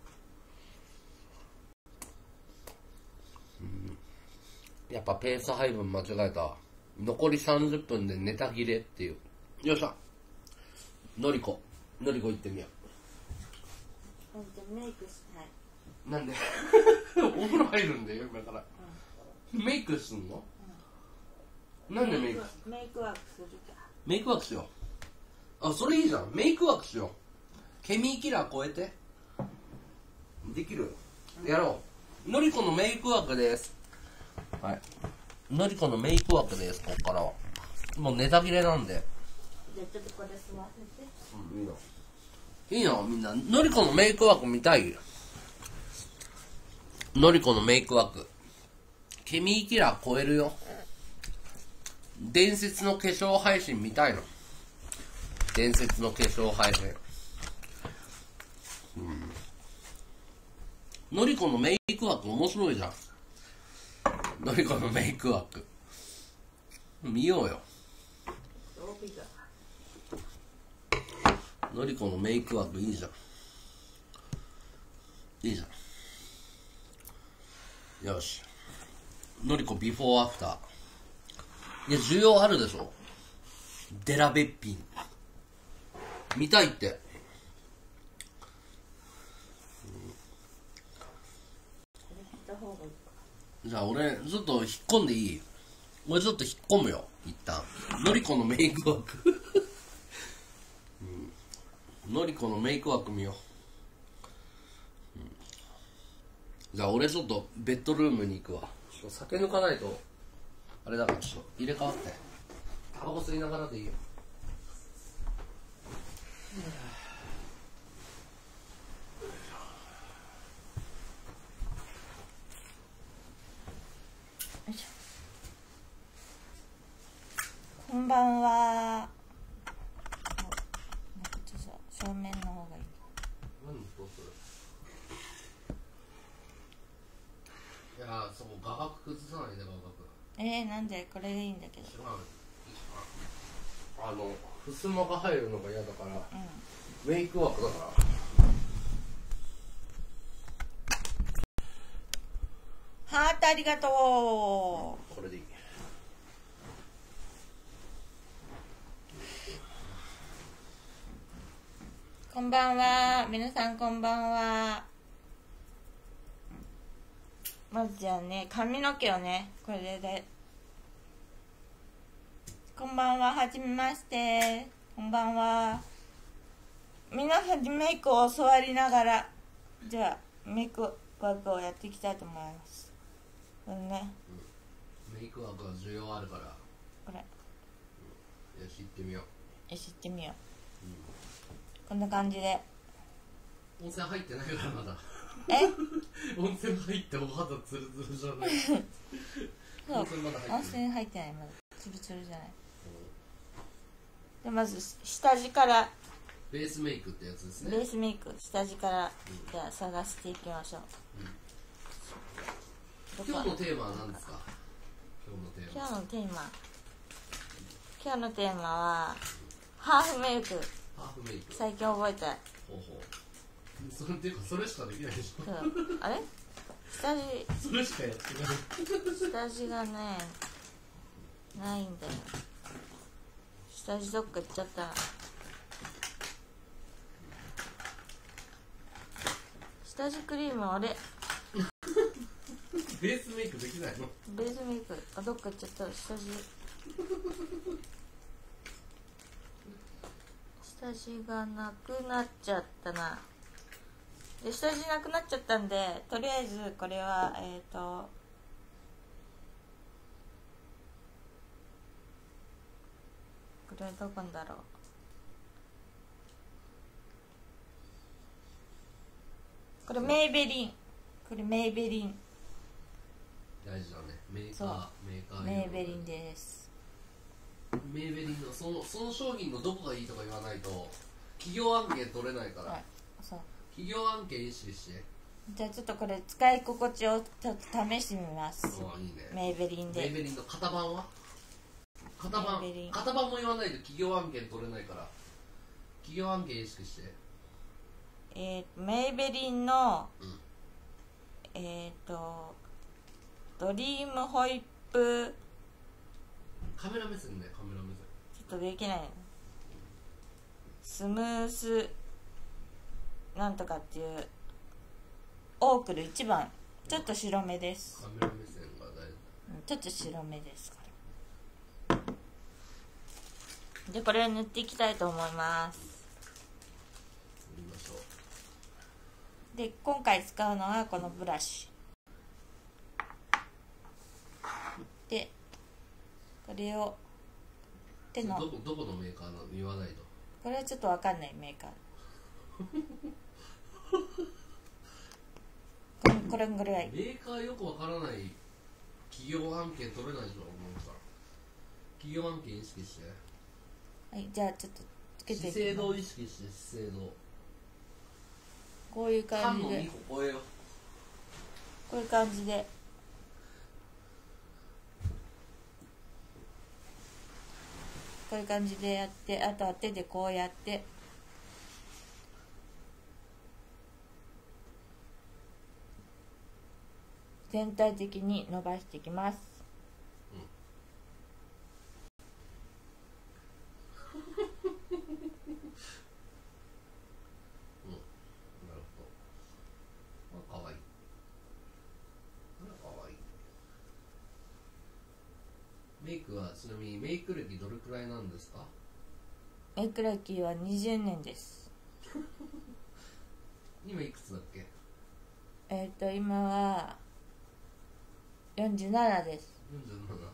うんやっぱペース配分間違えた残りさんじゅっぷんでネタ切れっていうよっしゃのりこのりこ行ってみよじゃあメイクしたい。 う。なんでお風呂入るんだよ今から、うん、メイクすんの、うん、なんでメイクメイクワークするか。 メイクワークしよう。あ、それいいじゃん。メイクワークしよう。ケミーキラー超えてできる、うん、やろう。のりこのメイクワークです。はい、のりこのメイクワークです。ここからはもうネタ切れなんで。 じゃあちょっとこれ吸わせて。 うん、いいのいいの。みんなのりこのメイクワーク見たい。のりこのメイクワークケミーキラー超えるよ。伝説の化粧配信見たいの。伝説の化粧配信、うん、のりこのメイクワーク面白いじゃん。のりこのメイクワーク見ようよ。のりこのメイクワークいいじゃん。いいじゃん。よし。のりこビフォーアフター。いや、需要あるでしょ。デラべっぴん。見たいって。じゃあ俺、ちょっと引っ込んでいい？俺ちょっと引っ込むよ、一旦。のりこのメイクワーク。うん、のりこのメイクワーク見よう。うん、じゃあ俺ちょっとベッドルームに行くわ。ちょっと酒抜かないと。あれだからちょっと入れ替わって。タバコ吸いながらでいいよ。 こんばんは。ちょっと正面の方がいい。 何どうする？いやー、そこ画角崩さないで。画角えー、なんでこれでいいんだけど。 違う。あの襖が入るのが嫌だから、うん、メイクワークだから。 ハートありがとう。 これでいい。 こんばんは。皆さんこんばんは。まずじゃあね、髪の毛をね、これで。こんばんは。はじめまして。こんばんは。皆さんにメイクを教わりながら、じゃあメイクワークをやっていきたいと思います。これね、 うん、メイクワークは需要あるから。 これ、 うん、よし行ってみよう。 よし行ってみよう、うん、こんな感じで。 温泉入ってないからまだ。 え温泉入ってお肌ツルツルじゃない。 そう、温泉まだ入ってない。温泉入ってない。まだツルツルじゃない。でまず下地からベースメイクってやつですね。 ベースメイク下地から、うん、じゃあ探していきましょう、 うん、今日のテーマは何ですか？ 今日のテーマ今日のテーマはハーフメイク。 ハーフメイク最近覚えた。ほうほう。それっていうかそれしかできないでしょ。 あれ下地それしかやってない。 下地がねないんだよ。下地どっか行っちゃった。下地クリームあれベースメイクできないの？ ベースメイクあどっか行っちゃった。下地下地がなくなっちゃったな。で下地なくなっちゃったんで、とりあえずこれはえっとこれどこだろう。これメイベリン。これメイベリン。 大事だね。メーカーメーカーメイベリンです。 メイベリンのそのその商品のどこがいいとか言わないと企業案件取れないから。はい、そう。企業案件意識して。 じゃあちょっとこれ使い心地をちょっと試してみます。 ああいいね。 メイベリンで。 メイベリンの型番は？型番型番も言わないと企業案件取れないから。企業案件意識して。 えー、メイベリンの、うん、えっ、ー、とドリームホイップ。 カメラ目線ね、カメラ目線。 ちょっとできない。 スムースなんとかっていうオークルいちばん、ちょっと白めです。 カメラ目線が大事。 ちょっと白めですから。でこれを塗っていきたいと思います。 塗りましょう。 で今回使うのはこのブラシで、これを手のどこどこのメーカーなの言わないと。 これはちょっと分かんないメーカーこれこれぐらい。 メーカーよくわからない企業案件取れないでしょ、思うから。企業案件意識して。 はい、じゃあちょっとつけていきます。 資生堂意識して、資生堂。 こういう感じで、 缶のにこ超えよ。 こういう感じでこういう感じでやって、あとは手でこうやって全体的に伸ばしていきます。 メイクはちなみにメイク歴どれくらいなんですか？ メイク歴はにじゅうねんです。 今いくつだっけ？ えっと今はよんじゅうななです。 よんじゅうなな。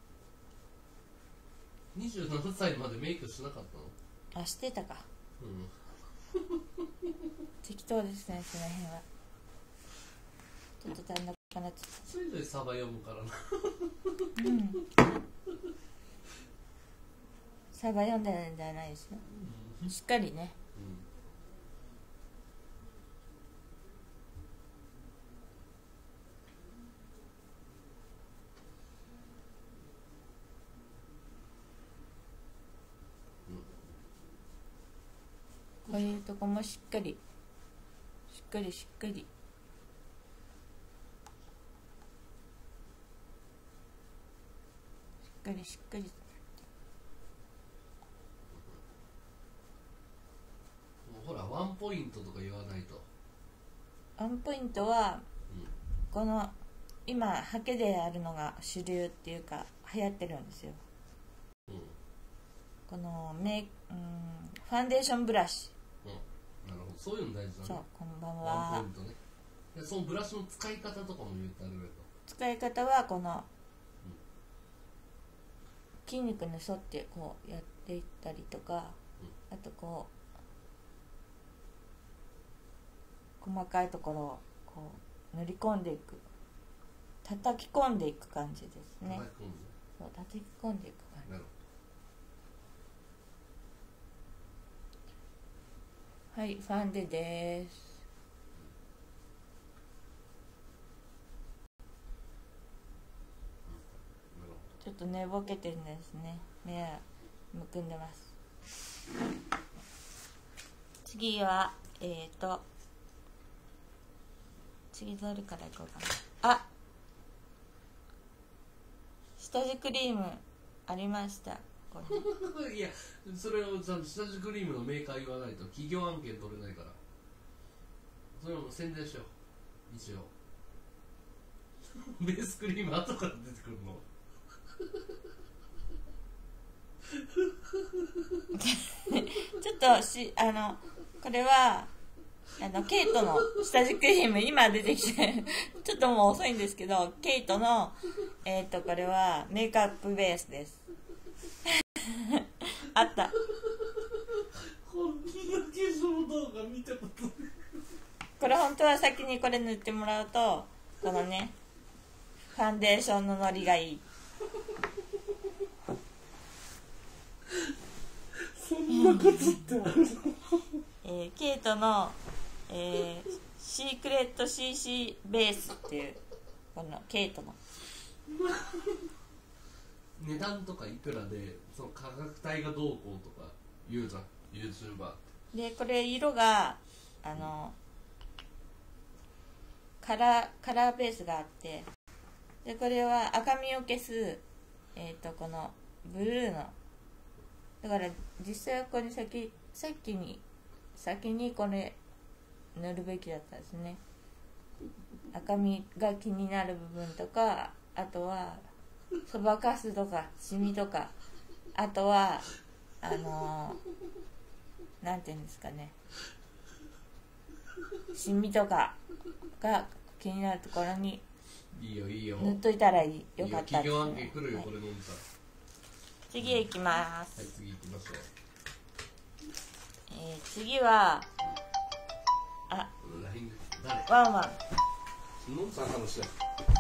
にじゅうななさいまでメイクしなかったの？ あ、してたか。 うん。 適当ですね、その辺は。ちょっと足んなくなっちゃった。 それぞれサバ読むからな。 うん。サバ読んでるんじゃないですよ。 うん、 しっかりね。うん。こういうとこもしっかり、しっかりしっかり。しっかりしっかり。 ほらワンポイントとか言わないと。 ワンポイントは、 うん、 この今ハケでやるのが主流っていうか流行ってるんですよ。うん、このメイ、うん、ファンデーションブラシ。 うん、なるほど、そういうの大事だね。 そう、こんばんは。 ワンポイントね。でそのブラシの使い方とかも言ってあげると。 使い方はこの、うん、筋肉に沿ってこうやっていったりとか、うん、あとこう細かいところをこう塗り込んでいく、叩き込んでいく感じですね。 叩き込んで、 そう、叩き込んでいく感じ。なるほど。はい、ファンデです。ちょっと寝ぼけてるんですね。目はむくんでます。次はえーと次どれからいこうかな。あ、下地クリームありました。これいや、それをちゃんと下地クリームのメーカー言わないと企業案件取れないから。それを宣伝しよう、一応。ベースクリーム後から出てくるの。 ちょっとしあのこれはあのケイトの下地クリーム今出てきてちょっともう遅いんですけど、ケイトのえっとこれはメイクアップベースです。あった。 こんな化粧動画見たことない。 これ本当は先にこれ塗ってもらうとこのねファンデーションのノリがいい。 そんなことってあるの？ えー、ケイトの、えー、シークレット シーシー ベースっていうこのケイトの値段とかいくらでその価格帯がどうこうとか言うじゃん YouTuber で。これ色があの、うん、カラーカラーベースがあって、でこれは赤みを消す、えー、とこのブルーのだから実際はこれ先先に先にこれ塗るべきだったんですね。赤みが気になる部分とか、あとはそばかすとかシミとか、あとはあのー、なんていうんですかね、シミとかが気になるところにいいよいいよ塗っといたらいいよかったです、ね、 企業案件来るよ、 はい、 これ飲んだら。 次へ行きます、 はい、次行きましょう。 えー、次はあ、 ライン誰ワンワンのんさん話だ。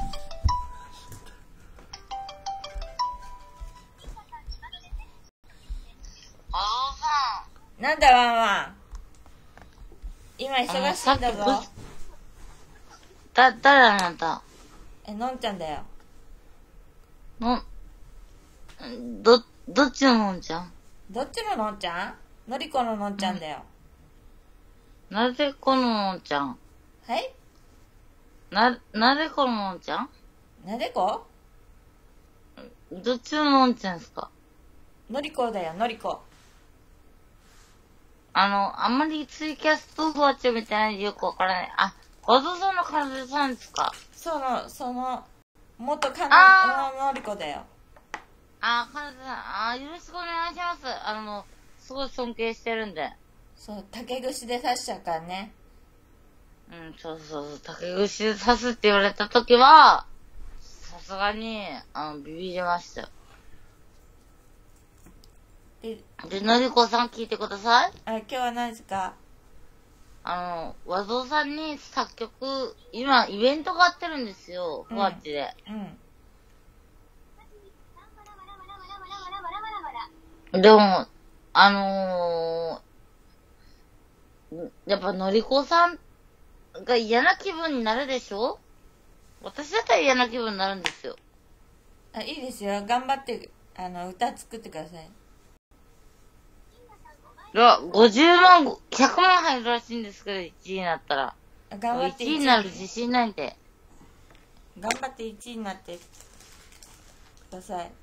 あのさなんだワンワン、今忙しいんだあのさっぞ。 きだ、誰あなたえ、のんちゃんだよ。 の、ど、どっちののんちゃんどっちののんちゃん？のりこののんちゃんだよ。 なぜこののんちゃんはい？ な、なぜこののんちゃんなでこ？ どっちののんちゃんですか？ のりこだよ、のりこ。 あの、あんまりツイキャストフォーチュみたいなのよくわからない。あ、和田さんの彼女さんですか？ その、その、元カあノののりこだよ。 あ、彼女さん、あ、よろしくお願いします。あの、すごい尊敬してるんで。 そう、竹串で刺しちゃうからね。 うん、そうそうそう、竹串で刺すって言われたときは、さすがに、あの、ビビりましたよ。 で、 で、のりこさん聞いてください。 あ、今日は何ですか？ あの、和蔵さんに作曲、今、イベントがやってるんですよ、 うんフワッチで。 うん。 でも、あのー、やっぱのりこさんが嫌な気分になるでしょ？私だったら嫌な気分になるんですよ。 あ、いいですよ。頑張って、あの、歌作ってください。 いや、ごじゅうまん、ひゃくまん入るらしいんですけど、いちいになったら。 頑張っていちいになる自信ないんで。 頑張っていちいになってください。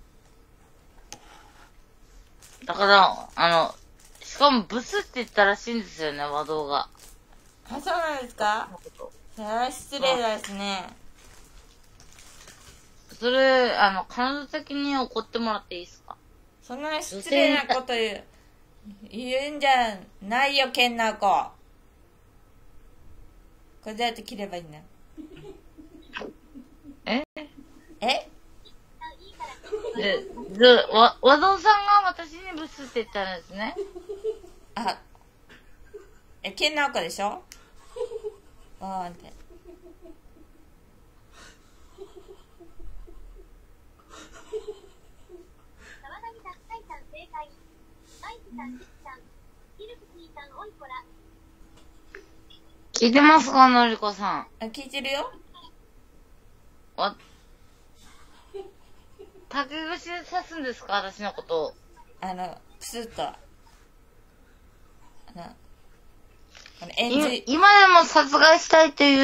だから、あの、しかもブスって言ったらしいんですよね、和道が。 あ、そうなんですか？それは失礼ですね。 それ、あの、彼女的に怒ってもらっていいですか？ そんな失礼なこと言う、言うんじゃないよ、けんな子。これどうやって切ればいいんだよ。 ええで、で、わ、和道さんが私にブスって言ったんですね。 あ、え、けんな子でしょ？わーんって。 聞いてますか、のりこさん。 あ、聞いてるよ。 わ、竹串で刺すんですか、私のことを。 あの、プスッと。あの、この円髄。 今でも殺害したいという、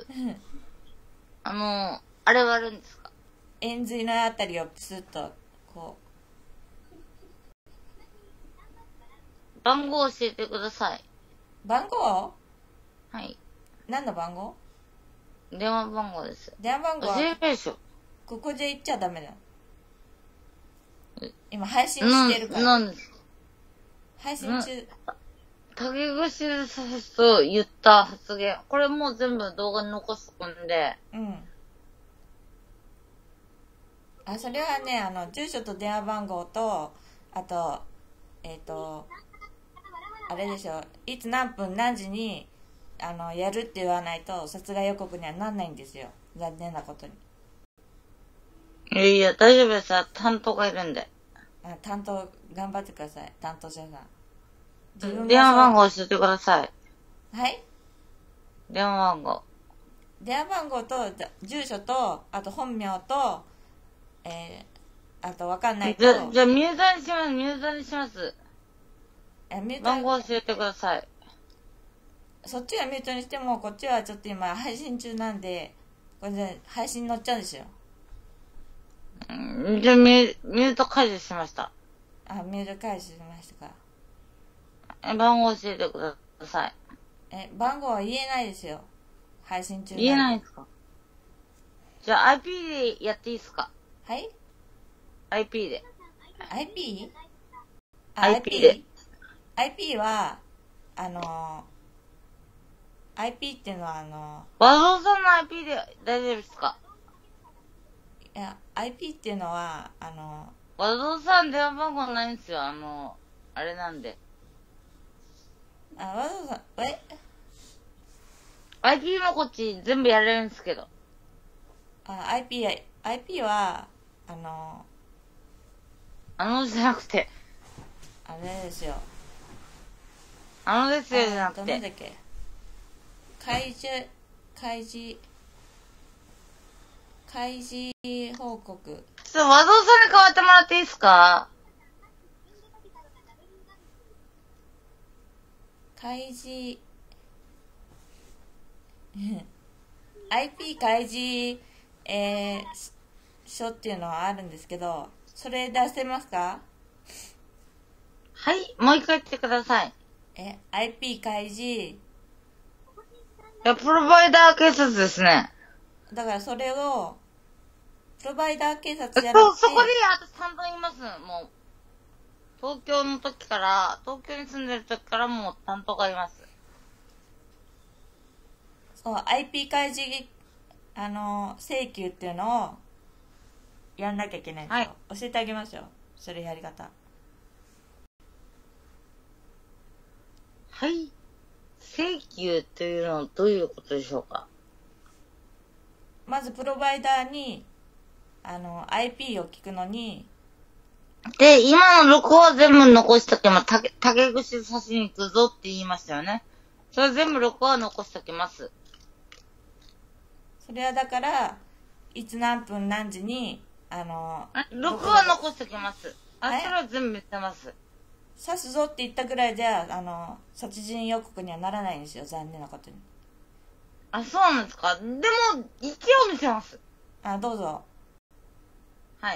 あの、あれはあるんですか？ 円髄のあたりをプスッと、こう。 番号教えてください。 番号？ はい。 何の番号？ 電話番号です。 電話番号は教えてでしょ。 ここで言っちゃダメだよ。今配信なしてるから。 なんですか？ 配信中。 竹串で刺すと言った発言。これもう全部動画に残すんで。 うん。あ、それはね、あの、住所と電話番号と、あと、えっと、あれでしょ、いつ何分何時に、あの、やるって言わないと、殺害予告にはなんないんですよ。残念なことに。 いやいや、大丈夫です。担当がいるんで。 あ、担当、頑張ってください。担当者さん。自分もそう電話番号教えてください。 はい電話番号。 電話番号と、住所と、あと本名と、えー、あとわかんないと。 じゃ、じゃあミューザーにします、ミューザーにします。 えミュート番号教えてください。 そっちはミュートにしても、こっちはちょっと今配信中なんで、これで配信に乗っちゃうんですよ。 うん、じゃあミュ、ミュート解除しました。 あ、メール返しましたか。 え、番号教えてください。 え、番号は言えないですよ。配信中なんで。 言えないんですか？じゃあ アイピー でやっていいですか？ はい？ アイピー で。 アイピー？ あ、 アイピー で。 アイピー は、あのー、アイピー っていうのはあの和道さんの アイピー で大丈夫ですか？ ー、いや、アイピー っていうのは、あの和道さん電話番号ないんですよ。あの、あれなんで。 ー、あ、わざわざ、えアイピー もこっち全部やれるんですけど。 あ、アイピー、アイピー は、あのあのじゃなくて。 ー、あれですよ。 あのですよじゃなくあなんだて。 っけ。開示、開示、開示報告。 ちょっと和道さんに代わってもらっていいですか？ 開示、アイピー 開示、えー、書っていうのはあるんですけど、それ出せますか？ はい、もう一回言ってください。 え、アイピー 開示、 いや、プロバイダー警察ですね。 だからそれを、プロバイダー警察じゃなそう、 くて、 そこで私担当います。もう、東京の時から、東京に住んでる時からもう担当がいます。 そう、アイピー 開示、あの、請求っていうのを、やんなきゃいけないんですよ。 はい、 教えてあげますよ。それやり方。 はい。請求っていうのはどういうことでしょうか？ まず、プロバイダーに、あの、アイピー を聞くのに、 で、今の録音は全部残しとけば、竹、竹串刺しに行くぞって言いましたよね。それ全部録音は残しときます。 それはだから、いつ何分何時に、あの、 録音は残しときます。あ、 えそれは全部言ってます。 刺すぞって言ったぐらいじゃ、あの、殺人予告にはならないんですよ。残念なことに。 あ、そうなんですか。でも、勢いを見せます。 あ、どうぞ。 はい。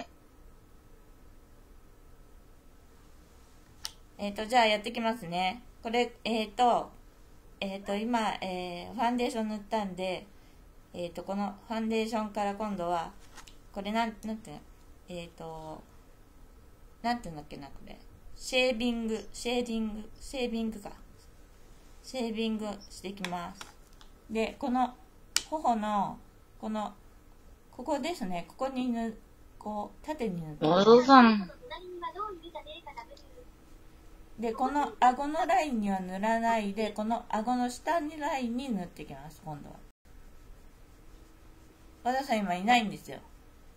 えっ、ー、と、じゃあやってきますね。これ、えっ、ー、と、えっ、ー、と、今、えー、ファンデーション塗ったんで、えっ、と、このファンデーションから今度は、これなん、なんていうの、えっ、と、なんていうんだっけな、これ。シェービング、シェーディング、シェービングか。シェービングしていきます。で、この、頬の、この、ここですね、ここにぬ、こう、縦に塗って。 和道さん。 で、この顎のラインには塗らないで、この顎の下にラインに塗っていきます、今度は。和田さん今いないんですよ。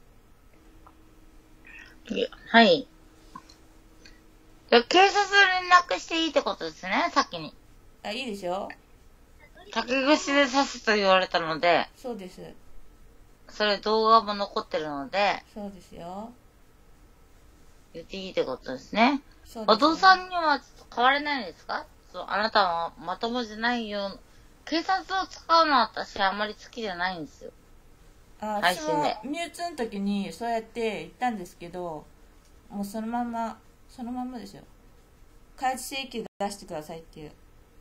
はい。じゃあ、警察連絡していいってことですね、先に。 あ、いいですよ。 竹串で刺すと言われたので、 そうです。 それ動画も残ってるので、 そうですよ。 言っていいってことですね。 そうですよ。 お父さんにはちょっと変われないんですか？そう、あなたはまともじゃないよう、警察を使うのは私あんまり好きじゃないんですよ。 あ、 配私も信で。 ミューツの時にそうやって言ったんですけど、もうそのまんま、そのまんまですよ。開示請求出してくださいっていう。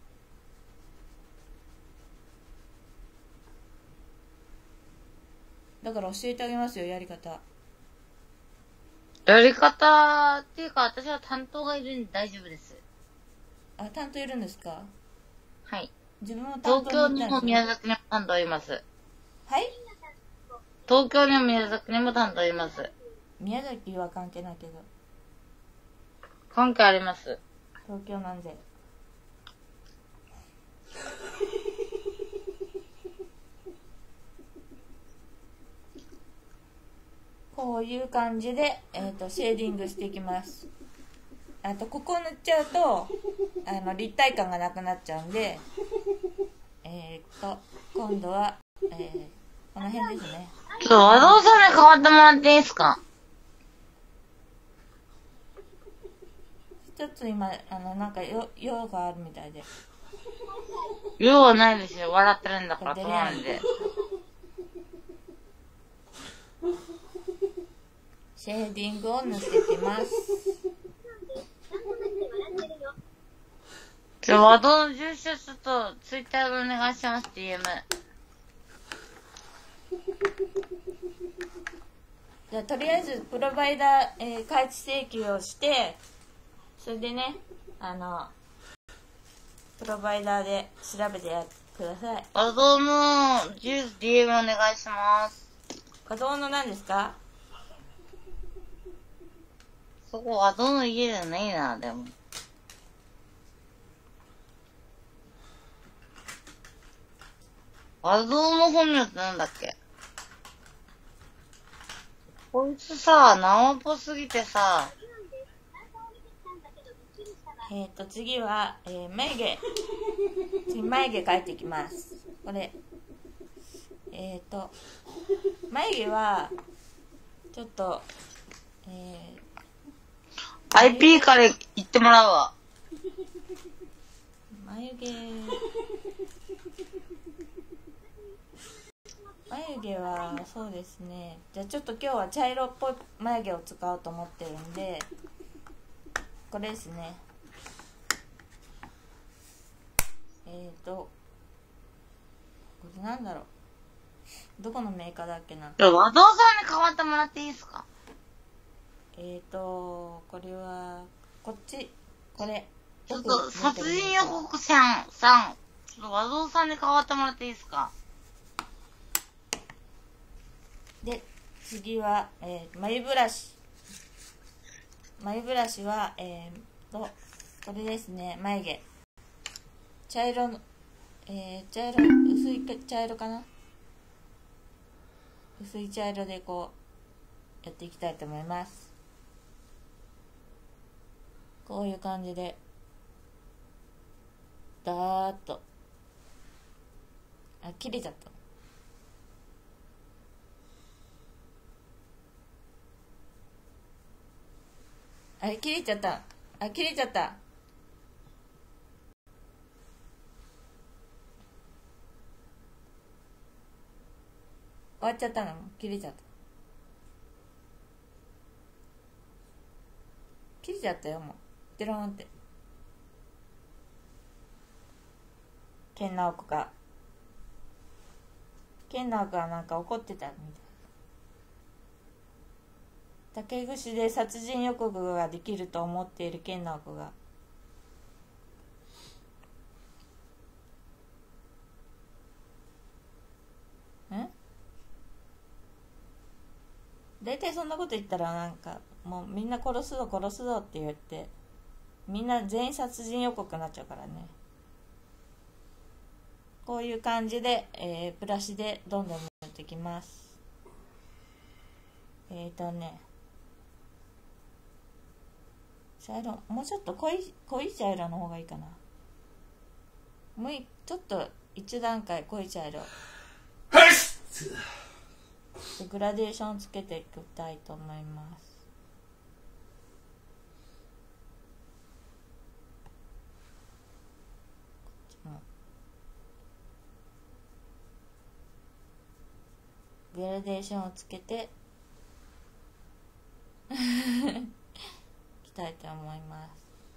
だから教えてあげますよ、やり方。 やり方っていうか、私は担当がいるんで大丈夫です。 あ、担当いるんですか？ はい。 自分も担東京にも当に行ったんですよ。 宮崎にも担当います。 はい？ 東京にも宮崎にも担当います。 宮崎は関係ないけど、 関係あります。 東京なんで。こういう感じで、えっと、シェーディングしていきます。あと、ここを塗っちゃうと、あの、立体感がなくなっちゃうんで、えっと、今度は、えー、この辺ですね。 ちょっと和道さんに変わってもらっていいですか？ 一つ今、あの、なんか、よ、用があるみたいで。 用はないですよ。笑ってるんだから、そうなんで。 シェーディングを塗っていきます。 じゃあ、ワードの住所ちょっと、ツイッターでお願いします、ディーエム。 じゃあとりあえずプロバイダー、えー開示請求をして、それでね、あのプロバイダーで調べてやってください。 画像の住所 ディーエム お願いします。 画像の何ですか？ そこ画像の家じゃないな、でも。画像の本名ってなんだっけ？こいつさ、生っぽすぎてさ、 えっ、ー、と次は、えー、眉毛次眉毛描いていきます。これえっ、ー、と眉毛はちょっと、えー、アイピー から言ってもらうわ。 眉毛眉毛はそうですね。じゃあちょっと今日は茶色っぽい眉毛を使おうと思ってるんで、これですね。えっ、ー、とこれなんだろう、どこのメーカーだっけな。 じゃあ、和道さんに代わってもらっていいですか？ えっ、ー、とこれはこっち、これちょっと殺人予告さんさん、ちょっと和道さんに代わってもらっていいですか？ で次は、えー、眉ブラシ眉ブラシはえー、とこれですね。眉毛茶色の、えー、茶色薄い茶色かな、薄い茶色でこうやっていきたいと思います。こういう感じでダーッと、あ、切れちゃった。あれ切れちゃった。あ、切れちゃった。終わっちゃったの。切れちゃった。切れちゃったよ、もう。テロンって。健直子が。健直子がなんか怒ってたみたい。竹串で殺人予告ができると思っている健直子が。ん？大体そんなこと言ったらなんかもうみんな殺すぞ殺すぞって言って、みんな全員殺人予告になっちゃうからね。こういう感じで、えー、ブラシでどんどん塗っていきます。えーとね茶色、もうちょっと濃い濃い茶色の方がいいかな。もういちょっと一段階濃い茶色でグラデーションつけていきたいと思います。グラデーションをつけていきたいと思います。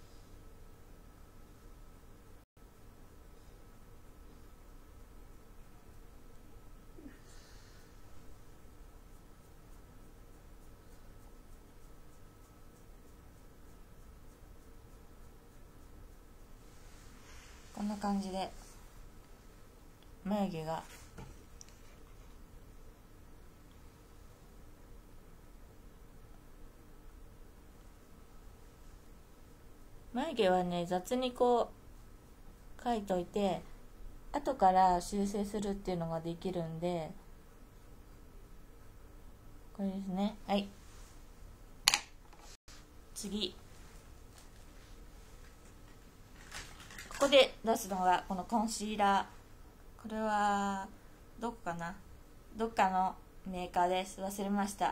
こんな感じで眉毛が眉毛はね雑にこう描いといて後から修正するっていうのができるんで、これですね。はい、次ここで出すのがこのコンシーラー。これはどこかな、どっかのメーカーです。忘れました。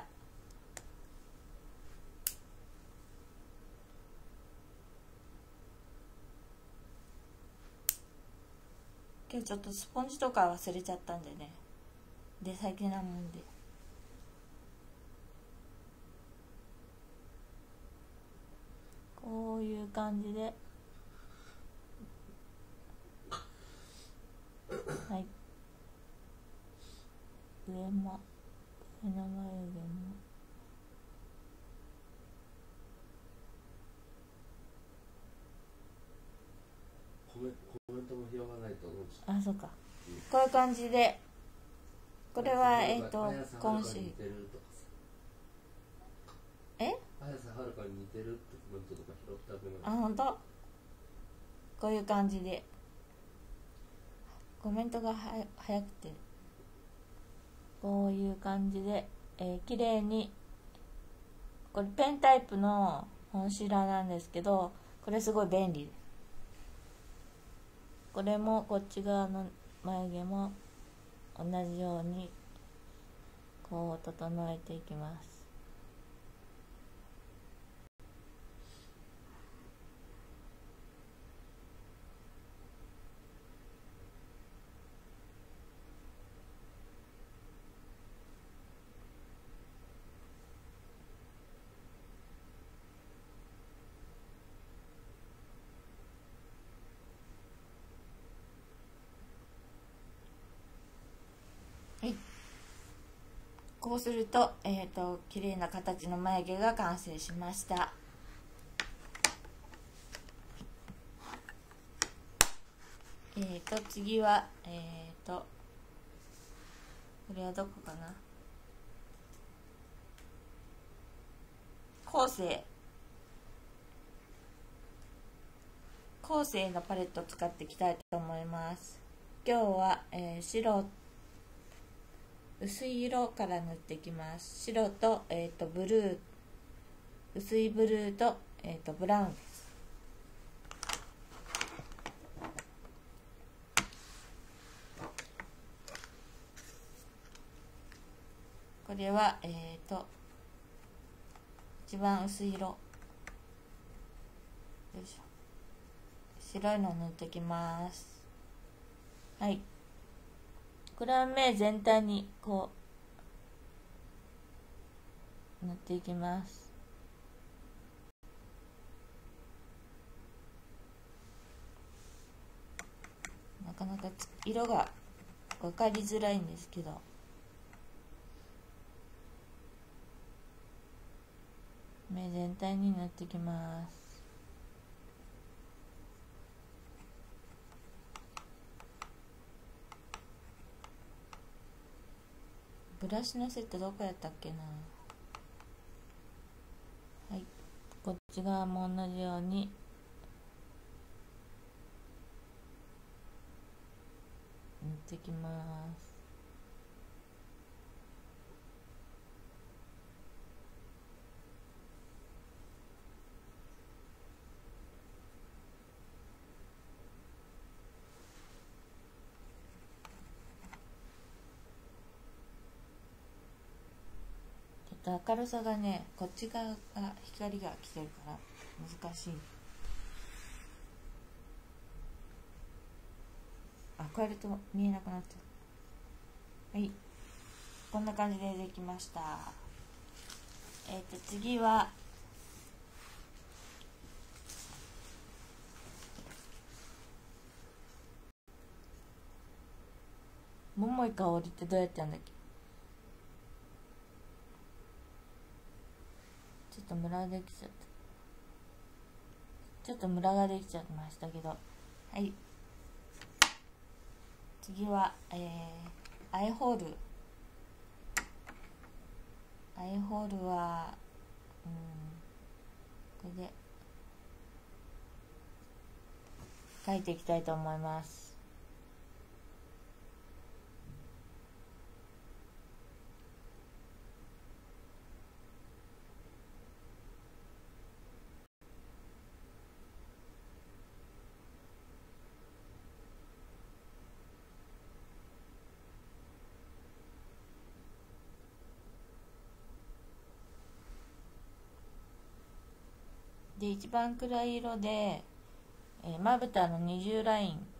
今日ちょっとスポンジとか忘れちゃったんでね、出先なもんで。こういう感じではい。上も上の眉毛もコメコメントも拾わないと思うし。 あ、そうか。こういう感じで、これはえっ、ー、と今週え？ 綾瀬はるかに似てるってコメントとか拾ってあげます。 あ、ほんと？こういう感じでコメントがは早くてこういう感じで、えー、綺麗にこれペンタイプのコンシーラーなんですけど、これすごい便利です。これもこっち側の眉毛も同じようにこう整えていきます。はい、こうすると、えっと、綺麗な形の眉毛が完成しました。えっと、次は、えっと、これはどこかな？後世。後世のパレットを使っていきたいと思います。今日は、えー、白、薄い色から塗っていきます。白と、えー、とブルー、薄いブルーと、えー、とブラウンです。これは、えー、と一番薄い色、よいしょ、白いのを塗っていきます。はい。これは目全体にこう塗っていきます。なかなか色が分かりづらいんですけど、目全体に塗っていきます。ブラシのセットどこやったっけな。はい、こっち側も同じように塗っていきます。明るさがね、こっち側が光が来てるから難しい。あ、こうやると見えなくなっちゃう。はい、こんな感じでできました。えっと次は桃井かおりってどうやってやるんだっけ？ちょっとムラできちゃった。ちょっとムラができちゃいましたけど、はい。次は、えー、アイホール。アイホールは、うん、これで描いていきたいと思います。で、一番暗い色でえまぶたの二重ライン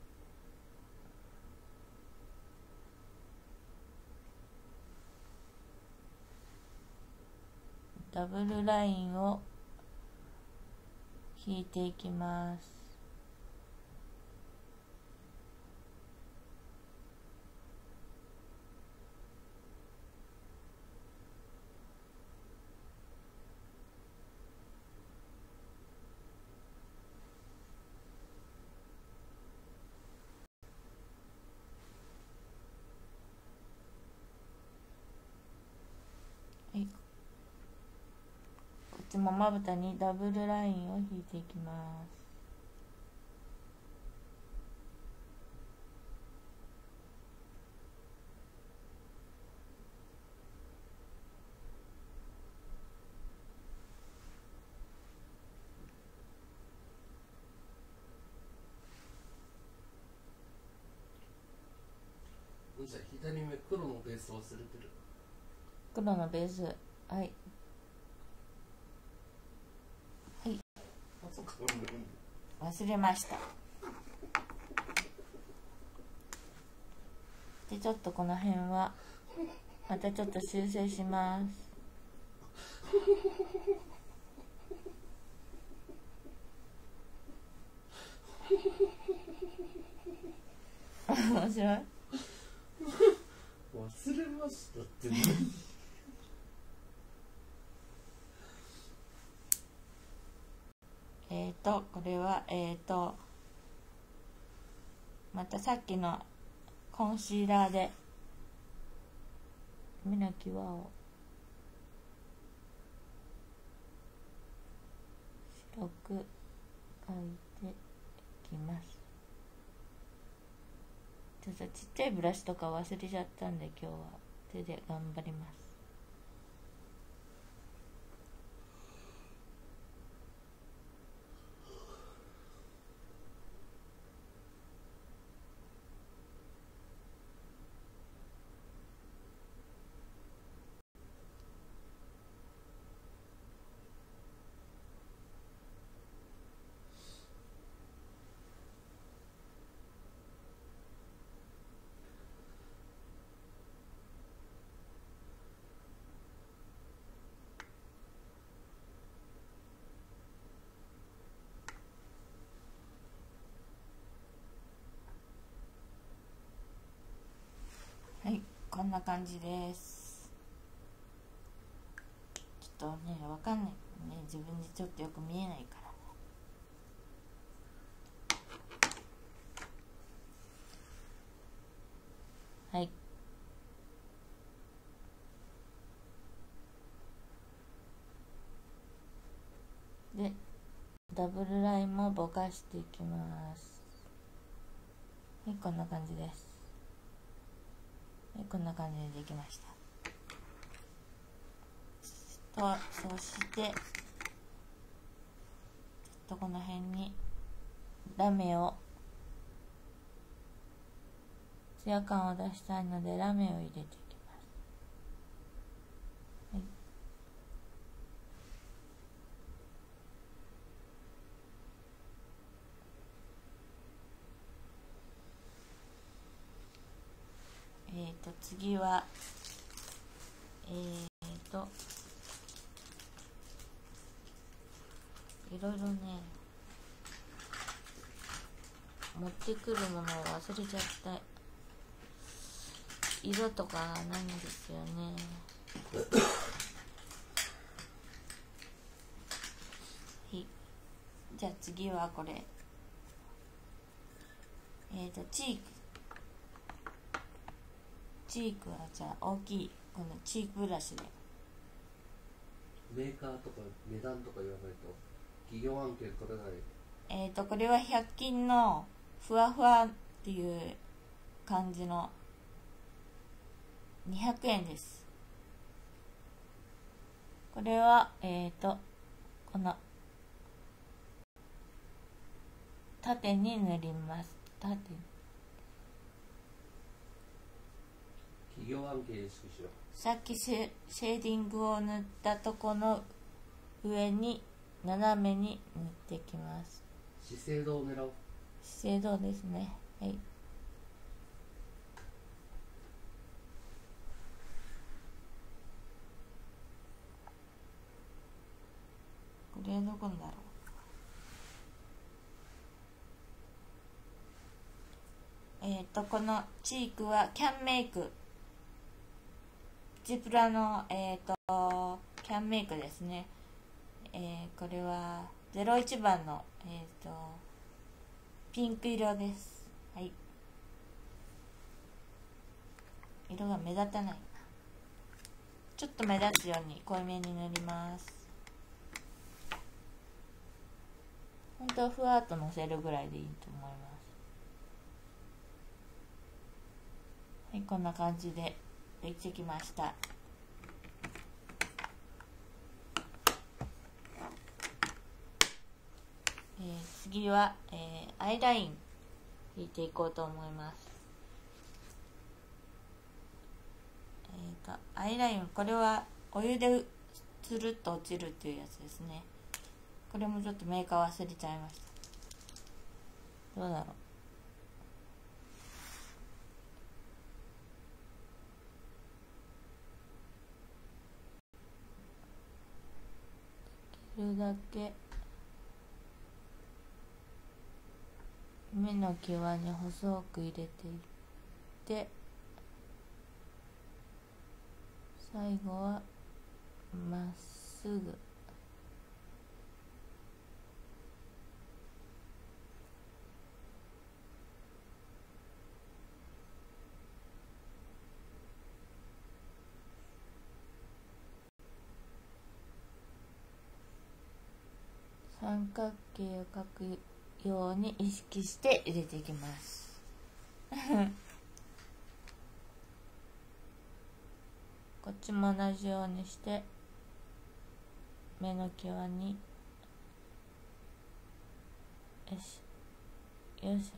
ダブルラインを引いていきます。 もまぶたにダブルラインを引いていきます。 じゃあ左目黒のベース忘れてる。 黒のベース、はいはい、忘れました。でちょっとこの辺はまたちょっと修正します。面白い。 忘れましたって何えっとこれはえっ、ー、とまたさっきのコンシーラーで目の際を白く描いていきます。ちょっとちっちゃいブラシとか忘れちゃったんで今日は手で頑張ります。はい、こんな感じです。ちょっとね、わかんないね、自分でちょっとよく見えないからね。はい。で、ダブルラインもぼかしていきます。はい、こんな感じです。はい、こんな感じでできました。と、そしてちょっとこの辺にラメをツヤ感を出したいのでラメを入れていきます。はい、えーと次はえーといろいろね持ってくるものを忘れちゃった。色とかないんですよね。はい、じゃあ次はこれえーとチークチークはじゃあ大きいこのチークブラシでメーカーとか値段とか言わないと企業案件取れない。 えーとこれはひゃく均のふわふわっていう感じのにひゃくえんです。これはえーとこの縦に塗ります。縦に企業案件意識しよう。 さっきシェ、シェーディングを塗ったとこの上に斜めに塗っていきます。 資生堂を狙おう。 資生堂ですね。はい。これはどこだろう。えっとこのチークはキャンメイクプチプラのえっとキャンメイクですね。えー、これはゼロいちばんのえっとピンク色です。はい。色が目立たない。ちょっと目立つように濃いめに塗ります。 本当はふわっとのせるぐらいでいいと思います。はい、こんな感じでできてきました。えー、次は、えー、アイライン引いていこうと思います。えーと、アイライン、これはお湯でつるっと落ちるっていうやつですね。これもちょっとメーカー忘れちゃいました。どうだろう。できるだけ目の際に細く入れていって最後はまっすぐ三角形を描くように意識して入れていきますこっちも同じようにして目の際によしよし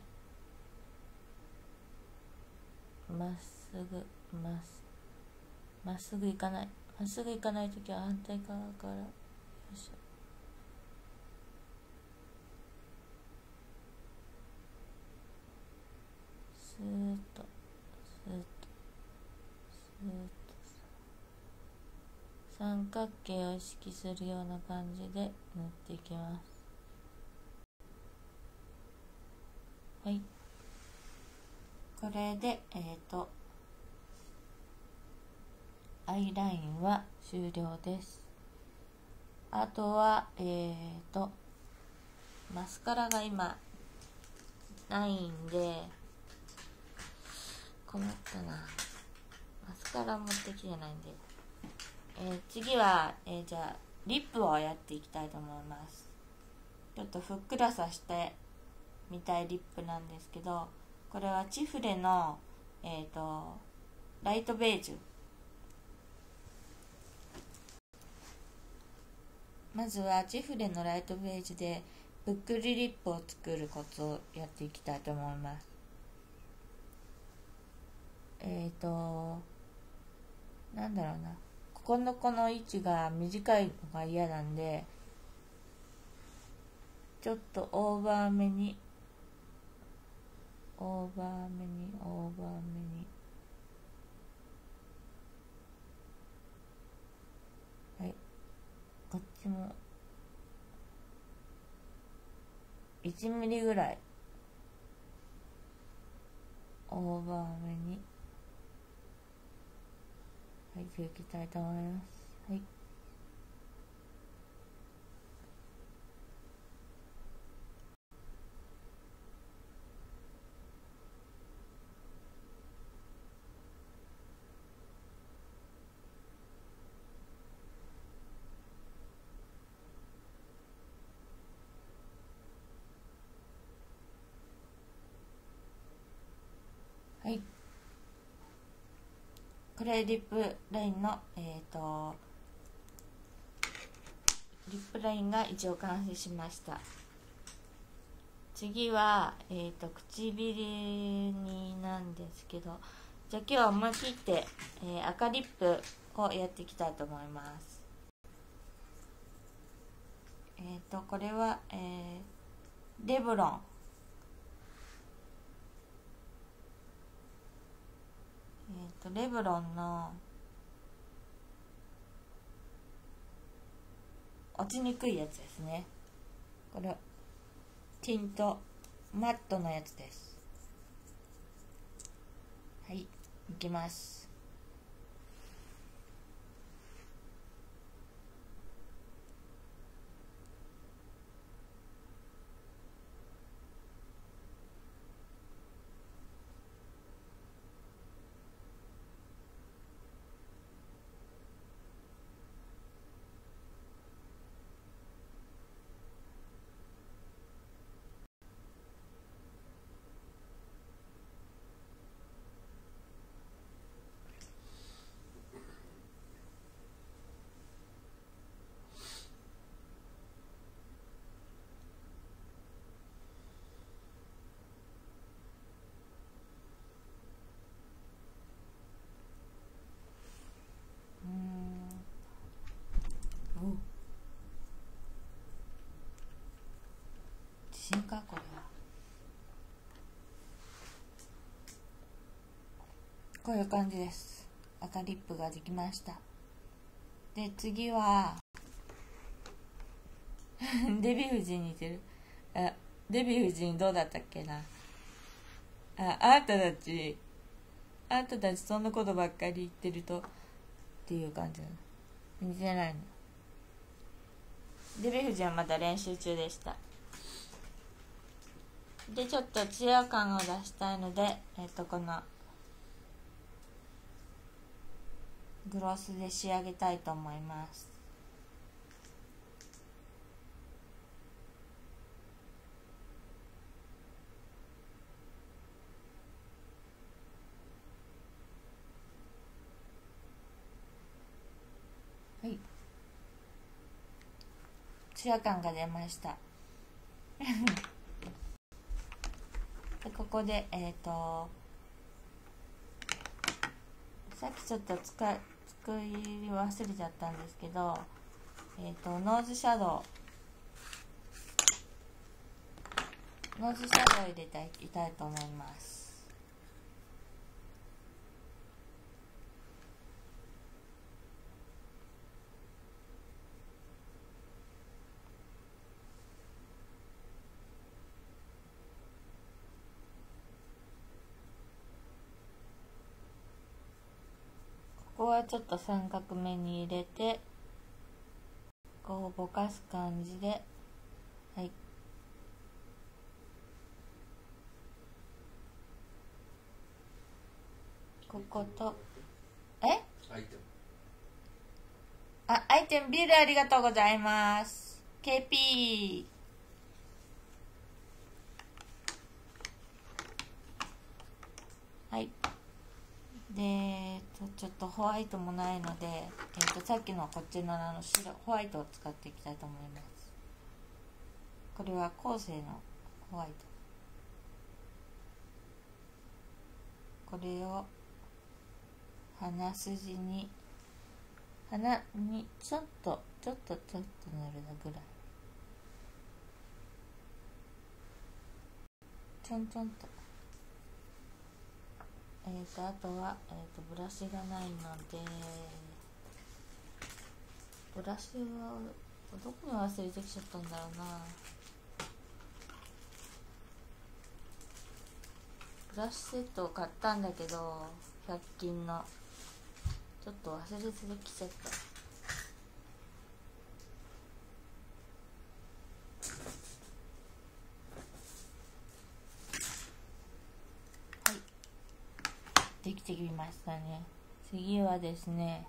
まっすぐまっまっすぐいかないまっすぐいかないときは反対側からよいしょスーッとスーッとスーッと三角形を意識するような感じで塗っていきます。はい、これでえっとアイラインは終了です。あとはえっとマスカラが今ないんで困ったな。マスカラ持ってきてないんで、えー、次は、えー、じゃあリップをやっていきたいと思います。ちょっとふっくらさしてみたいリップなんですけど、これはチフレのえっとライトベージュ。まずはチフレのライトベージュでぷっくりリップを作るコツをやっていきたいと思います。えっとなんだろうな、ここのこの位置が短いのが嫌なんで、ちょっとオーバーめにオーバーめにオーバーめにはい、こっちもいちミリぐらいオーバーめに描いていきたいと思います。はい、はい、これリップラインのえっとリップラインが一応完成しました。次は、えっと唇になんですけど、じゃあ今日は思い切って、えー、赤リップをやっていきたいと思います。えっとこれは、えー、レブロンえっとレブロンの落ちにくいやつですね。これティントマットのやつです。はい、いきます。 真かこれは。こういう感じです。赤リップができました。で次はデヴィ夫人に似てる。あ、デヴィ夫人どうだったっけな。あ、あんたたちあんたたちそんなことばっかり言ってるとっていう感じなの。似てないの。デヴィ夫人はまだ練習中でした。でちょっとツヤ感を出したいので、えっとこのグロスで仕上げたいと思います。はい、ツヤ感が出ましたでここでえっ、ー、とさっきちょっと使い作り忘れちゃったんですけど、えっ、ー、とノーズシャドウノーズシャドウ入れていきたいと思います。ここはちょっと三角目に入れてこうぼかす感じで、はい、こことえアイテムあアイテムビールありがとうございます。 ケーピー、はい。で、えっと、ちょっとホワイトもないので、えっと、さっきのこっちのあの白ホワイトを使っていきたいと思います。これは後世のホワイト。これを鼻筋に鼻にちょっとちょっとちょっと塗るぐらい、ちょんちょんと。えーとあとは、えーとブラシがないので、ブラシはどこに忘れてきちゃったんだろうな。ブラシセットを買ったんだけどひゃく均のちょっと忘れてきちゃった。できてきましたね。次はですね、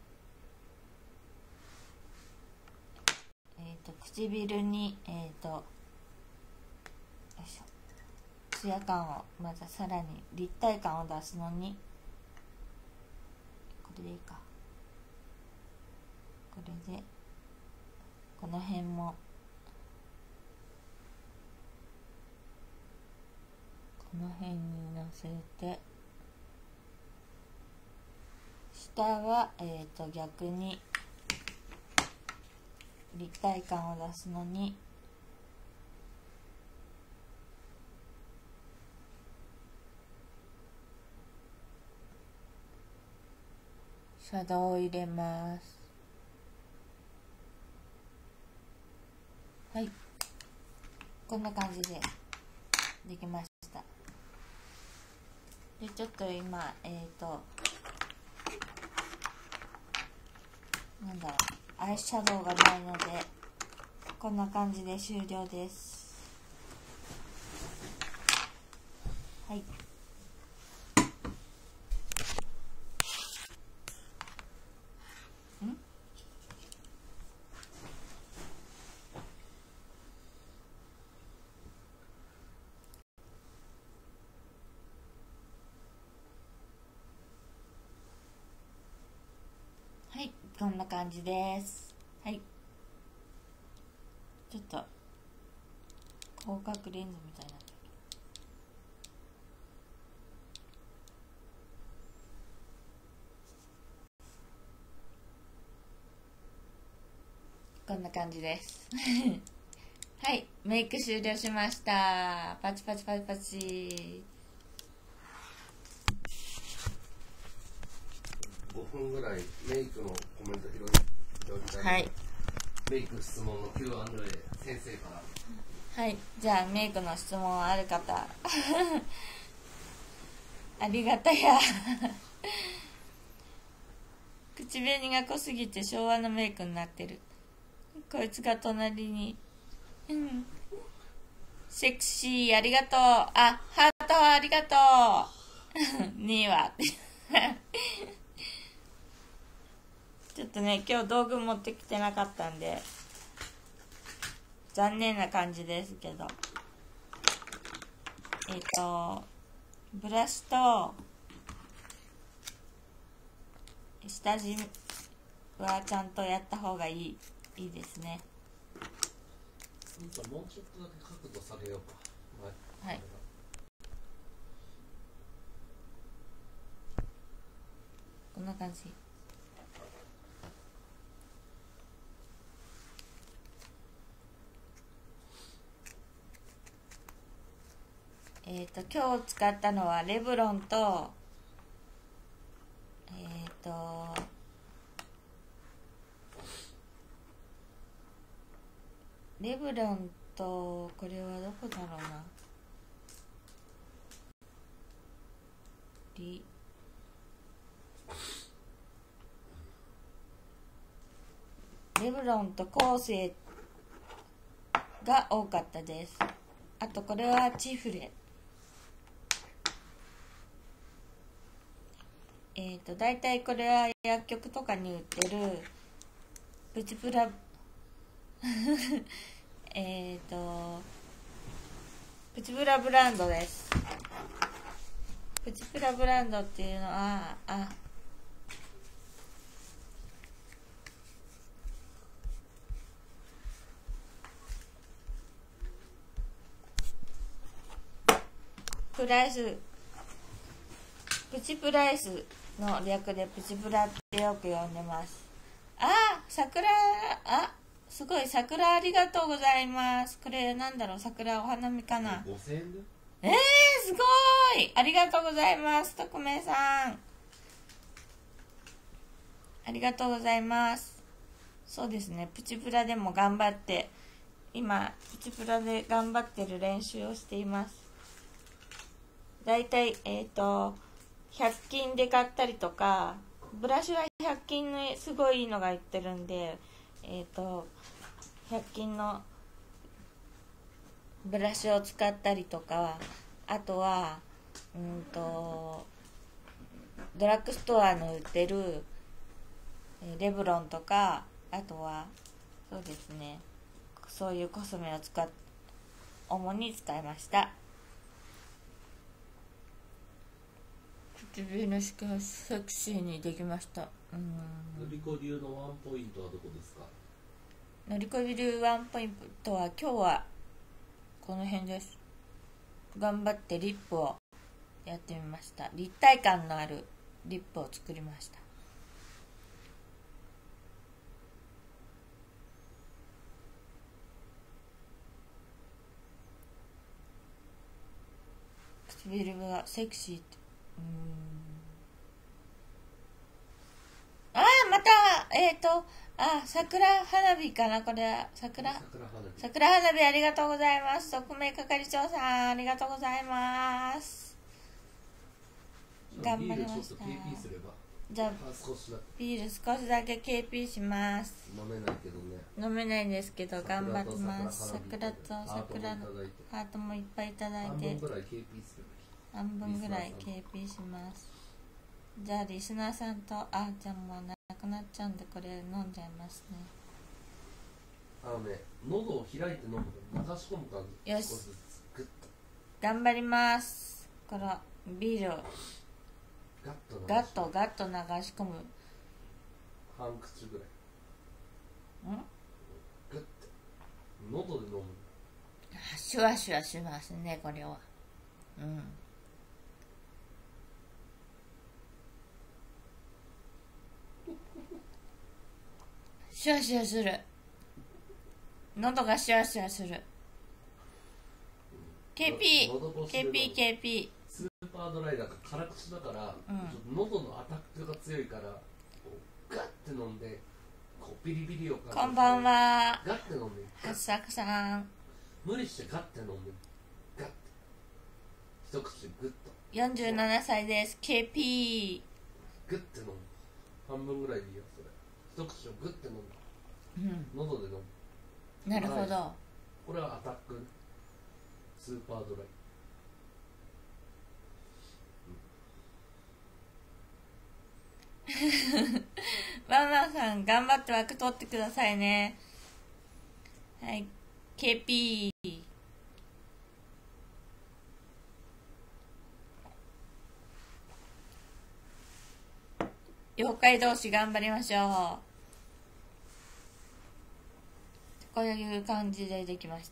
えっ、ー、と唇にえっ、ー、とよいしょツヤ感をまたさらに立体感を出すのに、これでいいか、これでこの辺もこの辺にのせて、下は、えー、と逆に立体感を出すのにシャドウを入れます。はい、こんな感じでできました。でちょっと今えっ、ー、となんだろう、アイシャドウがないのでこんな感じで終了です。はい、んはい、こんな感じです。はい、ちょっと広角レンズみたいになってる。こんな感じですははい、メイク終了しました。パチパチパチパチ。 ごふんぐらいメイクのコメント拾いたい。 はい。 メイク質問の キューアンドエー 先生から。 はい、じゃあメイクの質問ある方。ありがたや。口紅が濃すぎて昭和のメイクになってる。こいつが隣に。うん。セクシー、ありがとう。あ、ハートありがとう。にいは。ちょっとね、今日道具持ってきてなかったんで、残念な感じですけど。えっと、ブラシと、下地はちゃんとやった方がいい、いいですね。 もうちょっとだけ角度下げようか。 はい。こんな感じ。えっと今日使ったのはレブロンとえっとレブロンとこれはどこだろうなリレブロンとコーセが多かったです。あとこれはチフレ。えっとだいたいこれは薬局とかに売ってるプチプラえっとプチプラブランドです。プチプラブランドっていうのはあプライスプチプライスの略でプチプラってよく呼んでます。あ、桜、あ、すごい桜ありがとうございます。これなんだろう、桜お花見かな。 ごせんえんで。 えー、すごいありがとうございます。匿名さんありがとうございます。そうですね、プチプラでも頑張って今プチプラで頑張ってる練習をしています。だいたいえっとひゃく均で買ったりとか、ブラシはひゃく均のすごいいいのが売ってるんで、えっとひゃく均のブラシを使ったりとか、あとはうんとドラッグストアの売ってるレブロンとか、あとはそうですね、そういうコスメを使っ主に使いました。唇のしかセクシーにできました。うん。 のりこ流のワンポイントはどこですか？ のりこ流ワンポイントは今日はこの辺です。頑張ってリップをやってみました。立体感のあるリップを作りました。唇がセクシーって、うーん、あーまたえっ、ー、とあ桜花火かな、これは桜桜花火。 桜花火ありがとうございます。匿名係長さんありがとうございます。頑張りました。じゃあビール少しだけ ケーピー します。 飲めないけどね。 飲めないんですけど頑張ってます。桜と桜のハートもいっぱいいただいて、半分ぐらい ケーピー します。じゃあリスナーさんとあーちゃんもなくなっちゃうんでこれ飲んじゃいますね。 あのね、喉を開いて飲むと流し込む感じ。 よし、頑張ります。このビールをガッとガッと流し込む。 半口ぐらい。 ん？ グッて喉で飲む。 シュワシュワしますねこれは。うん。シュワシュワする。喉がシュワシュワする。 ケーピー、 喉越しでケーピー、ケーピー。 スーパードライだから辛口だから、 うんちょっと喉のアタックが強いからこうガッて飲んでこうビリビリを感じてこんばんは。 ガッて飲んではっさくさん。 無理してガッて飲んでガッて一口グッとよんじゅうななさいです。ケーピグッて飲む半分ぐらいでいいよそれ一口をグッて飲むー。うん。 喉で飲むなるほど。 これはアタックスーパードライワンワンさん、頑張って枠取ってくださいね。はい。ケーピー。妖怪同士頑張りましょう。こういう感じでできました。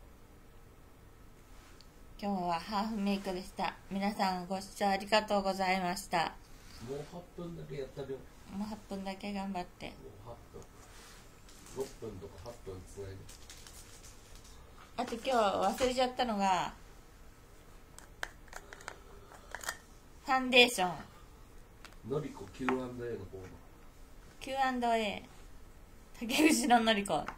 今日はハーフメイクでした。皆さんご視聴ありがとうございました。 もうはっぷんだけやったよ。 もうはっぷんだけ頑張って。 もうはっぷんろっぷんとかはっぷんつないで。 あと今日忘れちゃったのがファンデーションのりこ キューアンドエー の方のキューアンドエー 竹内ののりこ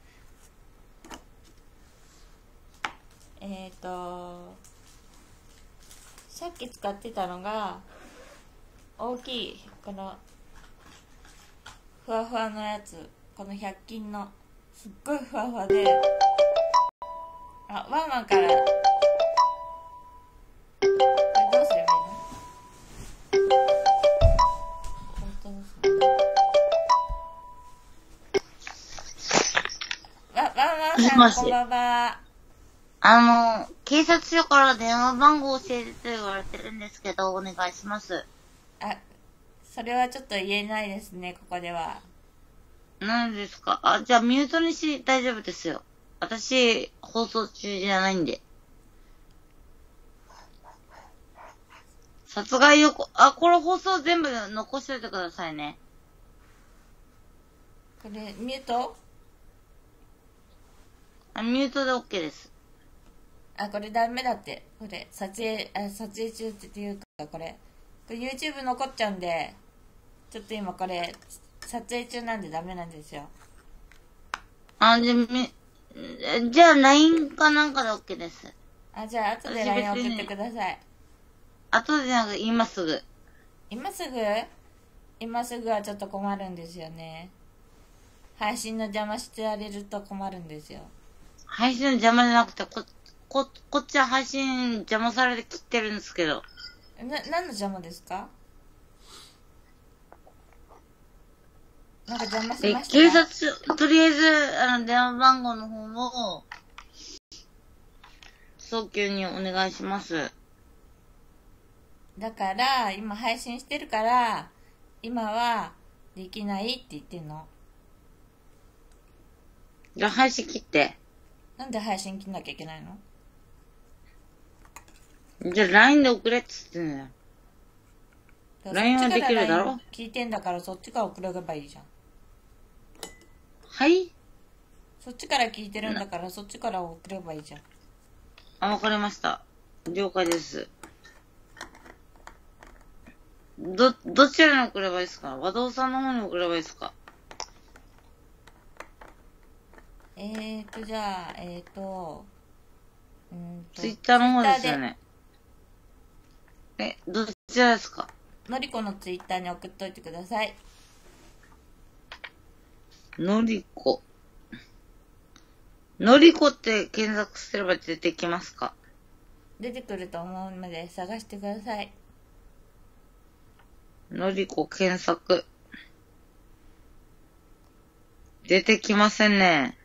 えっ、ー、とさっき使ってたのが大きいこのふわふわのやつこのひゃく均のすっごいふわふわであワンワンからこれどうすればいいのこれどうするのわワンワンさんもしもしこんばんは。 あの、警察署から電話番号教えてと言われてるんですけど、お願いします。 あ、それはちょっと言えないですね、ここでは。 何ですか？あ、じゃあミュートにし、大丈夫ですよ。私、放送中じゃないんで。殺害予告、あ、これ放送全部残しといてくださいね。 これ、ミュートあ、ミュートで OK です。 あ、これダメだって。これ、撮影、あ、撮影中っていうか、これ。これ YouTube 残っちゃうんで、ちょっと今これ、撮影中なんでダメなんですよ。 あ、じゃあ、み、じゃあ ライン かなんかで OK です。 あ、じゃあ後で ライン 送ってください。 後でなんか今すぐ。 今すぐ今すぐはちょっと困るんですよね。配信の邪魔してやれると困るんですよ。 配信の邪魔じゃなくて、こ、こ、こっちは配信邪魔されて切ってるんですけど。 な、何の邪魔ですか？なんか邪魔しえ、 ました？ 警察署、とりあえず、あの、電話番号の方も、早急にお願いします。 だから今配信してるから今はできないって言ってんの。 じゃあ配信切って。 なんで配信切んなきゃいけないの？ じゃあ ライン で送れっつってんだよ。ライン はできるだろ？ そっちから ライン 聞いてんだからそっちから送ればいいじゃん。 はい？ そっちから聞いてるんだからそっちから送ればいいじゃん。 あ、わかりました。了解です。ど、どちらに送ればいいですか？和道さんの方に送ればいいですか？ えーと、じゃあ、えーと、うーんと。 ツイッターの方ですよね。え、どちらですか？ のりこのツイッターに送っといてください。 のりこ。のりこって検索すれば出てきますか？ 出てくると思うので探してください。 のりこ検索。出てきませんね。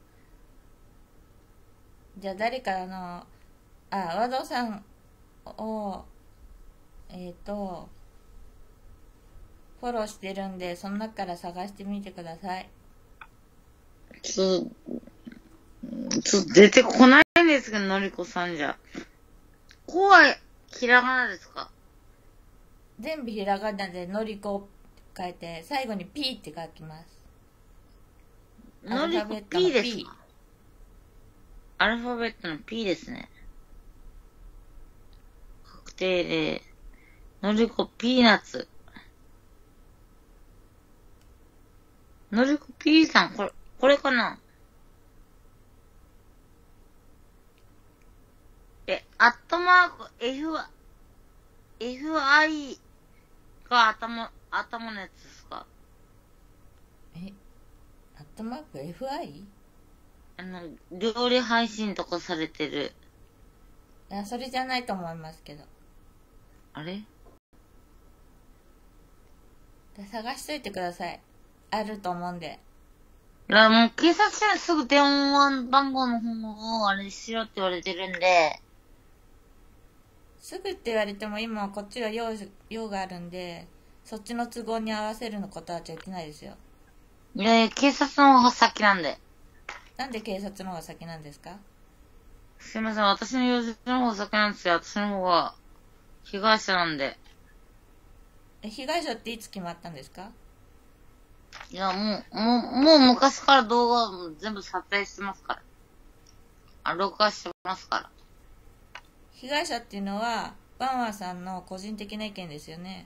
じゃあ誰かの、あ、和道さんを、えっと、フォローしてるんで、その中から探してみてください。 ちょっと、ちょっと出てこないんですけど、のりこさんじゃ。こはひらがなですか？ 全部ひらがなでのりこって書いて、最後に P って書きます。 のりこ P ですか？アルファベットの P ですね。 定例。のりこピーナッツ。のりこピーさん、これ、これかな？え、アットマーク F、エフアイ が頭、頭のやつですか？ え、アットマーク エフアイ？ あの、料理配信とかされてる。 いや、それじゃないと思いますけど。 あれ？ 探しといてください。あると思うんで。 いや、もう警察署にすぐ電話番号の方をあれしろって言われてるんで。 すぐって言われても今こっちは用用があるんで、そっちの都合に合わせるのことはできないですよ。 いやいや、警察の方が先なんで。 なんで警察の方が先なんですか？ すいません、私の用事の方が先なんですよ。私の方が被害者なんで。 え、被害者っていつ決まったんですか？ いや、もう、もう、もう昔から動画を全部撮影してますから。あ、録画してますから。 被害者っていうのはワンワンさんの個人的な意見ですよね。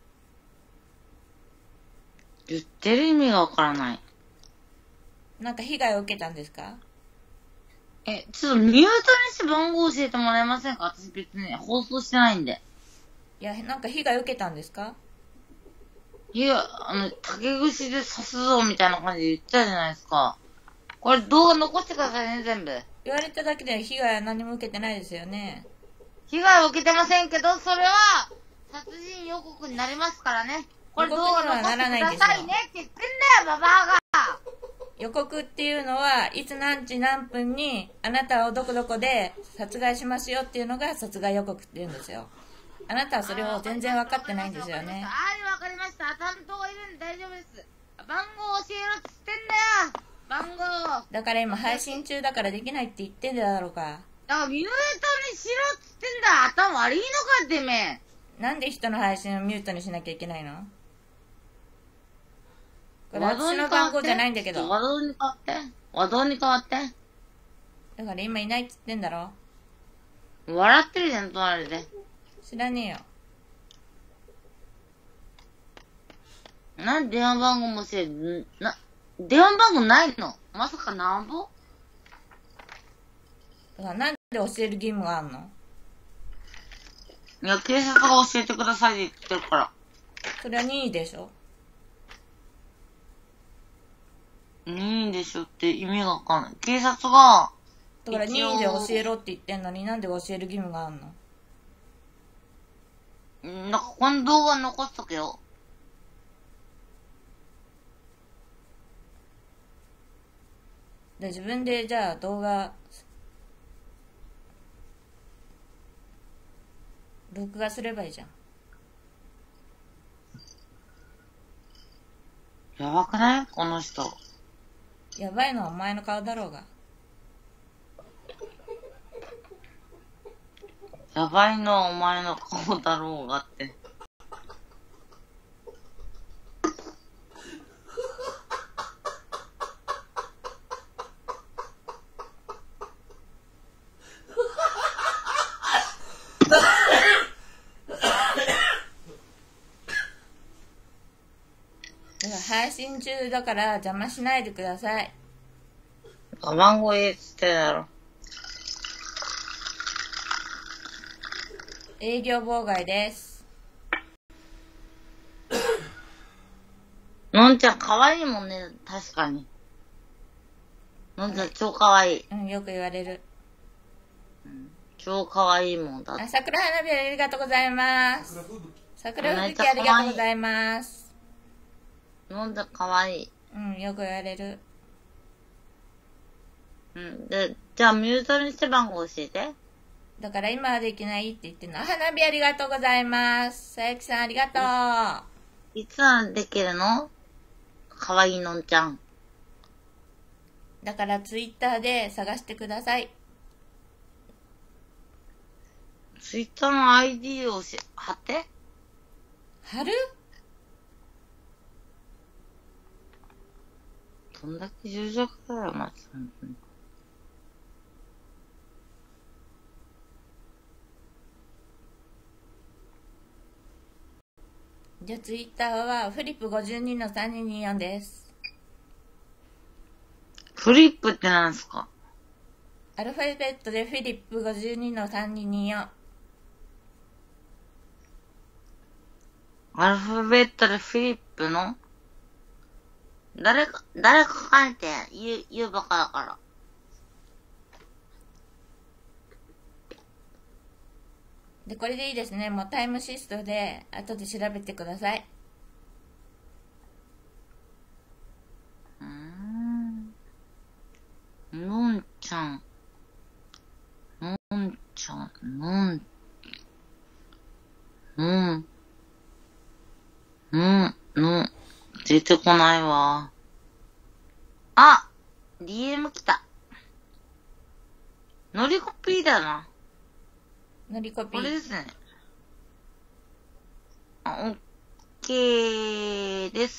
言ってる意味がわからない。 なんか被害を受けたんですか？ え、ちょっとミュートにして番号教えてもらえませんか？私別に放送してないんで。 いや、なんか被害受けたんですか？ いや、あの、竹串で刺すぞみたいな感じで言ったじゃないですか。これ動画残してくださいね、全部。 言われただけで被害は何も受けてないですよね。 被害を受けてませんけど、それは、殺人予告になりますからね。これ動画残してくださいねって言ってんだよ、ババアが。 予告っていうのはいつ何時何分にあなたをどこどこで殺害しますよっていうのが殺害予告って言うんですよ。あなたはそれを全然分かってないんですよね。 はい、わかりました。担当がいるんで大丈夫です。番号教えろって言ってんだよ。番号。 だから今配信中だからできないって言ってんだろうか。 だからミュートにしろって言ってんだ。頭悪いのかてめえ。 なんで人の配信をミュートにしなきゃいけないの？これ私の番号じゃないんだけど。 和道に変わって。和道に変わって。 だから今いないって言ってんだろ。 笑ってるじゃん、隣で。 知らねえよ。 なんで電話番号も教える、な、電話番号ないの？まさかなんぼ？ だからなんで教える義務があんの？ いや、警察が教えてくださいって言ってるから。 それは任意でしょ？ 任意でしょって意味がわかんない。警察が、 だから任意で教えろって言ってんのになんで教える義務があんの？ んなんかこの動画残しとけよ。 で自分でじゃあ動画録画すればいいじゃん。 やばくない？この人。 やばいのはお前の顔だろうが。 やばいのはお前の顔だろうがって。 だから配信中だから邪魔しないでください。 番号言えっつってだろ。 営業妨害です。 のんちゃん可愛いもんね、確かに。のんちゃん超可愛い。 うん、よく言われる。 うん、超可愛いもんだって。 あ、桜花火ありがとうございます。桜吹雪ありがとうございます。 のんちゃん可愛い。 うん、よく言われる。 うん。で、じゃあミュートにして番号教えて。 だから今はできないって言ってんの。花火ありがとうございます。さゆきさんありがとう。 いつならできるの？可愛いのんちゃん。 だからツイッターで探してください。 ツイッターの アイディー をし貼って。 貼る？ どんだけ重弱だよ、マジで。本当に。 じゃあツイッターはフリップごじゅうにのさんにーにーよんです。 フリップってなんですか？ アルファベットでフリップごじゅうにのさんにーにーよん。 アルファベットでフリップの誰か、誰か書いて言う、言うばかだから。 で、これでいいですね。もうタイムシストで後で調べてください。 うーん。のんちゃん。のんちゃん、のん。のん。うん、の、出てこないわ。あ !ディーエム 来た。乗りコピーだな。 乗りコピー。 これですね。あ、オッケーです。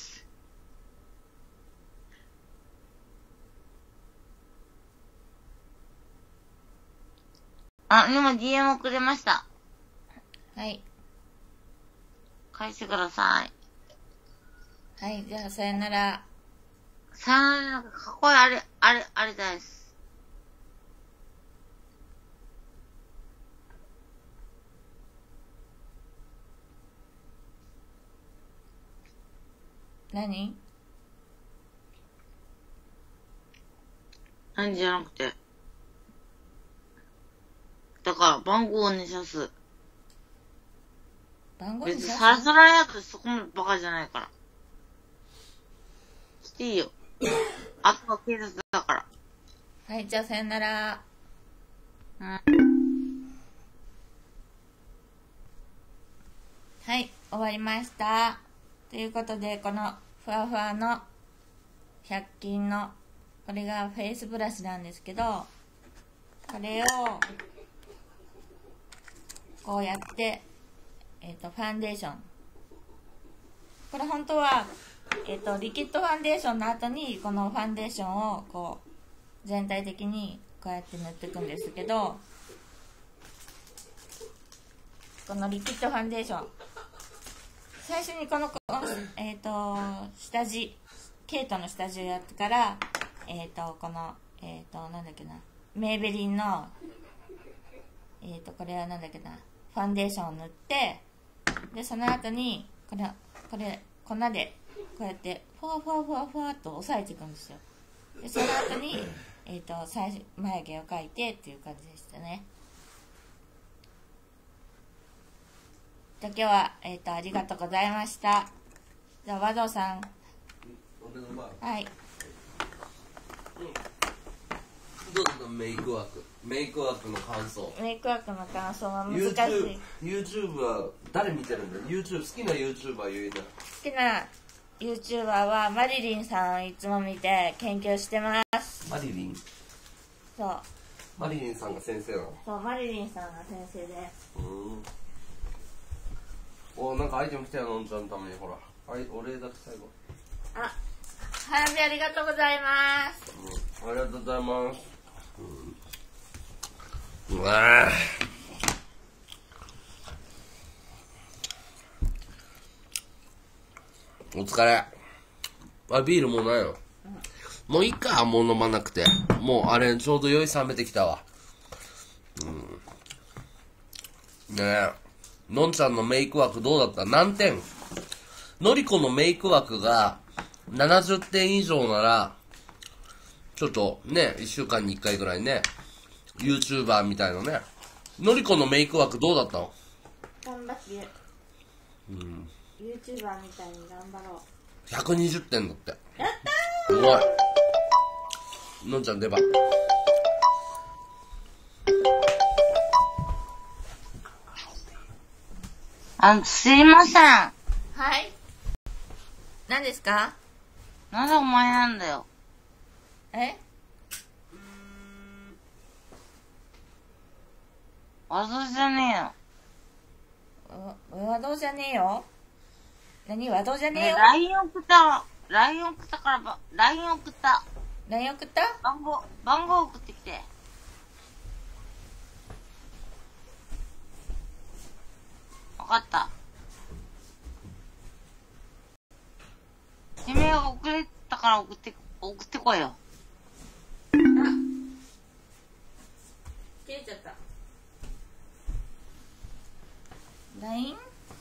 あ、今 ディーエム 送れました。 はい。 返してください。 はい、じゃあさよなら。 さよなら、かっこいい、あれ、あれ、あれです。 何？ 何じゃなくて。だから、番号をね、さす。 番号に別にささらさらやつそこまでバカじゃないから。していいよ。あとは警察だから。 はい、じゃあさよなら。 うん。 はい、終わりました。ということで、このふわふわのひゃく均の、これがフェイスブラシなんですけど、これを、こうやって、えっと、ファンデーション。これ本当は、えっと、リキッドファンデーションの後に、このファンデーションを、こう、全体的にこうやって塗っていくんですけど、このリキッドファンデーション。最初にこの、えっと、下地、ケイトの下地をやってから、えっと、この、えっと、なんだっけな、メーベリンの、えっと、これはなんだっけな、ファンデーションを塗って、で、その後に、これ、これ、粉で、こうやって、ふわふわふわふわっと押さえていくんですよ。で、その後に、えっと、最初、眉毛を描いてっていう感じでしたね。じゃあ今日は、えっと、ありがとうございました。じゃあ、和道さん。はい。 どうだったメイクワークメイクワークの感想。 メイクワークの感想は難しい。 YouTube, YouTube は誰見てるんだよ。 YouTube 好きな YouTuber 言えたら。 好きな YouTuber はマリリンさんいつも見て研究してます。 マリリン。 そうマリリンさんが先生なの。 そうマリリンさんが先生です。 うん。お、なんかアイテム来たよ、のんちゃんのために。ほら、はい、お礼だけ最後。 あ、花火ありがとうございます。 うん、ありがとうございます。うん、うわー、お疲れ。あ、ビールもうないの、うん、もういいか、もう飲まなくて。もうあれ、ちょうど酔い冷めてきたわ。うん。ねえ。のんちゃんのメイクワークどうだった？何点？のりこのメイクワークがななじゅってん以上なら、ちょっとね、いっしゅうかんにいっかいぐらいね、YouTuber みたいなね。のりこのメイクワークどうだったの？ 頑張って、うん、YouTuber みたいに頑張ろう。 ひゃくにじゅってんだって。 やったー！ すごい。のんちゃん出番。 あ、すいません。 はい。何ですか？ なんでお前なんだよ。 え？ わざじゃねえよ。わ、わどうじゃねえよ。何？わどうじゃねえよ。 ライン 送った。ライン 送ったからば、ライン 送った。 ライン 送った？ 番号、番号送ってきて。わかった。 から送って、送ってこいよ。 あ、切れちゃった。ライン？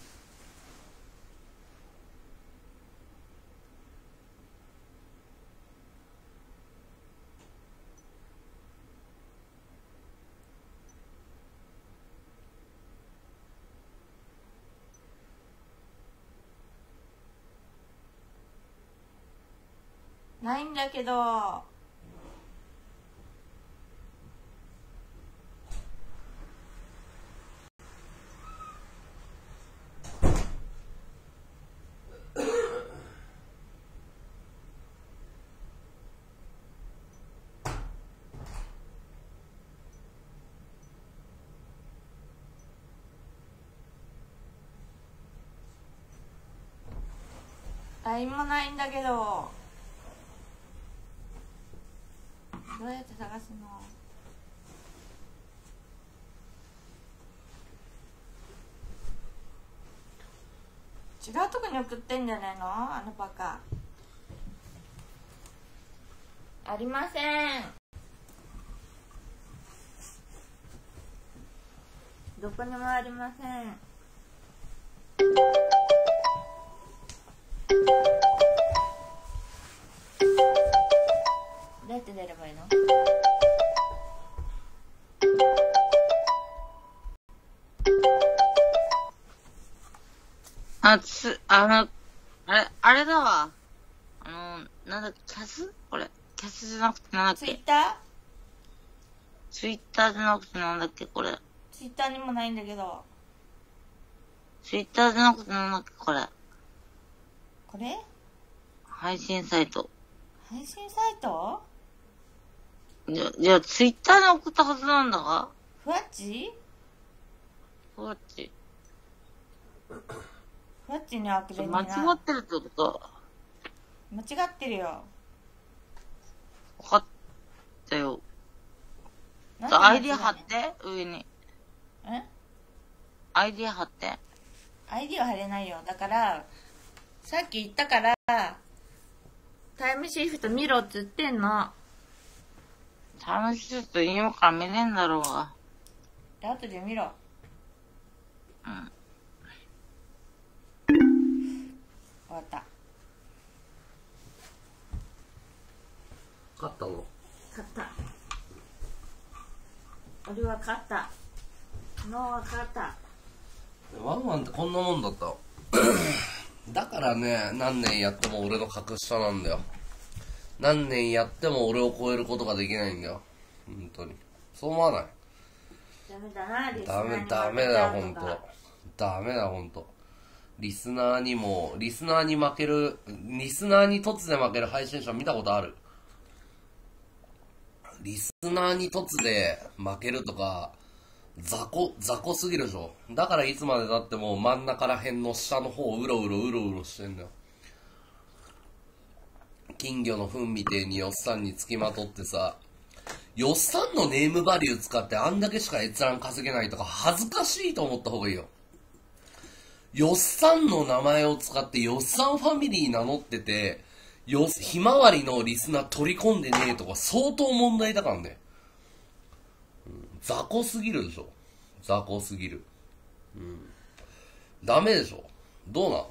ないんだけど。ラインもないんだけど。どうやって探すの？違うとこに送ってんじゃないの？あのバカ。ありません。どこにもありません。どうやって出ればいいの？ あ、つ、あの、あれ、あれだわ。あの、なんだっけ、キャスこれ。キャスじゃなくてなんだっけ。 ツイッター？ ツイッターじゃなくてなんだっけ、これ。 ツイッターにもないんだけど。 ツイッターじゃなくてなんだっけ、これ。 これ？ 配信サイト。 配信サイト？ じゃ、じゃあ、ツイッターに送ったはずなんだがふわっち？ ふわっち。 ふわっちには送れねえな。 間違ってるってこと間違ってるよ。 分かったよ。 なんで間違えんの？ アイディー 貼って、上に。 え？ アイディー 貼って。 アイディー は貼れないよ。だから、さっき言ったから、タイムシフト見ろって言ってんの。 タイムシフト今から見れんだろうが。 で、後で見ろ。 うん。 終わった。 勝ったの？ 勝った。俺は勝った。昨日は勝った。 ワンワンってこんなもんだっただからね、何年やっても俺の格下なんだよ。何年やっても俺を超えることができないんだよ。本当に。そう思わない？ ダメだな、リスナダメ、 ーにダメだよ、ほんと負けちゃうとか。 ダメだよ、ほんと。リスナーにも、リスナーに負ける、リスナーに突で負ける配信者見たことある？リスナーに突で負けるとか、雑魚、雑魚すぎるでしょ。だからいつまでだっても真ん中ら辺の下の方をうろうろうろうろしてんだよ。金魚の糞みてえによっさんにつきまとってさ、よっさんのネームバリュー使ってあんだけしか閲覧稼げないとか恥ずかしいと思った方がいいよ。よっさんの名前を使ってよっさんファミリー名乗ってて、よ、ひまわりのリスナー取り込んでねえとか相当問題だからね。うん、雑魚すぎるでしょ。雑魚すぎる。うん。ダメでしょ。どうなん？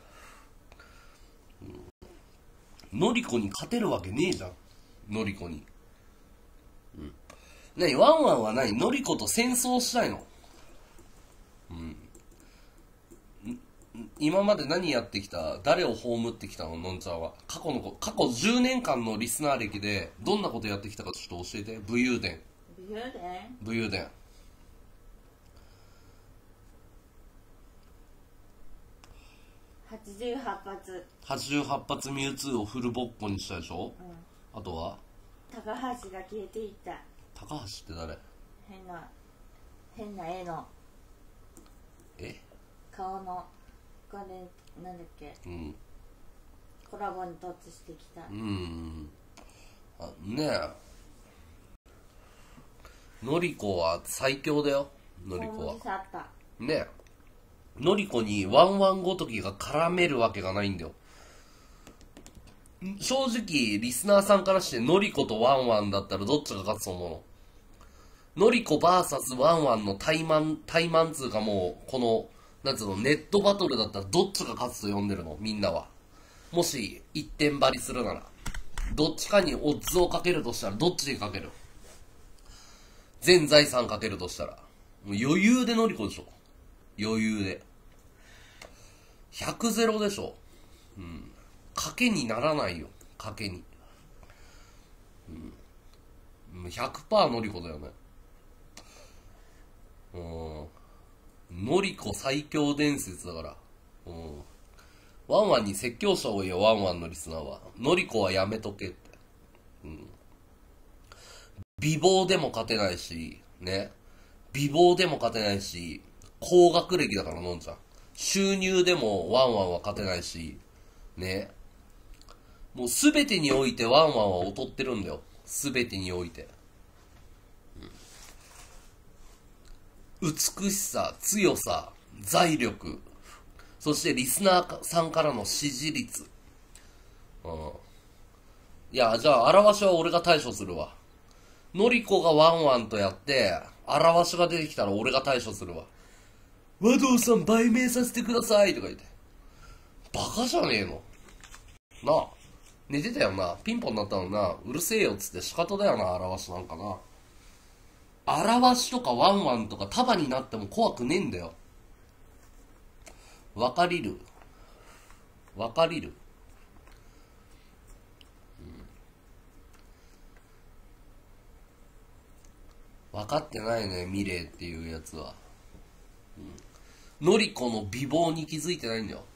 のりこに勝てるわけねえじゃん。のりこに。うん。なに、ワンワンは何？のりこと戦争したいの？うん。今まで何やってきた？誰を葬ってきたの？のんちゃんは。過去の、過去じゅうねんかんのリスナー歴で、どんなことやってきたかちょっと教えて。武勇伝。 武勇伝？ 武勇伝。 はちじゅうはち発。 はちじゅうはち発ミュウツーをフルボッコにしたでしょ。 うん。 あとは高橋が消えていった。 高橋って誰？ 変な、変な絵のえ？ 顔の、これ、なんだっけ、 うん。 コラボに突してきた。 うん。あ、ねえ。のりこは最強だよ。のりこは。 大った。 ねえ。のりこにワンワンごときが絡めるわけがないんだよ。 正直、リスナーさんからして、ノリコとワンワンだったらどっちが勝つと思うの？ノリコ ブイエス ワンワンの対マン、対マンつうかもう、この、なんつうの、ネットバトルだったらどっちが勝つと呼んでるの？みんなは。もし、一点張りするなら。どっちかにオッズをかけるとしたら、どっちにかける？全財産かけるとしたら。もう余裕でノリコでしょ。余裕で。ひゃくゼロでしょ。うん。賭けにならないよ。賭けに。うん。ひゃくパーセントノリコだよね。うん。ノリコ最強伝説だから。うん。ワンワンに説教した方がいいよ、ワンワンのリスナーは。ノリコはやめとけって。うん。美貌でも勝てないし、ね。美貌でも勝てないし、高学歴だからのんちゃん。収入でもワンワンは勝てないし、ね。もうすべてにおいてワンワンは劣ってるんだよ。すべてにおいて。うん、美しさ、強さ、財力、そしてリスナーさんからの支持率。うん。いや、じゃあ、表しは俺が対処するわ。のりこがワンワンとやって、表しが出てきたら俺が対処するわ。和道さん売名させてくださいとか言って。バカじゃねえの。なあ。寝てたよな。ピンポンになったのな。うるせえよっつって仕方だよな、表しなんかな。表しとかワンワンとか束になっても怖くねえんだよ。わかりる。わかりる。分かってないね、ミレイっていうやつは。うん、ノリコの美貌に気づいてないんだよ。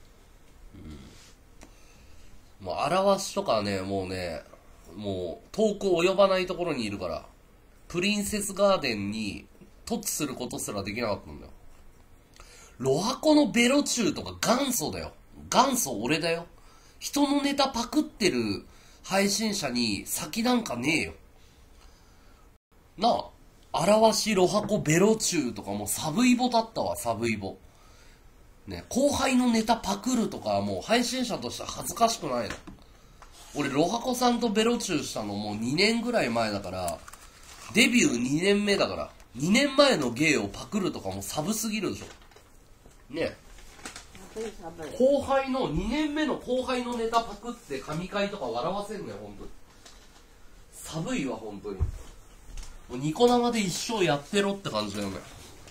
うん、もう、表しとかね、もうね、もう、遠く及ばないところにいるから、プリンセスガーデンに突することすらできなかったんだよ。ロハコのベロチューとか元祖だよ。元祖俺だよ。人のネタパクってる配信者に先なんかねえよ。なあ。あらわしロハコベロチューとかもサブイボだったわ、サブイボ。ね、後輩のネタパクるとかもう配信者として恥ずかしくないの。俺ロハコさんとベロチューしたのもうにねんぐらい前だから、デビューにねんめだから、にねんまえの芸をパクるとかもサブすぎるでしょ。ね。後輩の、にねんめの後輩のネタパクって神回とか笑わせんねん、ほんとに。寒いわ、ほんとに。もうニコ生で一生やってろって感じだよね。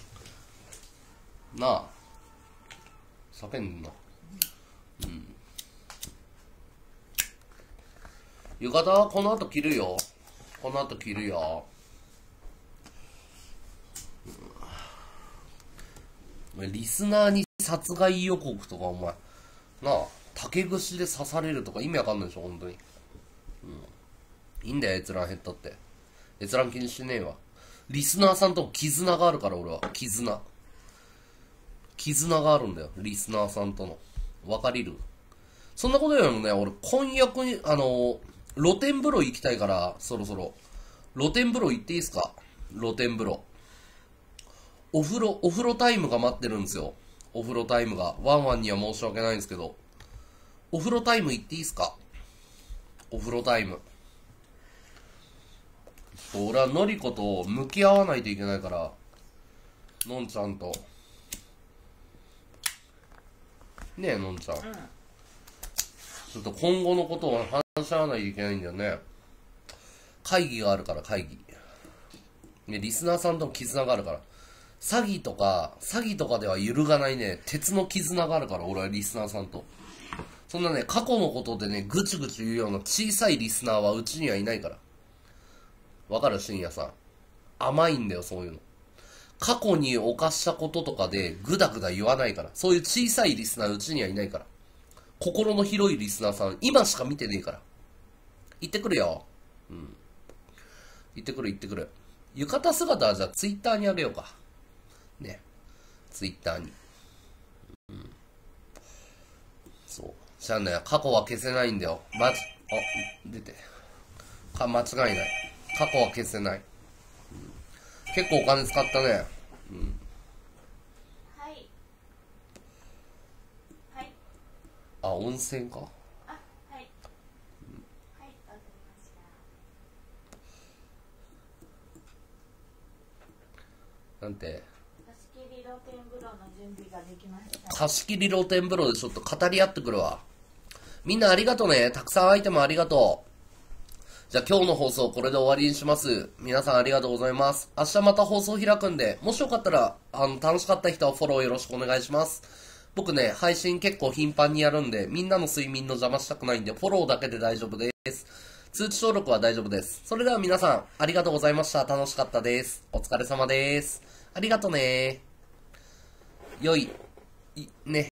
なあ。叫んでんな。うん。浴衣はこの後着るよ。この後着るよ。うん、リスナーに殺害予告とかお前。なあ。竹串で刺されるとか意味わかんないでしょ、ほんとに。うん。いいんだよ、閲覧減ったって。閲覧気にしてねえわ。リスナーさんとも絆があるから俺は。絆。絆があるんだよ。リスナーさんとの。わかりる？そんなことよりもね、俺、婚約に、あの、露天風呂行きたいから、そろそろ。露天風呂行っていいっすか？露天風呂。お風呂、お風呂タイムが待ってるんですよ。お風呂タイムが。ワンワンには申し訳ないんですけど。お風呂タイム行っていいっすか？お風呂タイム。俺はのりこと向き合わないといけないから、のんちゃんと。ねえ、のんちゃん。うん、ちょっと今後のことを話し合わないといけないんだよね。会議があるから、会議。ね、リスナーさんとも絆があるから。詐欺とか、詐欺とかでは揺るがないね、鉄の絆があるから、俺はリスナーさんと。そんなね、過去のことでね、ぐちぐち言うような小さいリスナーはうちにはいないから。わかる？深夜さん。甘いんだよ、そういうの。過去に犯したこととかでグダグダ言わないから。そういう小さいリスナーうちにはいないから。心の広いリスナーさん、今しか見てねえから。行ってくるよ。うん。行ってくる行ってくる。浴衣姿はじゃあツイッターにあげようか。ね。ツイッターに。うん。そう。じゃあね、過去は消せないんだよ。まじ、あ、出て。か、間違いない。過去は消せない。うん、結構お金使ったね。うん。 はい。はい。 あ、温泉か。 あ、はい。 なんて。 貸し切り露天風呂の準備ができました。 貸し切り露天風呂でちょっと語り合ってくるわ。みんなありがとね。たくさんアイテムありがとう。じゃあ今日の放送これで終わりにします。皆さんありがとうございます。明日また放送開くんで、もしよかったら、あの、楽しかった人はフォローよろしくお願いします。僕ね、配信結構頻繁にやるんで、みんなの睡眠の邪魔したくないんで、フォローだけで大丈夫です。通知登録は大丈夫です。それでは皆さん、ありがとうございました。楽しかったです。お疲れ様です。ありがとね。良い、いね。